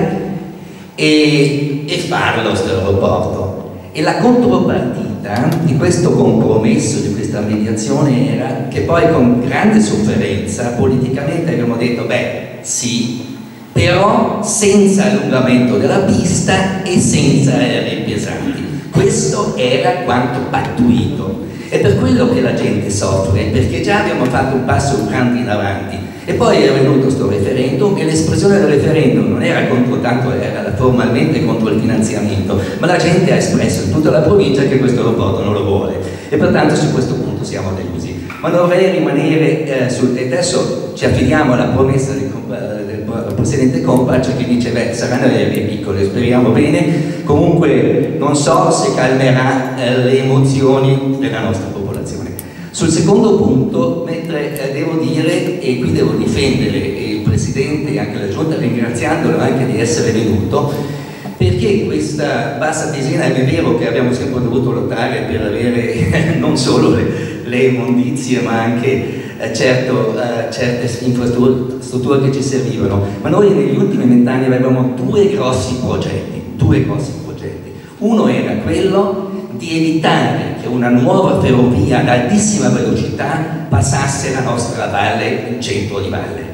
e, e farlo questo aeroporto. E la contropartita di questo compromesso, di questa mediazione, era che poi con grande sofferenza politicamente abbiamo detto beh sì, però senza allungamento della pista e senza aerei pesanti. Questo era quanto pattuito, è per quello che la gente soffre, perché già abbiamo fatto un passo grande in avanti e poi è venuto questo referendum e l'espressione del referendum non era contro, tanto era formalmente contro il finanziamento, ma la gente ha espresso in tutta la provincia che questo aeroporto non lo vuole e pertanto su questo punto siamo delusi. Ma non vorrei rimanere eh, sul... e adesso ci affidiamo alla promessa del, del presidente Compac che dice beh saranno aerei piccoli, speriamo bene, comunque non so se calmerà eh, le emozioni della nostra popolazione. Sul secondo punto, mentre eh, devo dire, e qui devo difendere il presidente e anche la giunta ringraziandolo anche di essere venuto, perché questa Bassa Tesina è vero che abbiamo sempre dovuto lottare per avere non solo le, le immondizie ma anche eh, certo, eh, certe infrastrutture che ci servivano, ma noi negli ultimi vent'anni avevamo due grossi progetti, due grossi progetti. Uno era quello di evitare che una nuova ferrovia ad altissima velocità passasse la nostra valle in centro di valle.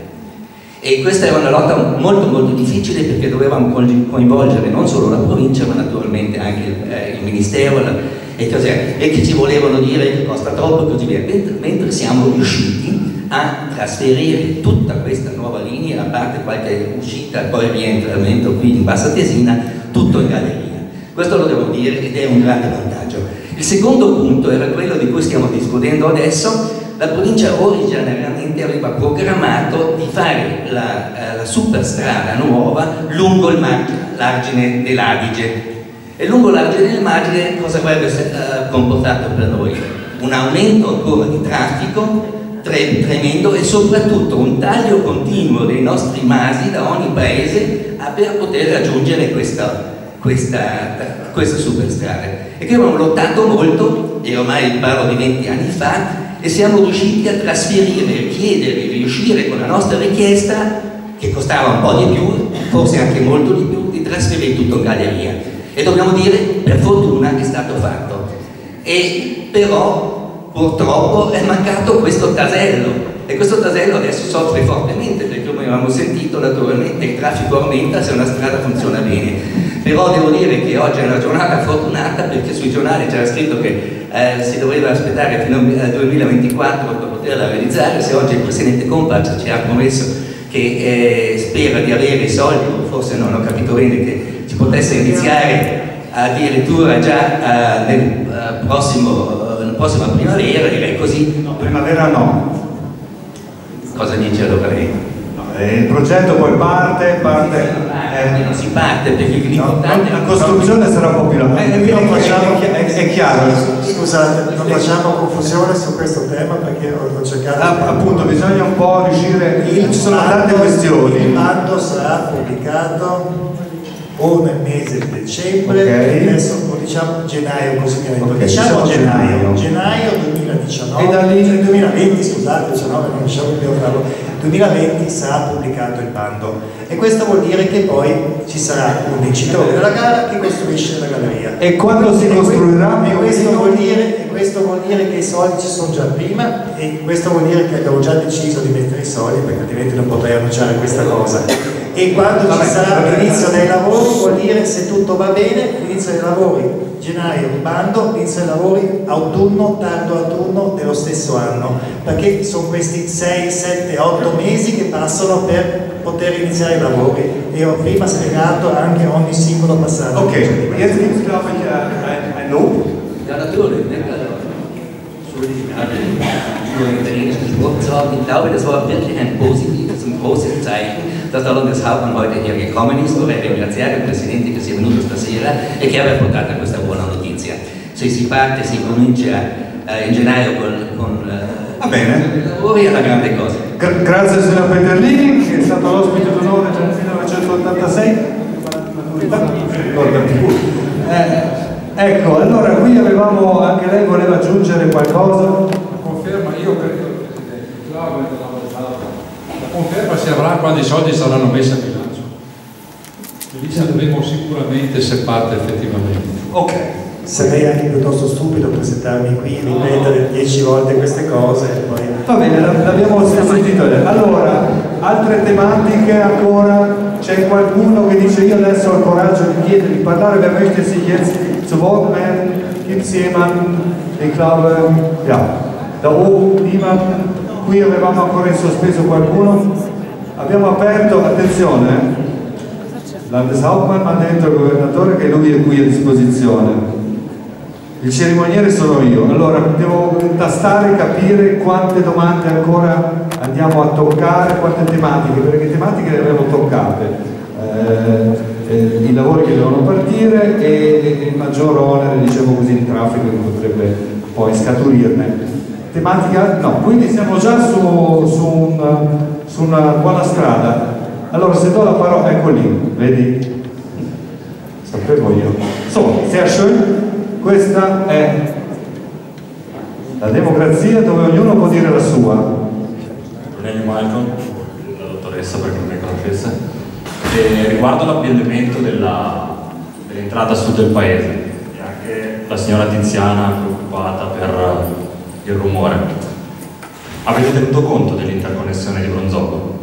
E questa era una lotta molto molto difficile perché dovevamo coinvolgere non solo la provincia ma naturalmente anche il, eh, il ministero la, e, cos'è, e che ci volevano dire che costa troppo e così via, mentre, mentre siamo riusciti a trasferire tutta questa nuova linea, a parte qualche uscita, poi rientramento qui in Bassa Tesina, tutto in galleria. Questo lo devo dire ed è un grande vantaggio. Il secondo punto era quello di cui stiamo discutendo adesso. La provincia originariamente aveva programmato di fare la, eh, la superstrada nuova lungo il margine dell'Adige. E lungo l'argine del margine cosa avrebbe eh, comportato per noi? Un aumento ancora di traffico tre, tremendo e soprattutto un taglio continuo dei nostri masi da ogni paese per poter raggiungere questa Questa, questa superstrada. E che abbiamo lottato molto, e ormai parlo di venti anni fa, e siamo riusciti a trasferire, chiedere, riuscire con la nostra richiesta, che costava un po' di più, forse anche molto di più, di trasferire tutto in galleria. E dobbiamo dire, per fortuna è stato fatto. E però purtroppo è mancato questo tasello, e questo tasello adesso soffre fortemente, perché come avevamo sentito naturalmente il traffico aumenta se una strada funziona bene. Però devo dire che oggi è una giornata fortunata, perché sui giornali c'era scritto che eh, si doveva aspettare fino al duemilaventiquattro per poterla realizzare. Se oggi il Presidente Kompač ci ha promesso che eh, spera di avere i soldi, forse non ho capito bene, che ci potesse iniziare addirittura già uh, nel, uh, prossimo, uh, nella prossima primavera, direi così. No, primavera no. Cosa dice allora lei? Il progetto poi parte, parte eh, non si parte perché l'importante no, la costruzione sarà un po' più là. Eh, non facciamo, è, è, è chiaro. Scusate, non facciamo confusione su questo tema, perché ho, ho cercato ah, appunto bisogna un po' riuscire, ci sono tante questioni. Il bando sarà pubblicato o nel mese di dicembre, okay. Adesso diciamo gennaio, così mi ha detto, okay, diciamo gennaio, gennaio duemiladiciannove, e da lì... cioè duemilaventi, scusate, diciannove, non riusciamo più a farlo, duemilaventi sarà pubblicato il bando, e questo vuol dire che poi ci sarà un vincitore della gara che costruisce la galleria. E quando si costruirà? E questo, vuol dire, e questo vuol dire che i soldi ci sono già prima, e questo vuol dire che abbiamo già deciso di mettere i soldi, perché altrimenti non potrei annunciare questa cosa. E quando Vabbè, ci sarà l'inizio dei lavori, vuol dire, se tutto va bene, l'inizio dei lavori gennaio il bando, l'inizio dei lavori autunno, tardo autunno dello stesso anno, perché sono questi sei, sette, otto mesi che passano per poter iniziare i lavori, e ho prima spiegato anche ogni singolo passaggio. Ok, jetzt gibt es glaube ich ein, ein Lob. Ja, natürlich. Ich glaube, das war wirklich ein positives und großes Zeichen, dass der Landeshauptmann heute hier gekommen ist. Vorrei ringraziare il Presidente che sia venuto stasera e che abbia portato questa buona notizia. Se si parte, si comincia eh, in gennaio con, con eh, Va bene. lavori, è una grande cosa. Gra grazie signor Peterlini, che è stato l'ospite d'onore nel millenovecentottantasei. Eh, ecco, allora qui avevamo, anche lei voleva aggiungere qualcosa? Conferma, io credo, Presidente, la conferma si avrà quando i soldi saranno messi a bilancio. E lì sapremo sicuramente se parte effettivamente. Ok. Sarei anche piuttosto stupido presentarmi qui, ripetere dieci volte queste cose e poi... Va bene, l'abbiamo sentito. Allora, altre tematiche ancora? C'è qualcuno che dice io adesso ho il coraggio di chiedere, di parlare, wer möchte sich jetzt zu Wort melden? Gibt es jemanden? Ich glaube, ja, da oben niemand. Qui avevamo ancora in sospeso qualcuno. Abbiamo aperto, attenzione, Landeshauptmann ha detto il governatore che lui è qui a disposizione. Il cerimoniere sono io, allora devo tastare e capire quante domande ancora andiamo a toccare, quante tematiche, perché tematiche le abbiamo toccate, eh, eh, i lavori che devono partire e, e il maggior onere, diciamo così, di traffico che potrebbe poi scaturire. Tematica? No, quindi siamo già su, su, un, su una buona strada. Allora se do la parola, ecco lì, vedi? Sapevo io. So, sehr schön. Questa è la democrazia dove ognuno può dire la sua. Cornelio Malcolm, la dottoressa perché non mi conoscesse, e riguardo l'ambientamento dell'entrata dell sud del paese, e anche la signora Tiziana preoccupata per il rumore. Avete tenuto conto dell'interconnessione di Bronzolo?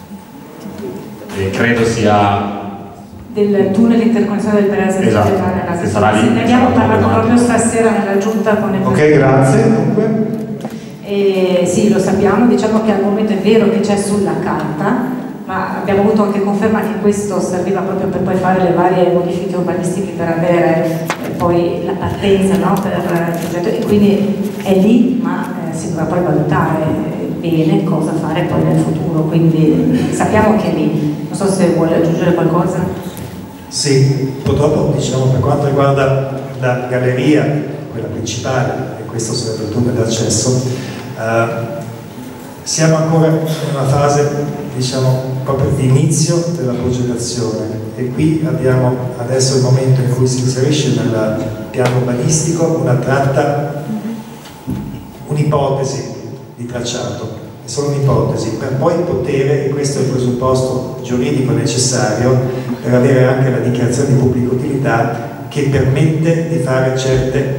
E credo sia... del tunnel interconnessione del Paese esatto, regionale. che sarà lì, ne abbiamo parlato proprio stasera nella giunta con il Ok, grazie. Dunque. E sì, lo sappiamo, diciamo che al momento è vero che c'è sulla carta, ma abbiamo avuto anche conferma che questo serviva proprio per poi fare le varie modifiche urbanistiche per avere eh, poi la partenza, no, per il progetto, e quindi è lì, ma eh, si dovrà poi valutare bene cosa fare poi nel futuro, quindi sappiamo che è lì. Non so se vuole aggiungere qualcosa. Sì, purtroppo diciamo per quanto riguarda la galleria, quella principale, e questo sarebbe il tunnel d'accesso, eh, siamo ancora in una fase, diciamo, proprio di inizio della progettazione, e qui abbiamo adesso il momento in cui si inserisce nel piano urbanistico una tratta, un'ipotesi di tracciato. È solo un'ipotesi, per poi poter, e questo è il presupposto giuridico necessario, per avere anche la dichiarazione di pubblica utilità che permette di fare certe eh,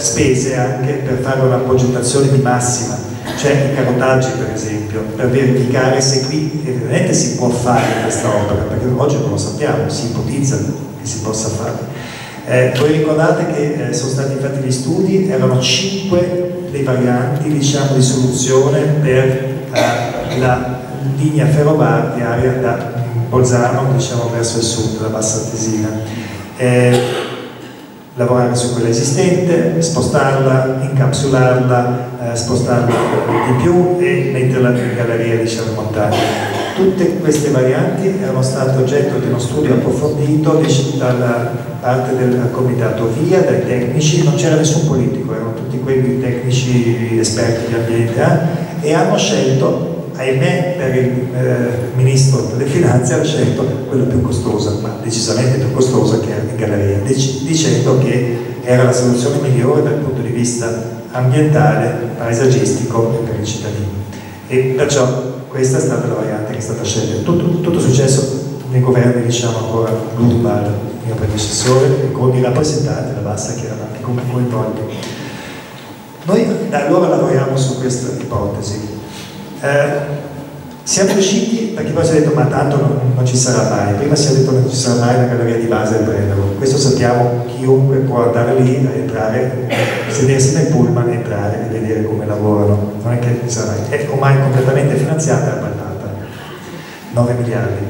spese anche per fare una progettazione di massima, cioè i carotaggi per esempio, per verificare se qui evidentemente si può fare questa opera, perché oggi non lo sappiamo, si ipotizza che si possa fare. Eh, voi ricordate che eh, sono stati fatti gli studi, erano cinque le varianti, diciamo, di soluzione per eh, la linea ferroviaria da Bolzano, diciamo, verso il sud, la Bassa Artesina. Eh, lavorare su quella esistente, spostarla, incapsularla, eh, spostarla di più e metterla in galleria, diciamo, in montagna. Tutte queste varianti erano state oggetto di uno studio approfondito dalla parte del comitato VIA, dai tecnici, non c'era nessun politico, erano tutti quelli tecnici esperti di ambiente, eh, e hanno scelto, ahimè, per il eh, ministro delle finanze, hanno scelto quella più costosa, ma decisamente più costosa, che era in galleria, dic dicendo che era la soluzione migliore dal punto di vista ambientale, paesaggistico e per i cittadini. E perciò questa è stata la variante che è stata scelta. Tutto, tutto successo nei governi, diciamo, ancora Glutbal, il mio predecessore, e con i rappresentanti della Bassa che erano anche coinvolti. Noi da allora lavoriamo su questa ipotesi. Eh, siamo riusciti, perché poi si è detto ma tanto non, non ci sarà mai, prima si è detto non ci sarà mai la galleria di base del Brennero, questo sappiamo, chiunque può andare lì a entrare, sedersi nel pullman, entrare e vedere come lavorano, non è che sarà mai, è ormai completamente finanziata e appaltata, nove miliardi.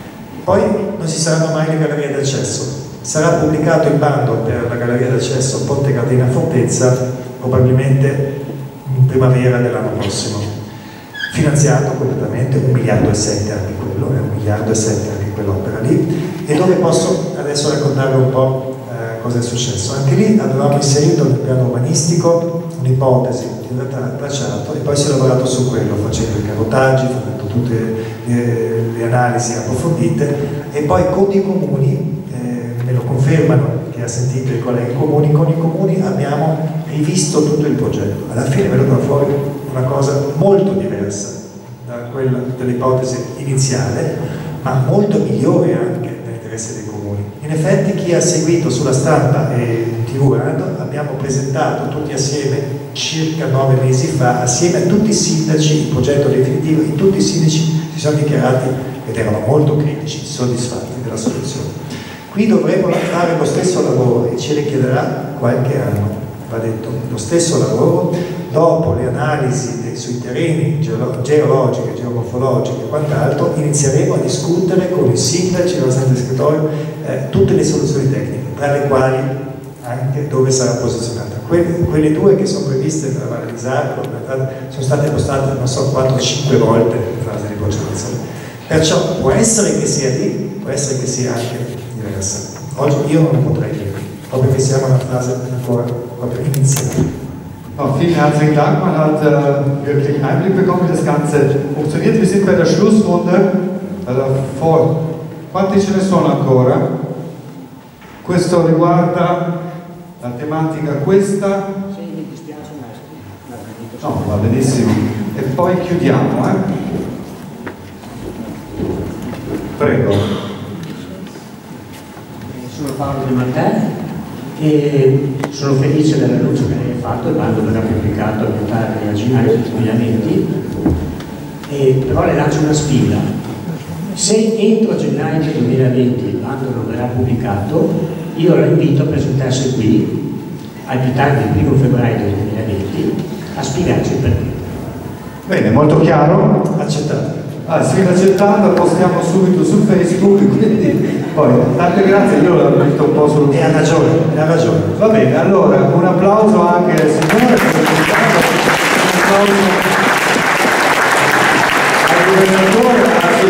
Poi non ci saranno mai le gallerie d'accesso, sarà pubblicato il bando per la galleria d'accesso Ponte Gardena Fortezza probabilmente in primavera dell'anno prossimo, finanziato completamente, un miliardo e sette anche quello, è un miliardo e sette anche quell'opera lì, e dove posso adesso raccontare un po' eh, cosa è successo. Anche lì avevamo inserito nel piano urbanistico un'ipotesi di tracciato e poi si è lavorato su quello, facendo i carotaggi, facendo tutte le, le analisi approfondite, e poi con i comuni, eh, me lo confermano, che ha sentito i colleghi comuni, con i comuni abbiamo rivisto tutto il progetto. Alla fine è venuta fuori una cosa molto diversa da quella dell'ipotesi iniziale, ma molto migliore anche nell'interesse dei comuni. In effetti chi ha seguito sulla stampa e in tv abbiamo presentato tutti assieme circa nove mesi fa, assieme a tutti i sindaci, il progetto definitivo, e tutti i sindaci si sono dichiarati, ed erano molto critici, soddisfatti della soluzione. Qui dovremo fare lo stesso lavoro e ci richiederà qualche anno, va detto, lo stesso lavoro, dopo le analisi dei, sui terreni geolo geologiche, geomorfologiche e quant'altro, inizieremo a discutere con i sindaci e il scrittorio eh, tutte le soluzioni tecniche, tra le quali anche dove sarà posizionata. Que quelle due che sono previste per la Valle di Sarco sono state postate, non so, quattro cinque volte in fase di progettazione. Perciò può essere che sia lì, può essere che sia anche diversa. Oggi io non lo potrei dire, proprio che siamo in una fase ancora proprio iniziale. Oh, vielen herzlichen Dank, man hat äh, wirklich Einblick bekommen, wie das Ganze funktioniert. Wir sind bei der Schlussrunde. Allora, for... Quanti ce ne sono ancora? Questo riguarda la tematica questa. Sì, mi dispiace, ma no, va benissimo. E poi chiudiamo, eh? Prego. Sono Paolo Di Matteo e sono felice dell'annuncio che lei ha fatto, il bando verrà pubblicato a metà di gennaio del duemilaventi, e però le lancio una sfida. Se entro gennaio del duemilaventi il bando non verrà pubblicato, io la invito a presentarsi qui, al più tardi il primo febbraio del duemilaventi, a spiegarci il perché. Bene, molto chiaro? Accettato. Ah, si viene accettando, postiamo subito su Facebook, quindi poi tante grazie, io l'ho detto un po' sul... E ha ragione, ha ragione. Va bene, allora un applauso anche al signore, un applauso al governatore,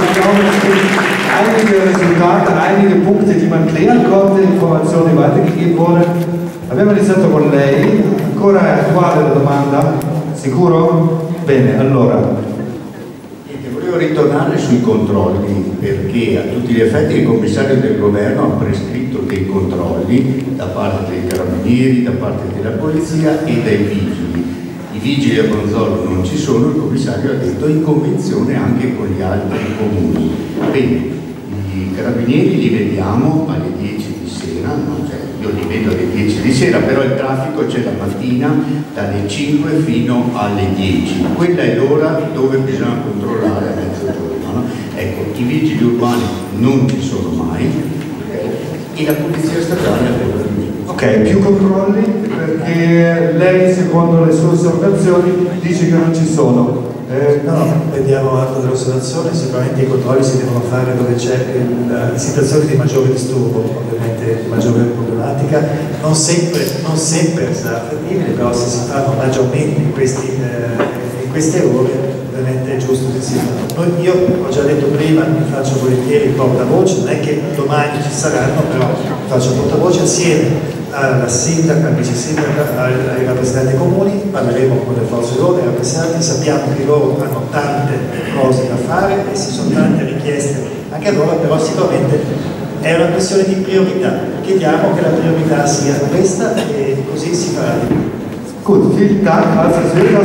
einige Resultate, einige Punkte, die man klären konnte, Informationen weitergegeben wurden. Abbiamo iniziato con lei, ancora quale la domanda? Sicuro? Bene, allora. Volevo ritornare sui controlli, perché a tutti gli effetti il commissario del governo ha prescritto dei controlli da parte dei carabinieri, da parte della polizia e dai vigili. I vigili a Bronzolo non ci sono, il commissario ha detto in convenzione anche con gli altri comuni. Bene, i carabinieri li vediamo alle dieci di sera, non c'è io li vedo alle dieci di sera, però il traffico c'è la mattina dalle cinque fino alle dieci, quella è l'ora dove bisogna controllare a mezzogiorno, no? Ecco, i vigili urbani non ci sono mai, okay? E la polizia stradale aveva di più. Ok, più controlli perché lei, secondo le sue osservazioni, dice che non ci sono. Eh, no, vediamo altre delle osservazioni, sicuramente i controlli si devono fare dove c'è la situazione di maggiore disturbo, ovviamente di maggiore problematica, non sempre, non sempre sarà fattibile, però se si fanno maggiormente in, questi, eh, in queste ore, ovviamente è giusto che si fanno. Io ho già detto prima, mi faccio volentieri il portavoce, non è che domani ci saranno, però faccio il portavoce assieme alla sindaca, al vice sindaca, ai rappresentanti comuni, parleremo con le forze dell'ordine, ai rappresentanti, sappiamo che loro hanno tante cose da fare e ci sono tante richieste anche a loro, però sicuramente è una questione di priorità. Chiediamo che la priorità sia questa e così si farà di più. Gut, vielen Dank, also Silvia,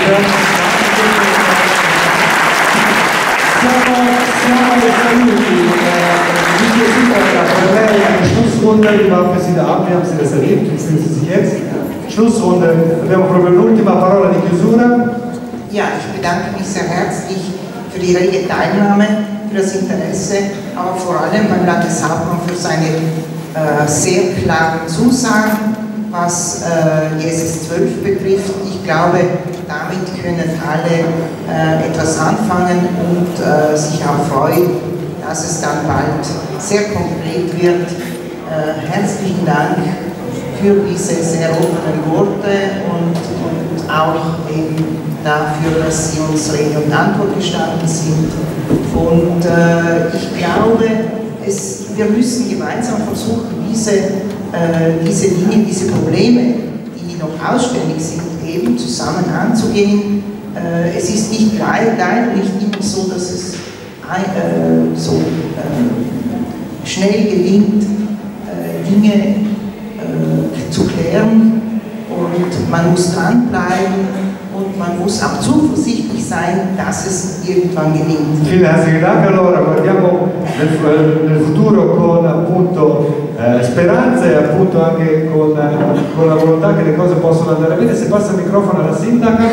Siamo, siamo ai saluti, vice sindaca, per lei eine Schlussrunde, die Waffe Sie da ab, wir haben Sie das erlebt, wie sind Sie sich jetzt? Schlussrunde, abbiamo proprio l'ultima parola di chiusura. Ja, ich bedanke mich sehr herzlich für die rege Teilnahme, für das Interesse, aber vor allem beim Landeshauptmann für seine äh, sehr klaren Zusagen, was äh, I S S zwölf betrifft. Ich glaube, damit können alle äh, etwas anfangen und äh, sich auch freuen, dass es dann bald sehr konkret wird. Äh, herzlichen Dank für diese sehr offenen Worte und, und auch eben dafür, dass Sie uns Rede und Antwort gestanden sind. Und äh, ich glaube, es, wir müssen gemeinsam versuchen, diese, äh, diese Dinge, diese Probleme, die noch ausständig sind, eben zusammen anzugehen. Äh, es ist nicht leider nicht immer so, dass es äh, so äh, schnell gelingt, äh, Dinge äh, zu klären, und man muss dranbleiben und man muss auch zuversichtlich sein, dass es irgendwann gelingt. Vielen herzlichen Dank, allora guardiamo nel, nel futuro con appunto eh, speranza e appunto anche con, con la volontà che le cose possano andare bene. Se passa il microfono alla sindaca.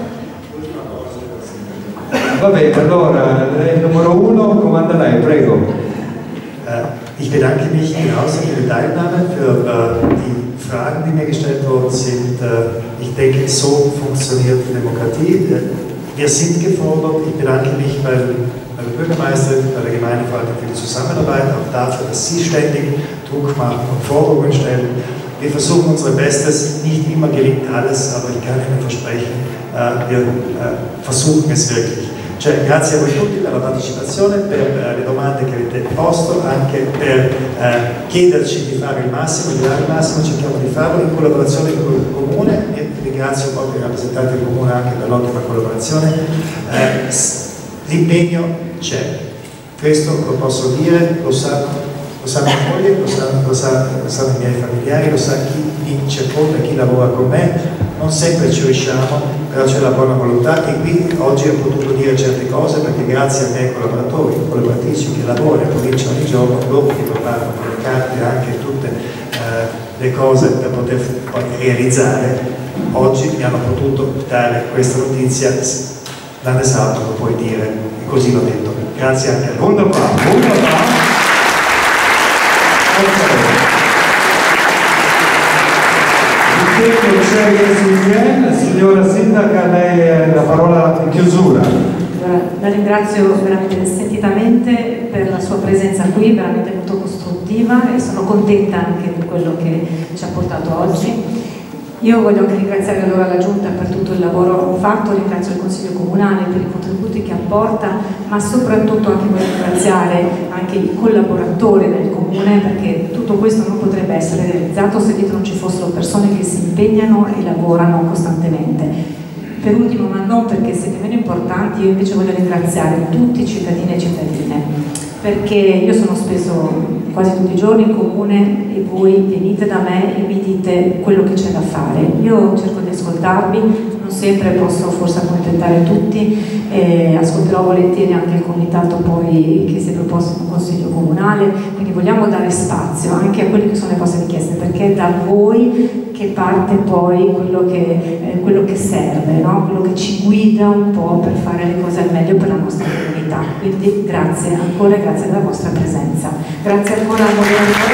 Va bene, allora lei il numero uno, comanda lei, prego. Ich bedanke mich genauso für die Teilnahme, für äh, die Fragen, die mir gestellt worden sind. Äh, ich denke, so funktioniert Demokratie. Äh, wir sind gefordert. Ich bedanke mich bei, bei der Bürgermeisterin, bei der Gemeindeverwaltung für die Zusammenarbeit, auch dafür, dass Sie ständig Druck machen und Forderungen stellen. Wir versuchen unser Bestes. Nicht immer gelingt alles, aber ich kann Ihnen versprechen, äh, wir äh, versuchen es wirklich. Cioè, grazie a voi tutti per la partecipazione, per eh, le domande che avete posto, anche per eh, chiederci di fare il massimo, di dare il massimo, cerchiamo di farlo in collaborazione con il Comune. E ringrazio proprio i rappresentanti del Comune anche per l'ottima collaborazione. Eh, l'impegno c'è, questo lo posso dire, lo sanno, lo sa mia moglie, lo sanno, lo, sa, lo sanno i miei familiari, lo sa chi mi circonda, chi lavora con me. Non sempre ci riusciamo, però c'è la buona volontà, e qui oggi ho potuto dire certe cose perché grazie ai miei collaboratori, collaboratrici che lavorano e cominciano ogni giorno, loro che preparano con le carte anche tutte eh, le cose per poter poi realizzare, oggi mi hanno potuto dare questa notizia. Landeshauptmann lo puoi dire, e così l'ho detto. Grazie anche a voi. Wunderbar, wunderbar. Signora Sindaca, lei è la parola di chiusura. La ringrazio veramente sentitamente per la sua presenza qui, veramente molto costruttiva, e sono contenta anche di quello che ci ha portato oggi. Io voglio anche ringraziare allora la Giunta per tutto il lavoro fatto, ringrazio il Consiglio Comunale per i contributi che apporta, ma soprattutto anche voglio ringraziare anche i collaboratori del Comune, perché tutto questo non potrebbe essere realizzato se dietro non ci fossero persone che si impegnano e lavorano costantemente. Per ultimo, ma non perché siete meno importanti, io invece voglio ringraziare tutti i cittadini e cittadine, perché io sono spesso quasi tutti i giorni in comune e voi venite da me e mi dite quello che c'è da fare. Io cerco di ascoltarvi, non sempre posso forse accontentare tutti, eh, ascolterò volentieri anche il comitato poi che si è proposto nel Consiglio Comunale, quindi vogliamo dare spazio anche a quelle che sono le vostre richieste, perché è da voi che parte poi quello che, eh, quello che serve, no? Quello che ci guida un po' per fare le cose al meglio per la nostra comunità. Quindi grazie ancora e grazie della vostra presenza. Grazie ancora al moderatore.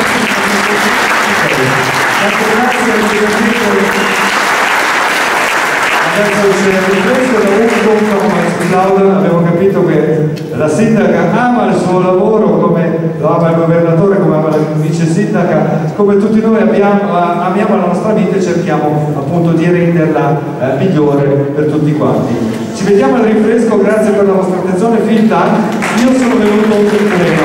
Adesso c'è questo da un Claudia, abbiamo capito che la sindaca ama il suo lavoro come lo ama il governatore, come ama la vice sindaca, come tutti noi abbiamo, amiamo la nostra vita e cerchiamo appunto di renderla eh, migliore per tutti quanti. Ci vediamo al rinfresco, grazie per la vostra attenzione, fin tanto. Io sono venuto per